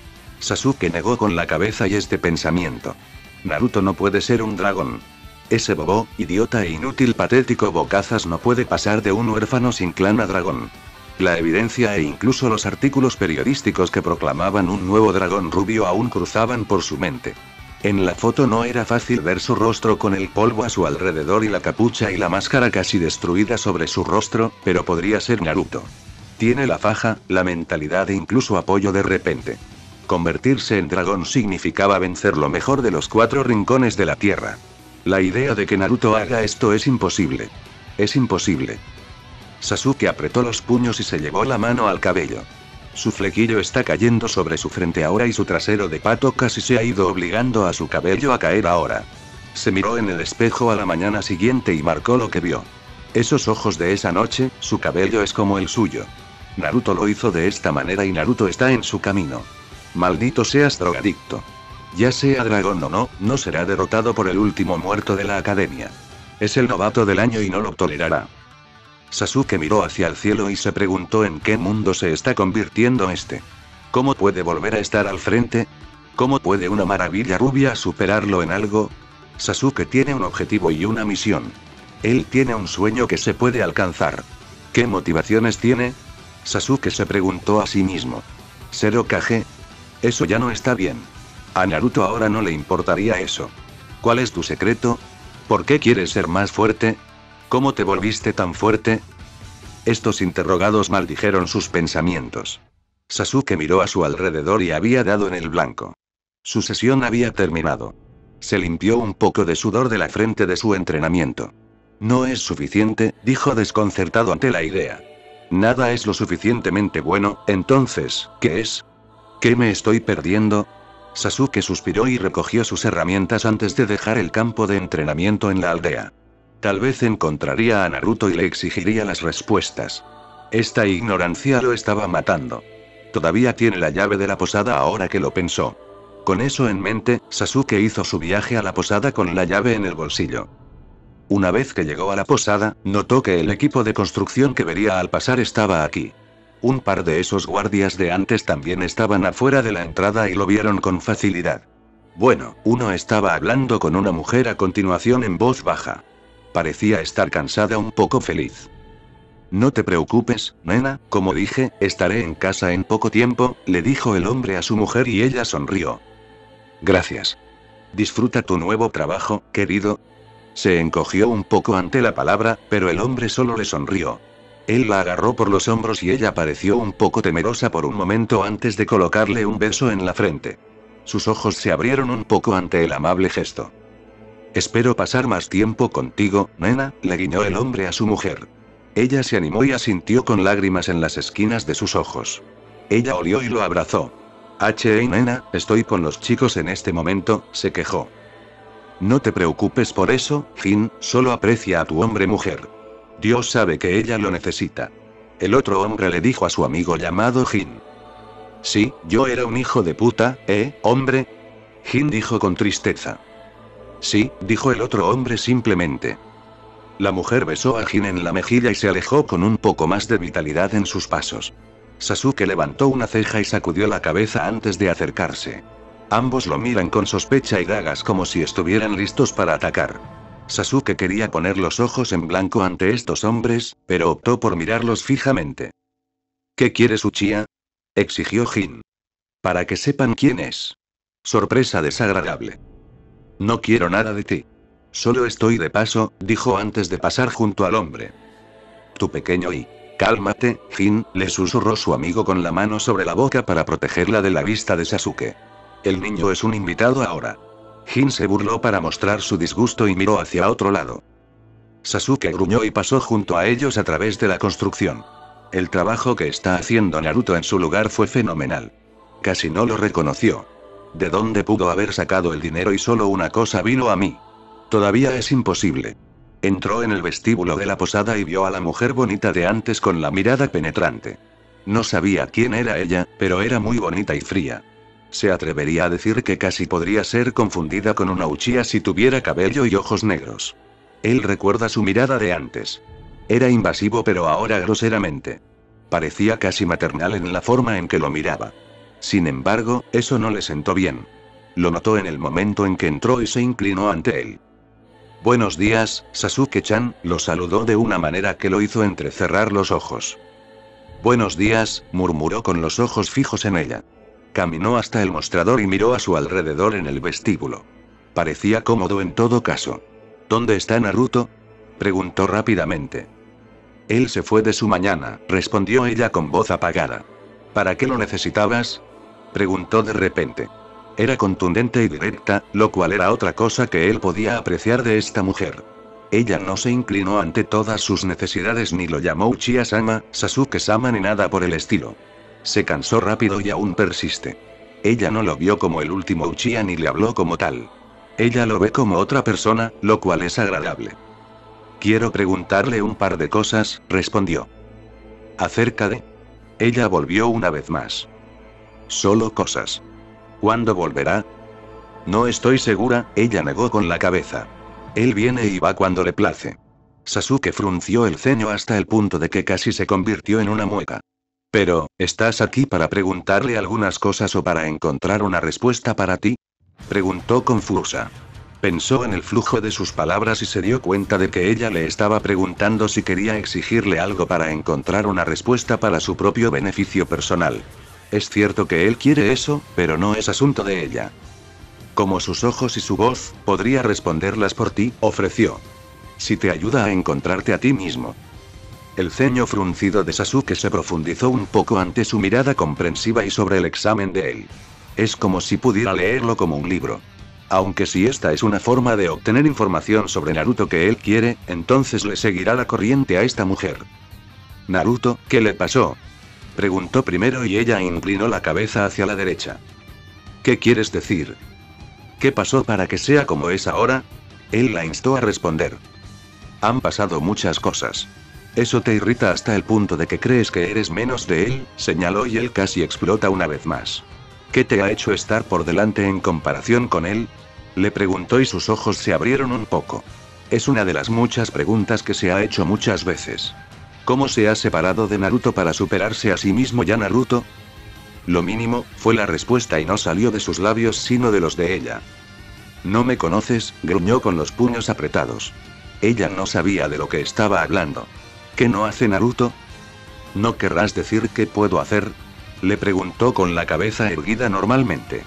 Sasuke negó con la cabeza y este pensamiento. Naruto no puede ser un dragón. Ese bobo, idiota e inútil patético bocazas no puede pasar de un huérfano sin clan a dragón. La evidencia e incluso los artículos periodísticos que proclamaban un nuevo dragón rubio aún cruzaban por su mente. En la foto no era fácil ver su rostro con el polvo a su alrededor y la capucha y la máscara casi destruida sobre su rostro, pero podría ser Naruto. Tiene la faja, la mentalidad e incluso apoyo de repente. Convertirse en dragón significaba vencer lo mejor de los cuatro rincones de la tierra. La idea de que Naruto haga esto es imposible. Es imposible. Sasuke apretó los puños y se llevó la mano al cabello. Su flequillo está cayendo sobre su frente ahora y su trasero de pato casi se ha ido obligando a su cabello a caer ahora. Se miró en el espejo a la mañana siguiente y marcó lo que vio. Esos ojos de esa noche, su cabello es como el suyo. Naruto lo hizo de esta manera y Naruto está en su camino. Maldito seas drogadicto. Ya sea dragón o no, no será derrotado por el último muerto de la academia. Es el novato del año y no lo tolerará. Sasuke miró hacia el cielo y se preguntó en qué mundo se está convirtiendo este. ¿Cómo puede volver a estar al frente? ¿Cómo puede una maravilla rubia superarlo en algo? Sasuke tiene un objetivo y una misión. Él tiene un sueño que se puede alcanzar. ¿Qué motivaciones tiene? Sasuke se preguntó a sí mismo. ¿Ser Hokage? Eso ya no está bien. A Naruto ahora no le importaría eso. ¿Cuál es tu secreto? ¿Por qué quieres ser más fuerte? ¿Cómo te volviste tan fuerte? Estos interrogados maldijeron sus pensamientos. Sasuke miró a su alrededor y había dado en el blanco. Su sesión había terminado. Se limpió un poco de sudor de la frente de su entrenamiento. No es suficiente, dijo desconcertado ante la idea. Nada es lo suficientemente bueno, entonces, ¿qué es? ¿Qué me estoy perdiendo? Sasuke suspiró y recogió sus herramientas antes de dejar el campo de entrenamiento en la aldea. Tal vez encontraría a Naruto y le exigiría las respuestas. Esta ignorancia lo estaba matando. Todavía tiene la llave de la posada ahora que lo pensó. Con eso en mente, Sasuke hizo su viaje a la posada con la llave en el bolsillo. Una vez que llegó a la posada, notó que el equipo de construcción que vería al pasar estaba aquí. Un par de esos guardias de antes también estaban afuera de la entrada y lo vieron con facilidad. Bueno, uno estaba hablando con una mujer a continuación en voz baja. Parecía estar cansada, un poco feliz. No te preocupes, nena, como dije, estaré en casa en poco tiempo, le dijo el hombre a su mujer y ella sonrió. Gracias. Disfruta tu nuevo trabajo, querido. Se encogió un poco ante la palabra, pero el hombre solo le sonrió. Él la agarró por los hombros y ella pareció un poco temerosa por un momento antes de colocarle un beso en la frente. Sus ojos se abrieron un poco ante el amable gesto. Espero pasar más tiempo contigo, nena, le guiñó el hombre a su mujer. Ella se animó y asintió con lágrimas en las esquinas de sus ojos. Ella olió y lo abrazó. Hey nena, estoy con los chicos en este momento, se quejó. No te preocupes por eso, Jin, solo aprecia a tu hombre mujer. Dios sabe que ella lo necesita. El otro hombre le dijo a su amigo llamado Jin. Sí, yo era un hijo de puta, ¿eh, hombre? Jin dijo con tristeza. Sí, dijo el otro hombre simplemente. La mujer besó a Jin en la mejilla y se alejó con un poco más de vitalidad en sus pasos. Sasuke levantó una ceja y sacudió la cabeza antes de acercarse. Ambos lo miran con sospecha y dagas como si estuvieran listos para atacar. Sasuke quería poner los ojos en blanco ante estos hombres, pero optó por mirarlos fijamente. ¿Qué quieres, Uchiha? Exigió Jin. Para que sepan quién es. Sorpresa desagradable. No quiero nada de ti. Solo estoy de paso, dijo antes de pasar junto al hombre. Tu pequeño y... Cálmate, Jin, le susurró su amigo con la mano sobre la boca para protegerla de la vista de Sasuke. El niño es un invitado ahora. Jin se burló para mostrar su disgusto y miró hacia otro lado. Sasuke gruñó y pasó junto a ellos a través de la construcción. El trabajo que está haciendo Naruto en su lugar fue fenomenal. Casi no lo reconoció. ¿De dónde pudo haber sacado el dinero? Y solo una cosa vino a mí. Todavía es imposible. Entró en el vestíbulo de la posada y vio a la mujer bonita de antes con la mirada penetrante. No sabía quién era ella, pero era muy bonita y fría. Se atrevería a decir que casi podría ser confundida con una Uchiha si tuviera cabello y ojos negros. Él recuerda su mirada de antes. Era invasivo pero ahora groseramente. Parecía casi maternal en la forma en que lo miraba. Sin embargo, eso no le sentó bien. Lo notó en el momento en que entró y se inclinó ante él. Buenos días, Sasuke-chan, lo saludó de una manera que lo hizo entrecerrar los ojos. Buenos días, murmuró con los ojos fijos en ella. Caminó hasta el mostrador y miró a su alrededor en el vestíbulo. Parecía cómodo en todo caso. ¿Dónde está Naruto? Preguntó rápidamente. Él se fue de su mañana, respondió ella con voz apagada. ¿Para qué lo necesitabas? Preguntó de repente. Era contundente y directa, lo cual era otra cosa que él podía apreciar de esta mujer. Ella no se inclinó ante todas sus necesidades ni lo llamó Uchiha-sama, Sasuke-sama ni nada por el estilo. Se cansó rápido y aún persiste. Ella no lo vio como el último Uchiha ni le habló como tal. Ella lo ve como otra persona, lo cual es agradable. Quiero preguntarle un par de cosas, respondió. ¿Acerca de? Ella volvió una vez más. Solo cosas. ¿Cuándo volverá? No estoy segura, ella negó con la cabeza. Él viene y va cuando le place. Sasuke frunció el ceño hasta el punto de que casi se convirtió en una mueca. Pero, ¿estás aquí para preguntarle algunas cosas o para encontrar una respuesta para ti? Preguntó confusa. Pensó en el flujo de sus palabras y se dio cuenta de que ella le estaba preguntando si quería exigirle algo para encontrar una respuesta para su propio beneficio personal. Es cierto que él quiere eso, pero no es asunto de ella. Como sus ojos y su voz, podría responderlas por ti, ofreció. Si te ayuda a encontrarte a ti mismo. El ceño fruncido de Sasuke se profundizó un poco ante su mirada comprensiva y sobre el examen de él. Es como si pudiera leerlo como un libro. Aunque si esta es una forma de obtener información sobre Naruto que él quiere, entonces le seguirá la corriente a esta mujer. Naruto, ¿qué le pasó? Preguntó primero y ella inclinó la cabeza hacia la derecha. ¿Qué quieres decir? ¿Qué pasó para que sea como es ahora? Él la instó a responder. Han pasado muchas cosas. Eso te irrita hasta el punto de que crees que eres menos de él, señaló y él casi explota una vez más. ¿Qué te ha hecho estar por delante en comparación con él? Le preguntó y sus ojos se abrieron un poco. Es una de las muchas preguntas que se ha hecho muchas veces. ¿Cómo se ha separado de Naruto para superarse a sí mismo ya Naruto? Lo mínimo, fue la respuesta y no salió de sus labios sino de los de ella. No me conoces, gruñó con los puños apretados. Ella no sabía de lo que estaba hablando. ¿Qué no hace Naruto? ¿No querrás decir qué puedo hacer? Le preguntó con la cabeza erguida normalmente.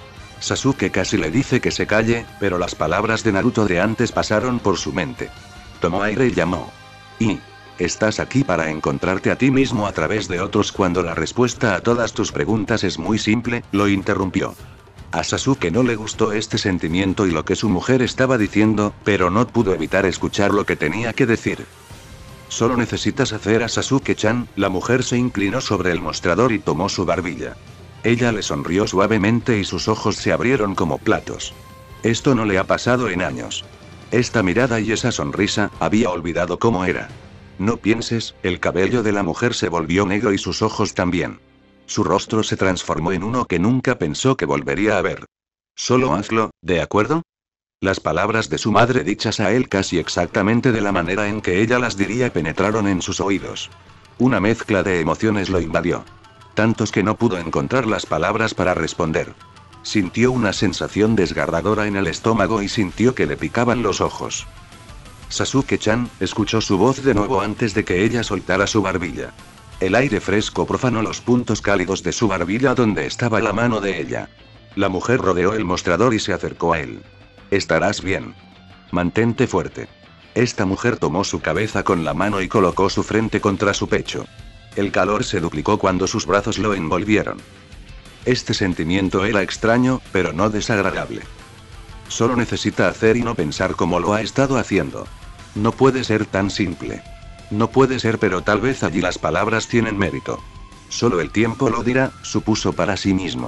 Sasuke casi le dice que se calle, pero las palabras de Naruto de antes pasaron por su mente. Tomó aire y llamó. Y... estás aquí para encontrarte a ti mismo a través de otros cuando la respuesta a todas tus preguntas es muy simple, lo interrumpió. A Sasuke no le gustó este sentimiento y lo que su mujer estaba diciendo, pero no pudo evitar escuchar lo que tenía que decir. Solo necesitas hacer a Sasuke-chan, la mujer se inclinó sobre el mostrador y tomó su barbilla. Ella le sonrió suavemente y sus ojos se abrieron como platos. Esto no le ha pasado en años. Esta mirada y esa sonrisa, había olvidado cómo era. No pienses, el cabello de la mujer se volvió negro y sus ojos también. Su rostro se transformó en uno que nunca pensó que volvería a ver. Solo hazlo, ¿de acuerdo? Las palabras de su madre dichas a él casi exactamente de la manera en que ella las diría penetraron en sus oídos. Una mezcla de emociones lo invadió. Tantos que no pudo encontrar las palabras para responder. Sintió una sensación desgarradora en el estómago y sintió que le picaban los ojos. Sasuke-chan, escuchó su voz de nuevo antes de que ella soltara su barbilla. El aire fresco profanó los puntos cálidos de su barbilla donde estaba la mano de ella. La mujer rodeó el mostrador y se acercó a él. Estarás bien. Mantente fuerte. Esta mujer tomó su cabeza con la mano y colocó su frente contra su pecho. El calor se duplicó cuando sus brazos lo envolvieron. Este sentimiento era extraño, pero no desagradable. Solo necesita hacer y no pensar como lo ha estado haciendo. No puede ser tan simple. No puede ser, pero tal vez allí las palabras tienen mérito. Solo el tiempo lo dirá, supuso para sí mismo.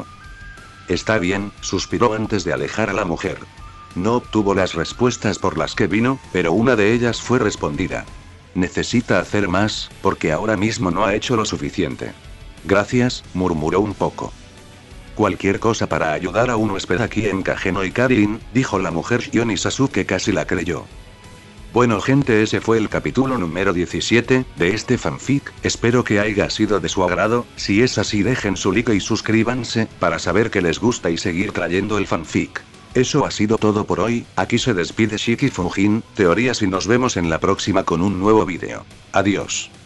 Está bien, suspiró antes de alejar a la mujer. No obtuvo las respuestas por las que vino, pero una de ellas fue respondida. Necesita hacer más, porque ahora mismo no ha hecho lo suficiente. Gracias, murmuró un poco. Cualquier cosa para ayudar a un huésped aquí en Kageno y Karin, dijo la mujer Shion y Sasuke casi la creyó. Bueno gente, ese fue el capítulo número diecisiete, de este fanfic, espero que haya sido de su agrado, si es así dejen su like y suscríbanse, para saber que les gusta y seguir trayendo el fanfic. Eso ha sido todo por hoy, aquí se despide Shiki Fujin, teorías y nos vemos en la próxima con un nuevo vídeo. Adiós.